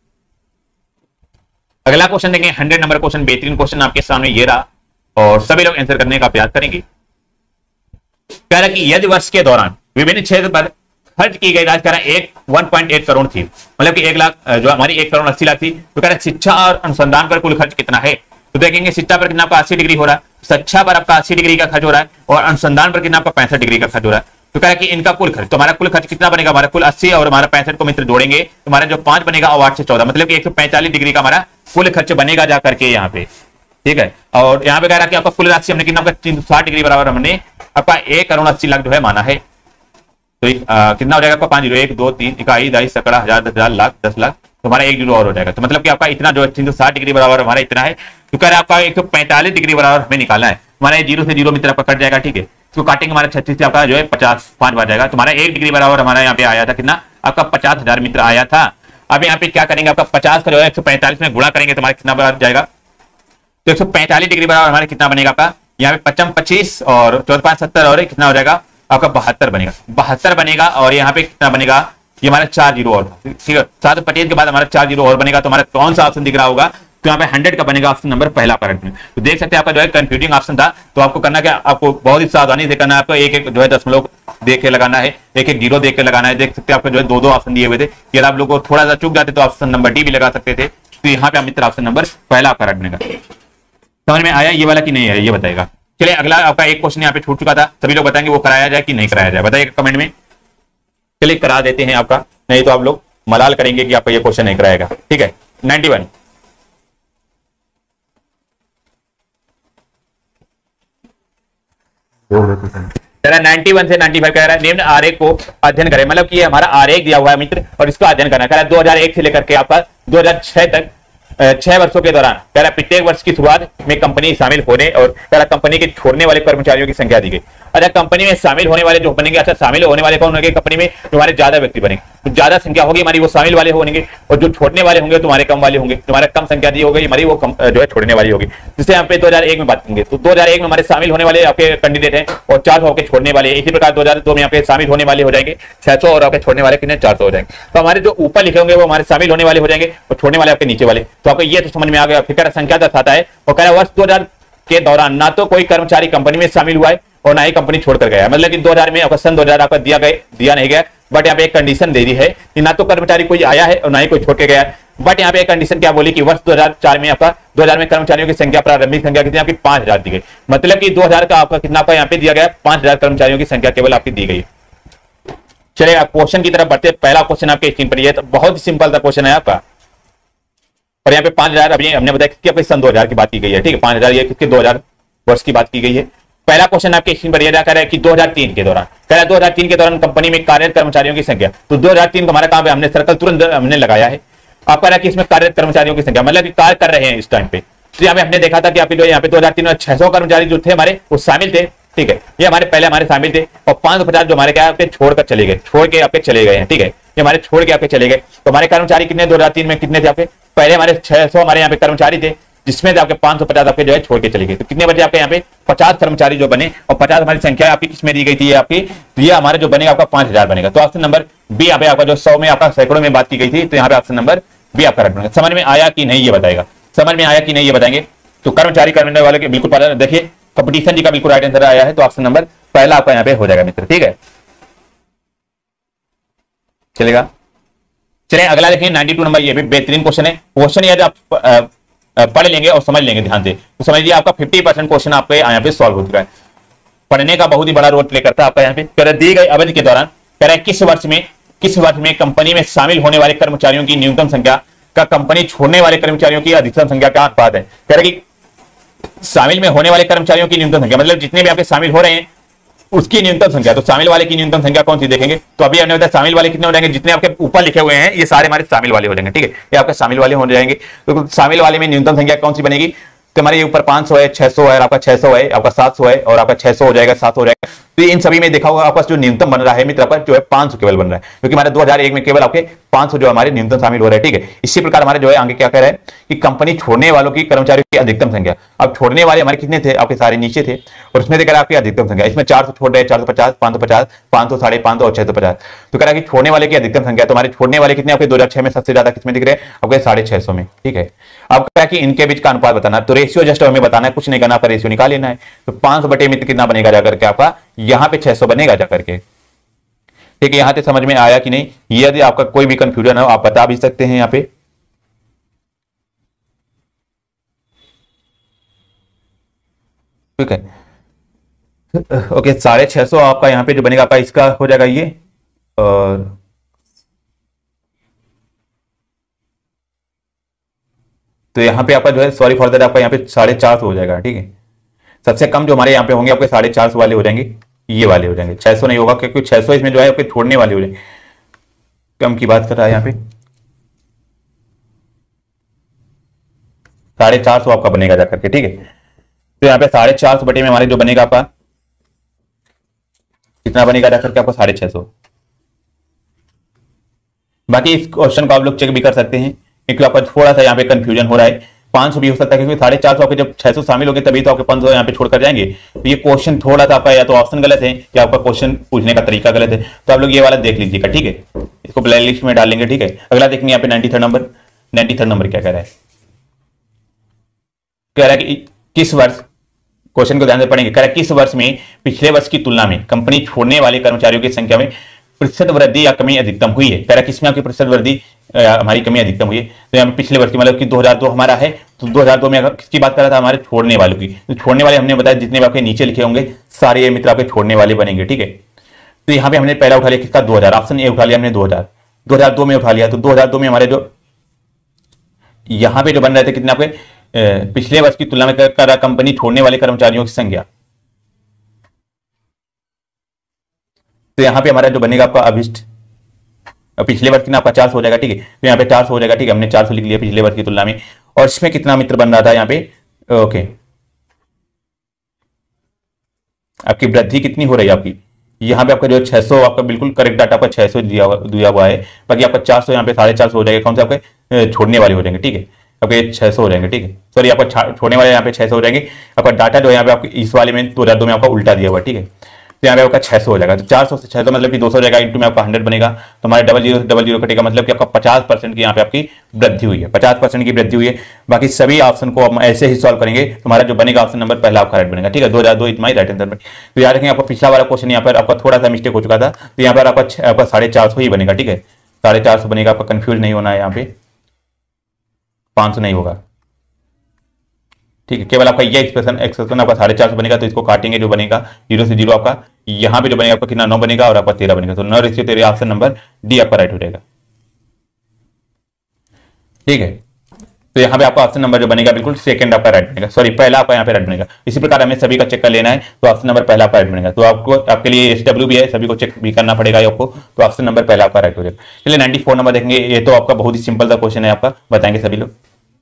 अगला क्वेश्चन देखेंगे, हंड्रेड नंबर क्वेश्चन, बेहतरीन क्वेश्चन आपके सामने ये रहा और सभी लोग आंसर करने का प्रयास करेंगे। कह रहा कि यदि वर्ष के दौरान विभिन्न क्षेत्र पर खर्च की गई राशि कह रहा है एक वन पॉइंट एट करोड़ थी, मतलब कि एक लाख जो हमारी एक करोड़ अस्सी लाख थी, तो कह रहा है शिक्षा और अनुसंधान पर कुल खर्च कितना है। तो देखेंगे शिक्षा पर कितना आपका अस्सी डिग्री हो रहा है, शिक्षा पर आपका अस्सी डिग्री का खर्च हो रहा है, और अनुसंधान पर कितना आपका पैंसठ डिग्री का खर्च हो रहा है। तो कह रहा है कि इनका कुल खर्च, तो हमारा कुल खर्च कितना बनेगा, हमारा कुल अस्सी और हमारा पैंसठ को मित्र जोड़ेंगे तो हमारा जो पांच बनेगा और आठ से चौदह, मतलब कि एक सौ पैंतालीस डिग्री का हमारा कुल खर्च बनेगा जा करके यहाँ पे, ठीक है। और यहाँ पे कह रहा है कि आपका कुल राशि हमने कितना, तीन सौ साठ डिग्री बराबर हमने आपका एक करोड़ अस्सी लाख जो है माना है। तो आ, कितना हो जाएगा आपका पांच जीरो, एक दो तीन इकाई दाई सैकड़ा हजार दस हजार लाख दस लाख, तो हमारा एक जीरो और हो जाएगा। तो मतलब कि आपका इतना जो है तीन सौ साठ डिग्री बराबर हमारा इतना है। तो कह रहा है आपका एक सौ पैंतालीस डिग्री बराबर हमें निकालना है, हमारा जीरो से जीरो मित्र आपका कट जाएगा, ठीक है। इसको काटेंगे हमारा छत्तीस से आपका जो है पचास पांच बार जाएगा, तो हमारा एक डिग्री बराबर हमारा यहाँ पे आया था कितना आपका पचास हजार मित्र आया था। अब यहाँ पे क्या करेंगे, आपका पचास का जो है एक सौ पैंतालीस में गुणा करेंगे तो हमारा कितना बराबर जाएगा, तो एक सौ पैंतालीस डिग्री बराबर हमारा कितना बनेगा आपका, यहाँ पे पचम पच्चीस और चौदह पांच सत्तर और कितना हो जाएगा आपका बहत्तर बनेगा, बहत्तर बनेगा। और यहाँ पे कितना बनेगा, ये हमारा चार जीरो और, ठीक है, सात पच्चीस के बाद हमारा चार जीरो और बनेगा। तो हमारा कौन सा ऑप्शन दिख रहा होगा, तो यहाँ पे हंड्रेड का बनेगा ऑप्शन नंबर पहला करंट में। तो देख सकते हैं आपका जो है कंफ्यूजिंग ऑप्शन था, तो आपको करना क्या, आपको बहुत ही सावधानी से करना है, आपको एक एक जो है दशमलव देख के लगाना है, एक एक जीरो देख के लगाना है। देख सकते हैं आपको जो है दो दो ऑप्शन दिए हुए थे, यदि आप लोग को थोड़ा सा चूक जाते तो ऑप्शन नंबर डी भी लगा सकते थे। तो यहाँ पे मित्र ऑप्शन नंबर पहला करंट बनेगा। समझ में आया ये वाला कि नहीं आया ये बताएगा। चलिए अगला आपका एक क्वेश्चन यहाँ पे छूट चुका था, सभी लोग बताएंगे वो कराया जाए कि नहीं कराया जाए, बताइए कमेंट में। चलिए करा देते हैं आपका, नहीं तो आप लोग मलाल करेंगे कि आपका ये क्वेश्चन नहीं कराएगा, ठीक है। नाइन्टी वन कह रहा है इक्यानवे से पचानवे कह रहा है निम्न आरेख को अध्ययन करें, मतलब कि ये हमारा आरेख दिया हुआ है मित्र और इसका अध्ययन करना। कह रहा है दो हज़ार एक से लेकर के आपका दो हज़ार छह तक अ, छह वर्षों के दौरान कह रहा है प्रत्येक वर्ष की शुरुआत में कंपनी शामिल होने और कह रहा कंपनी के छोड़ने वाले कर्मचारियों की संख्या दी गई। अच्छा, कंपनी में शामिल होने वाले जो बनेंगे, अच्छा शामिल होने वाले कौन होंगे कंपनी में, जो हमारे ज्यादा व्यक्ति बनेंगे, तो ज्यादा संख्या होगी हमारी वो शामिल वाले होंगे, और जो छोड़ने वाले होंगे तुम्हारे कम वाले होंगे, तुम्हारा कम संख्या दी होगी हमारी वो कम जो है छोड़ने वाली होगी। जिससे यहाँ पे दो हज़ार एक में बात करेंगे तो दो हज़ार एक में हमारे शामिल होने वाले आपके कैंडिडेट हैं और चार सौ आपके छोड़ने वाले। इसी प्रकार दो हज़ार दो में आपके शामिल होने वाले हो जाएंगे छह सौ और आपके छोड़ने वाले कितने चार सौ हो जाएंगे। तो हमारे जो ऊपर लिखे होंगे वो हमारे शामिल होने वाले हो जाएंगे और छोड़ने वाले आपके नीचे वाले। तो आपको ये तो समझ में आ गया। फिर संख्या दर्शाता है और कह रहा है वर्ष दो हज़ार के दौरान ना तो कोई कर्मचारी कंपनी में शामिल हुआ है और ना ही कंपनी छोड़कर गया, मतलब कि दो हज़ार में आपका सन दो हज़ार आपका दिया गया दिया नहीं गया, बट यहाँ पे एक कंडीशन दे दी है कि ना तो कर्मचारी कोई आया है और ना ही कोई छोड़ के गया है। बट यहाँ पे एक कंडीशन क्या बोली कि वर्ष दो हज़ार चार में आपका दो हज़ार में कर्मचारियों की संख्या प्रारंभिक संख्या कितनी आपकी पांच हज़ार दी गई, मतलब कि दो हज़ार का आपका कितना आपका यहाँ पे दिया गया पांच हज़ार कर्मचारियों की संख्या केवल आपकी दी गई। चलिए आप क्वेश्चन की तरफ बढ़ते। पहला क्वेश्चन आपके स्क्रीन पर ये तो बहुत ही सिंपल सा क्वेश्चन है आपका, और यहाँ पे पांच हजार अभी हमने बताया किसकी आपके सन दो हज़ार की बात की गई है, ठीक है, पांच हजार ये किसके दो हज़ार वर्ष की बात की गई है। पहला क्वेश्चन आपके स्क्रीन पर यह कर रहा है कि दो हज़ार तीन के दौरान कह रहा है दो हज़ार तीन के दौरान कंपनी में कार्यरत कर्मचारियों की संख्या, तो दो हज़ार तीन को हमारा कहां पे हमने सर्कल तुरंत हमने लगाया है। आप कह रहा है कि इसमें कार्यरत कर्मचारियों की संख्या मतलब कि कार्य कर रहे हैं इस टाइम पे। तो यहाँ पे हमने देखा था कि आपके जो यहाँ पे दो हज़ार तीन में छह सौ कर्मचारी जो थे हमारे वो शामिल थे, ठीक है, ये हमारे पहले हमारे शामिल थे, और पांच सौ पचास जो हमारे क्या आपके छोड़कर चले गए, छोड़ के आपके चले गए हैं, ठीक है, ये हमारे छोड़ के आपके चले गए। तो हमारे कर्मचारी कितने दो हज़ार तीन में कितने थे आपके, पहले हमारे छह सौ हमारे यहाँ पे कर्मचारी थे जिसमें से आपके पांच सौ पचास आपके जो है छोड़ के चले गए। तो कितने बचे आपके यहाँ पे पचास कर्मचारी जो बने, और पचास हमारी संख्या आपकी किसमें दी गई थी आपकी, ये हमारे जो बनेगा आपका पांच हजार बनेगा। तो ऑप्शन नंबर बी यहाँ पे आपका जो सौ में आपका सैकड़ों में बात की गई थी, तो यहाँ पे ऑप्शन नंबर बी आपका रखना। समझ में आया कि नहीं ये बताएगा, समझ में आया कि नहीं ये बताएंगे। तो कर्मचारी करने वाले के बिल्कुल पता, देखिए कंपटीशन जी का बिल्कुल राइट आंसर आया है, तो ऑप्शन नंबर पहला आपका यहाँ पे हो जाएगा मित्र, ठीक है, चलेगा। चलिए अगला देखिए बानवे नंबर, ये भी बेहतरीन क्वेश्चन है। क्वेश्चन यदि आप पढ़ लेंगे और समझ लेंगे ध्यान से तो समझिए आपका पचास परसेंट क्वेश्चन आपके यहाँ पे सॉल्व हो चुका है। पढ़ने का बहुत ही बड़ा रोल प्ले करता है आपका यहाँ पे। कह दी गई अवधि के दौरान कह रहा है किस वर्ष में किस वर्ष में कंपनी में शामिल होने वाले कर्मचारियों की न्यूनतम संख्या का कंपनी छोड़ने वाले कर्मचारियों की अधिकतम संख्या का अनुपात है। कह रहा है कि शामिल में होने वाले कर्मचारियों की न्यूनतम संख्या मतलब जितने भी आपके शामिल हो रहे हैं उसकी न्यूनतम संख्या। तो शामिल वाले की न्यूनतम संख्या कौन सी देखेंगे, तो अभी हमने बताया शामिल वाले कितने हो जाएंगे, जितने आपके ऊपर लिखे हुए हैं ये सारे हमारे शामिल वाले हो जाएंगे, ठीक है, ये आपके शामिल वाले हो जाएंगे। तो शामिल वाले में न्यूनतम संख्या कौन सी बनेगी, तो हमारे ऊपर पांच सौ है, छह सौ है, आपका छह सौ है, आपका सात सौ है, और आपका छह सौ हो जाएगा, सात सौ हो जाएगा। तो इन सभी में देखा होगा आपका जो न्यूनतम बन रहा है मित्र आपका जो है पांच सौ केवल बन रहा है, क्योंकि हमारे दो हज़ार एक में केवल आपके पांच सौ जो हमारे न्यूनतम शामिल हो रहे हैं, ठीक है। इसी प्रकार हमारे जो है आगे क्या कह रहा है कि कंपनी छोड़ने वालों की कर्मचारियों की अधिकतम संख्या। अब छोड़ने वाले हमारे कितने थे आपके सारे नीचे थे, और उसमें देखा आपकी अधिकतम संख्या, इसमें चार सौ छोड़ रहे हैं, चार सौ पचास, पांच सौ पचास, पांच सौ, साढ़े पांच सौ और छह सौ पचास। तो कह रहा है कि छोड़ने वाले की अधिकतम संख्या, तो हमारे छोड़ने वाले कितने आपके दो हजार छह में सबसे ज्यादा किसमें दिख रहे हैं आपके साढ़े छह सौ में, ठीक है। अब क्या कि इनके बीच का अनुपात बताना, तो रेशियो जस्ट हमें बताना है, कुछ नहीं करना, आपका रेशियो निकाल लेना है। तो पांच सौ बटे मित्र कितना बनेगा जाकर के आपका यहां पे छह सौ बनेगा जाकर के, ठीक है। यहां से समझ में आया कि नहीं, यदि आपका कोई भी कंफ्यूजन हो आप बता भी सकते हैं यहां पे। ठीक है, ओके, साढ़े छह सौ आपका यहां पे जो बनेगा आपका इसका हो जाएगा ये, और तो यहां पे आपका जो है सॉरी फॉर दैट आपका यहां पे साढ़े चार सौ हो जाएगा, ठीक है। सबसे कम जो हमारे यहाँ पे होंगे आपके साढ़े चार सौ वाले हो जाएंगे, ये वाले हो जाएंगे, छह सौ नहीं होगा क्योंकि छह सौ इसमें जो है आपके छोड़ने वाले हो जाएंगे, कम की बात कर रहा है यहाँ पे। साढ़े चार सौ आपका बनेगा जाकर के, ठीक है। तो यहाँ पे साढ़े चार सौ बटे में हमारे जो बनेगा आपका कितना बनेगा जाकर के आपका साढ़े छह सौ। बाकी इस क्वेश्चन को आप लोग चेक भी कर सकते हैं क्योंकि आपका थोड़ा सा यहाँ पे कंफ्यूजन हो रहा है। पांच सौ भी हो सकता है क्योंकि साढ़े चार सौ आपके जब छह सौ शामिल होंगे तभी तो आपके पांच सौ यहाँ पे छोड़कर जाएंगे। तो ये क्वेश्चन थोड़ा सा आपका या तो ऑप्शन गलत है या आपका क्वेश्चन पूछने का तरीका गलत है, तो आप लोग ये वाला देख लीजिएगा, ठीक है। इसको प्ले लिस्ट में डालेंगे, ठीक है। अगला देखेंगे यहाँ पे ninety third number, ninety third number क्या कह रहा है, कह रहा है कि किस वर्ष, क्वेश्चन को ध्यान से पढ़ेंगे, कह रहा है किस वर्ष में पिछले वर्ष की तुलना में कंपनी छोड़ने वाले कर्मचारियों की संख्या में प्रतिशत वृद्धि या कमी अधिकतम हुई है। कह रहा है किसमें आपकी प्रतिशत वृद्धि हमारी कमी अधिकतम हुई है, तो यहाँ पे पिछले वर्ष की मतलब कि दो हज़ार दो हमारा है, तो दो हज़ार दो में अगर किसकी बात कर रहा था हमारे छोड़ने वालों की, तो छोड़ने वाले हमने बताया जितने भी आपके नीचे लिखे होंगे सारे ये मित्र आपके छोड़ने वाले बनेंगे, ठीक है। तो यहाँ पे हमने पहला उठा लिया किसका दो हज़ार, ऑप्शन ए उठा लिया हमने दो हज़ार, दो हज़ार दो में उठा लिया। तो दो हज़ार दो में हमारे जो यहाँ पे जो बन रहे थे कितने आपके पिछले वर्ष की तुलना में कर कंपनी छोड़ने वाले कर्मचारियों की संख्या, तो यहाँ पे हमारा जो बनेगा आपका अभिष्ट पिछले वर्ष कितना आपका चार सौ हो जाएगा, ठीक है। तो यहाँ पे चार सौ हो जाएगा, ठीक है, हमने चार सौ लिख लिया पिछले वर्ष की तुलना में। और इसमें कितना मित्र बन रहा था यहाँ पे, ओके, आपकी वृद्धि कितनी हो रही है आपकी, यहाँ पे आपका जो छह सौ आपका बिल्कुल करेक्ट डाटा आपका छह सौ दिया हुआ दिया हुआ है। बाकी आपका चार सौ यहाँ पे साढ़े चार सौ हो जाएगा, कौन से आपके छोड़ने वाले हो जाएंगे, ठीक है, आपके छह सौ हो जाएंगे, ठीक है, सॉरी आपका छोड़ने वाले यहाँ पे छह सौ हो जाएंगे। आपका डाटा जो यहाँ पे आपके इस वाले में दो हजार दो में आपका उल्टा दिया हुआ है, ठीक है। तो यहाँ पे आपका छह सौ हो जाएगा। तो चार सौ से छह सौ मतलब कि दो सौ हो जाएगा, इंटू में आपका हंड्रेड बनेगा। तो हमारे डबल जीरो से डबल जीरो कटेगा, मतलब कि आपका पचास परसेंट की यहाँ पे आपकी वृद्धि हुई है, पचास परसेंट की वृद्धि हुई है। बाकी सभी ऑप्शन को हम ऐसे ही सॉल्व करेंगे, तुम्हारा जो बनेगा ऑप्शन नंबर पहला आपका राइट बनेगा, ठीक है। दो हजार दो इतना ही राइट आंसर में। तो याद रखेंगे, आपका पिछला वाला क्वेश्चन यहाँ पर आपका थोड़ा सा मिस्टेक हो चुका था, तो यहाँ पर आपका आपका साढ़े चार सौ ही बनेगा, ठीक है, साढ़े चार सौ बनेगा। आपका कंफ्यूज नहीं होना है, यहाँ पे पाँच सौ नहीं होगा, ठीक है। केवल आपका ये एक्सप्रेशन एक्सप्रेशन आपका साढ़े चार सौ बनेगा, तो इसको काटेंगे, जो बनेगा जीरो से जीरो आपका यहाँ पे जो बनेगा आपका कितना नौ बनेगा और आपका तेरह बनेगा। तो नौ रेशियो तेरह, ऑप्शन नंबर डी आपका राइट हो जाएगा, ठीक है। तो यहाँ पे आपका ऑप्शन नंबर जो बनेगा बिल्कुल सेकंड आपका राइट बनेगा, सॉरी पहला आपका यहाँ पे राइट बनेगा। इसी प्रकार हमें सभी का चेक कर लेना है, तो ऑप्शन नंबर पहला आपका राइट बनेगा। तो आपको आपके लिए एस डब्ल्यू भी है, सभी को चेक भी करना पड़ेगा आपको, तो ऑप्शन नंबर पहला आपका राइट हो जाएगा। चलिए नाइन्टी फोर नंबर देखेंगे, ये तो आपका बहुत ही सिंपल सा क्वेश्चन है, आपका बताएंगे सभी लोग।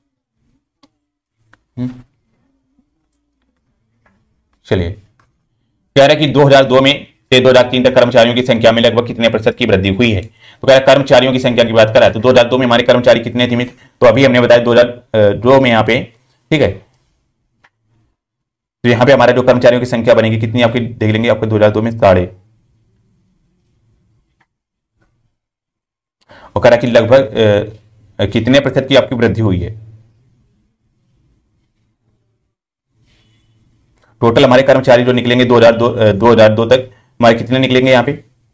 चलिए, कह रहा है कि दो हजार दो में से दो हजार तीन तक कर्मचारियों की संख्या में लगभग कितने प्रतिशत की वृद्धि हुई है। तो कह रहा है कर्मचारियों की संख्या की बात करा है, तो दो हजार दो में हमारे कर्मचारी कितने थे मित्र, तो अभी हमने बताया दो हजार दो में यहाँ पे, ठीक है। तो यहाँ पे हमारा जो कर्मचारियों की संख्या बनेगी कितनी आपकी देख लेंगे, आपको दो हजार दो में साढ़े, और कह रहा कि लगभग कितने प्रतिशत की आपकी वृद्धि हुई है। टोटल हमारे कर्मचारी जो निकलेंगे दो हजार दो दो हजार दो तक हमारे कितने निकलेंगे यहाँ पे,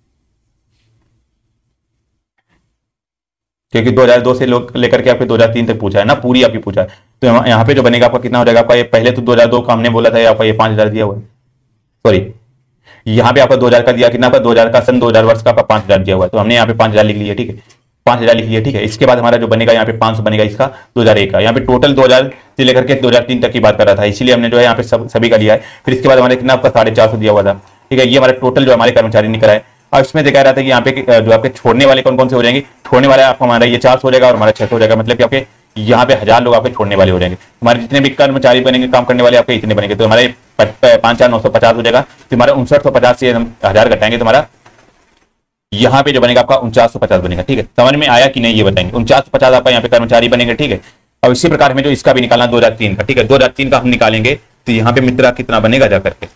क्योंकि दो हजार दो से लोग लेकर के आपके दो हजार तीन तक पूछा है ना, पूरी आपकी पूछा है। तो यहाँ पे जो बनेगा आपका कितना हो जाएगा आपका, ये पहले तो दो हजार दो का हमने बोला था आपका ये पांच हजार दिया हुआ है, सॉरी यहाँ पे आपका दो हजार का दिया कितना आपका, दो हजार का सन दो हजार वर्ष का आपका पांच हजार दिया हुआ है, तो हमने यहाँ पे पांच हजार लिख लिया, ठीक है, पांच हजार लिख लिया, ठीक है। इसके बाद हमारा जो बनेगा यहाँ पे पांच सौ बनेगा इसका दो हजार एक का, यहाँ पे टोटल दो हजार से लेकर के दो हजार तीन तक की बात कर रहा था, इसीलिए हमने जो है यहाँ पे सब सभी का लिया है। फिर इसके बाद हमारे कितना आपका साढ़े चार सौ दिया हुआ था, ठीक है, ये हमारा टोटल जो हमारे कर्मचारी निकला है। और इसमें देखा रहा था कि यहाँ पे जो आपके छोड़ने वाले कौन कौन से हो जाएंगे, छोड़ने वाले आपको हमारा ये चार सौ हो जाएगा और हमारा छह सौ हो जाएगा, मतलब कि आपके यहाँ पे हजार लोग आपके छोड़ने वाले हो जाएंगे। हमारे जितने भी कर्मचारी बनेंगे काम करने वाले आपके इतने बनेंगे, तो हमारे पांच चार नौ सौ पचास हो जाएगा। तो हमारा उनसठ सौ पचास से हम हजार घटाएंगे तो हमारा यहाँ पे जो बनेगा आपका उनचास सौ पचास बनेगा, ठीक है। समझ में आया कि नहीं ये बताएंगे, उनचास सौ पचास आपका यहाँ पे कर्मचारी बनेंगे, ठीक है। और इसी प्रकार हमें जो इसका भी निकालना दो हजार तीन का, ठीक है, दो हजार तीन का हम निकालेंगे तो यहाँ पे मित्र कितना बनेगा जाकर के,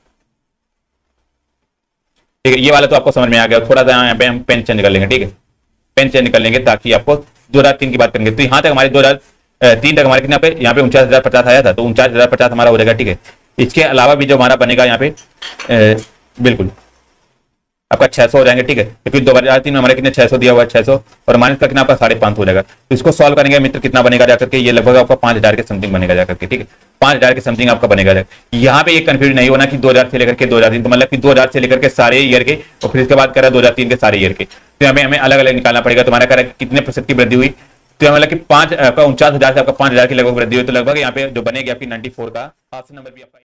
ठीक है। ये वाला तो आपको समझ में आ गया, थोड़ा सा यहाँ पे हम पेन चेंज कर लेंगे, ठीक है, पेन चेंज कर लेंगे ताकि आपको दो हजार तीन की बात करेंगे। तो यहाँ तक हमारे दो हजार तीन तक हमारे कितना पे यहाँ पे उनचास हजार पचास आया था, तो उनचास हजार पचास हमारा हो जाएगा, ठीक है। इसके अलावा भी जो हमारा बनेगा यहाँ पे बिल्कुल आपका छह सौ हो जाएंगे, ठीक है, क्योंकि दो हजार तीन में हमारे कितने छह सौ दिया हुआ है, छह सौ और माइनस का कितना आपका साढ़े पांच सौ हो जाएगा। तो इसको सॉल्व करेंगे मित्र कितना बनेगा जाकर के, ये लगभग आपका पांच हजार के समथिंग बनेगा जाकर के, ठीक है, पांच हजार के समथिंग आपका बनेगा। यहाँ पे एक कंफ्यूजन नहीं होना कि दो हजार से लेकर के दो हजार तीन, तो मतलब कि दो हजार से लेकर के सारे ईयर के और फिर इसके बाद कह रहा है दो हजार तीन के सारे ईयर के, तो हमें हमें अलग अलग निकालना पड़ेगा। तुम्हारा कह रहा है कितने प्रतिशत की वृद्धि हुई, तो मतलब कि पांच आपका उनचास हजार से आपका पांच हजार की लगभग वृद्धि हुई, तो लगभग यहाँ पे जो बनेगी आपकी नाइन्टी फोर का ऑप्शन नंबर भी आपका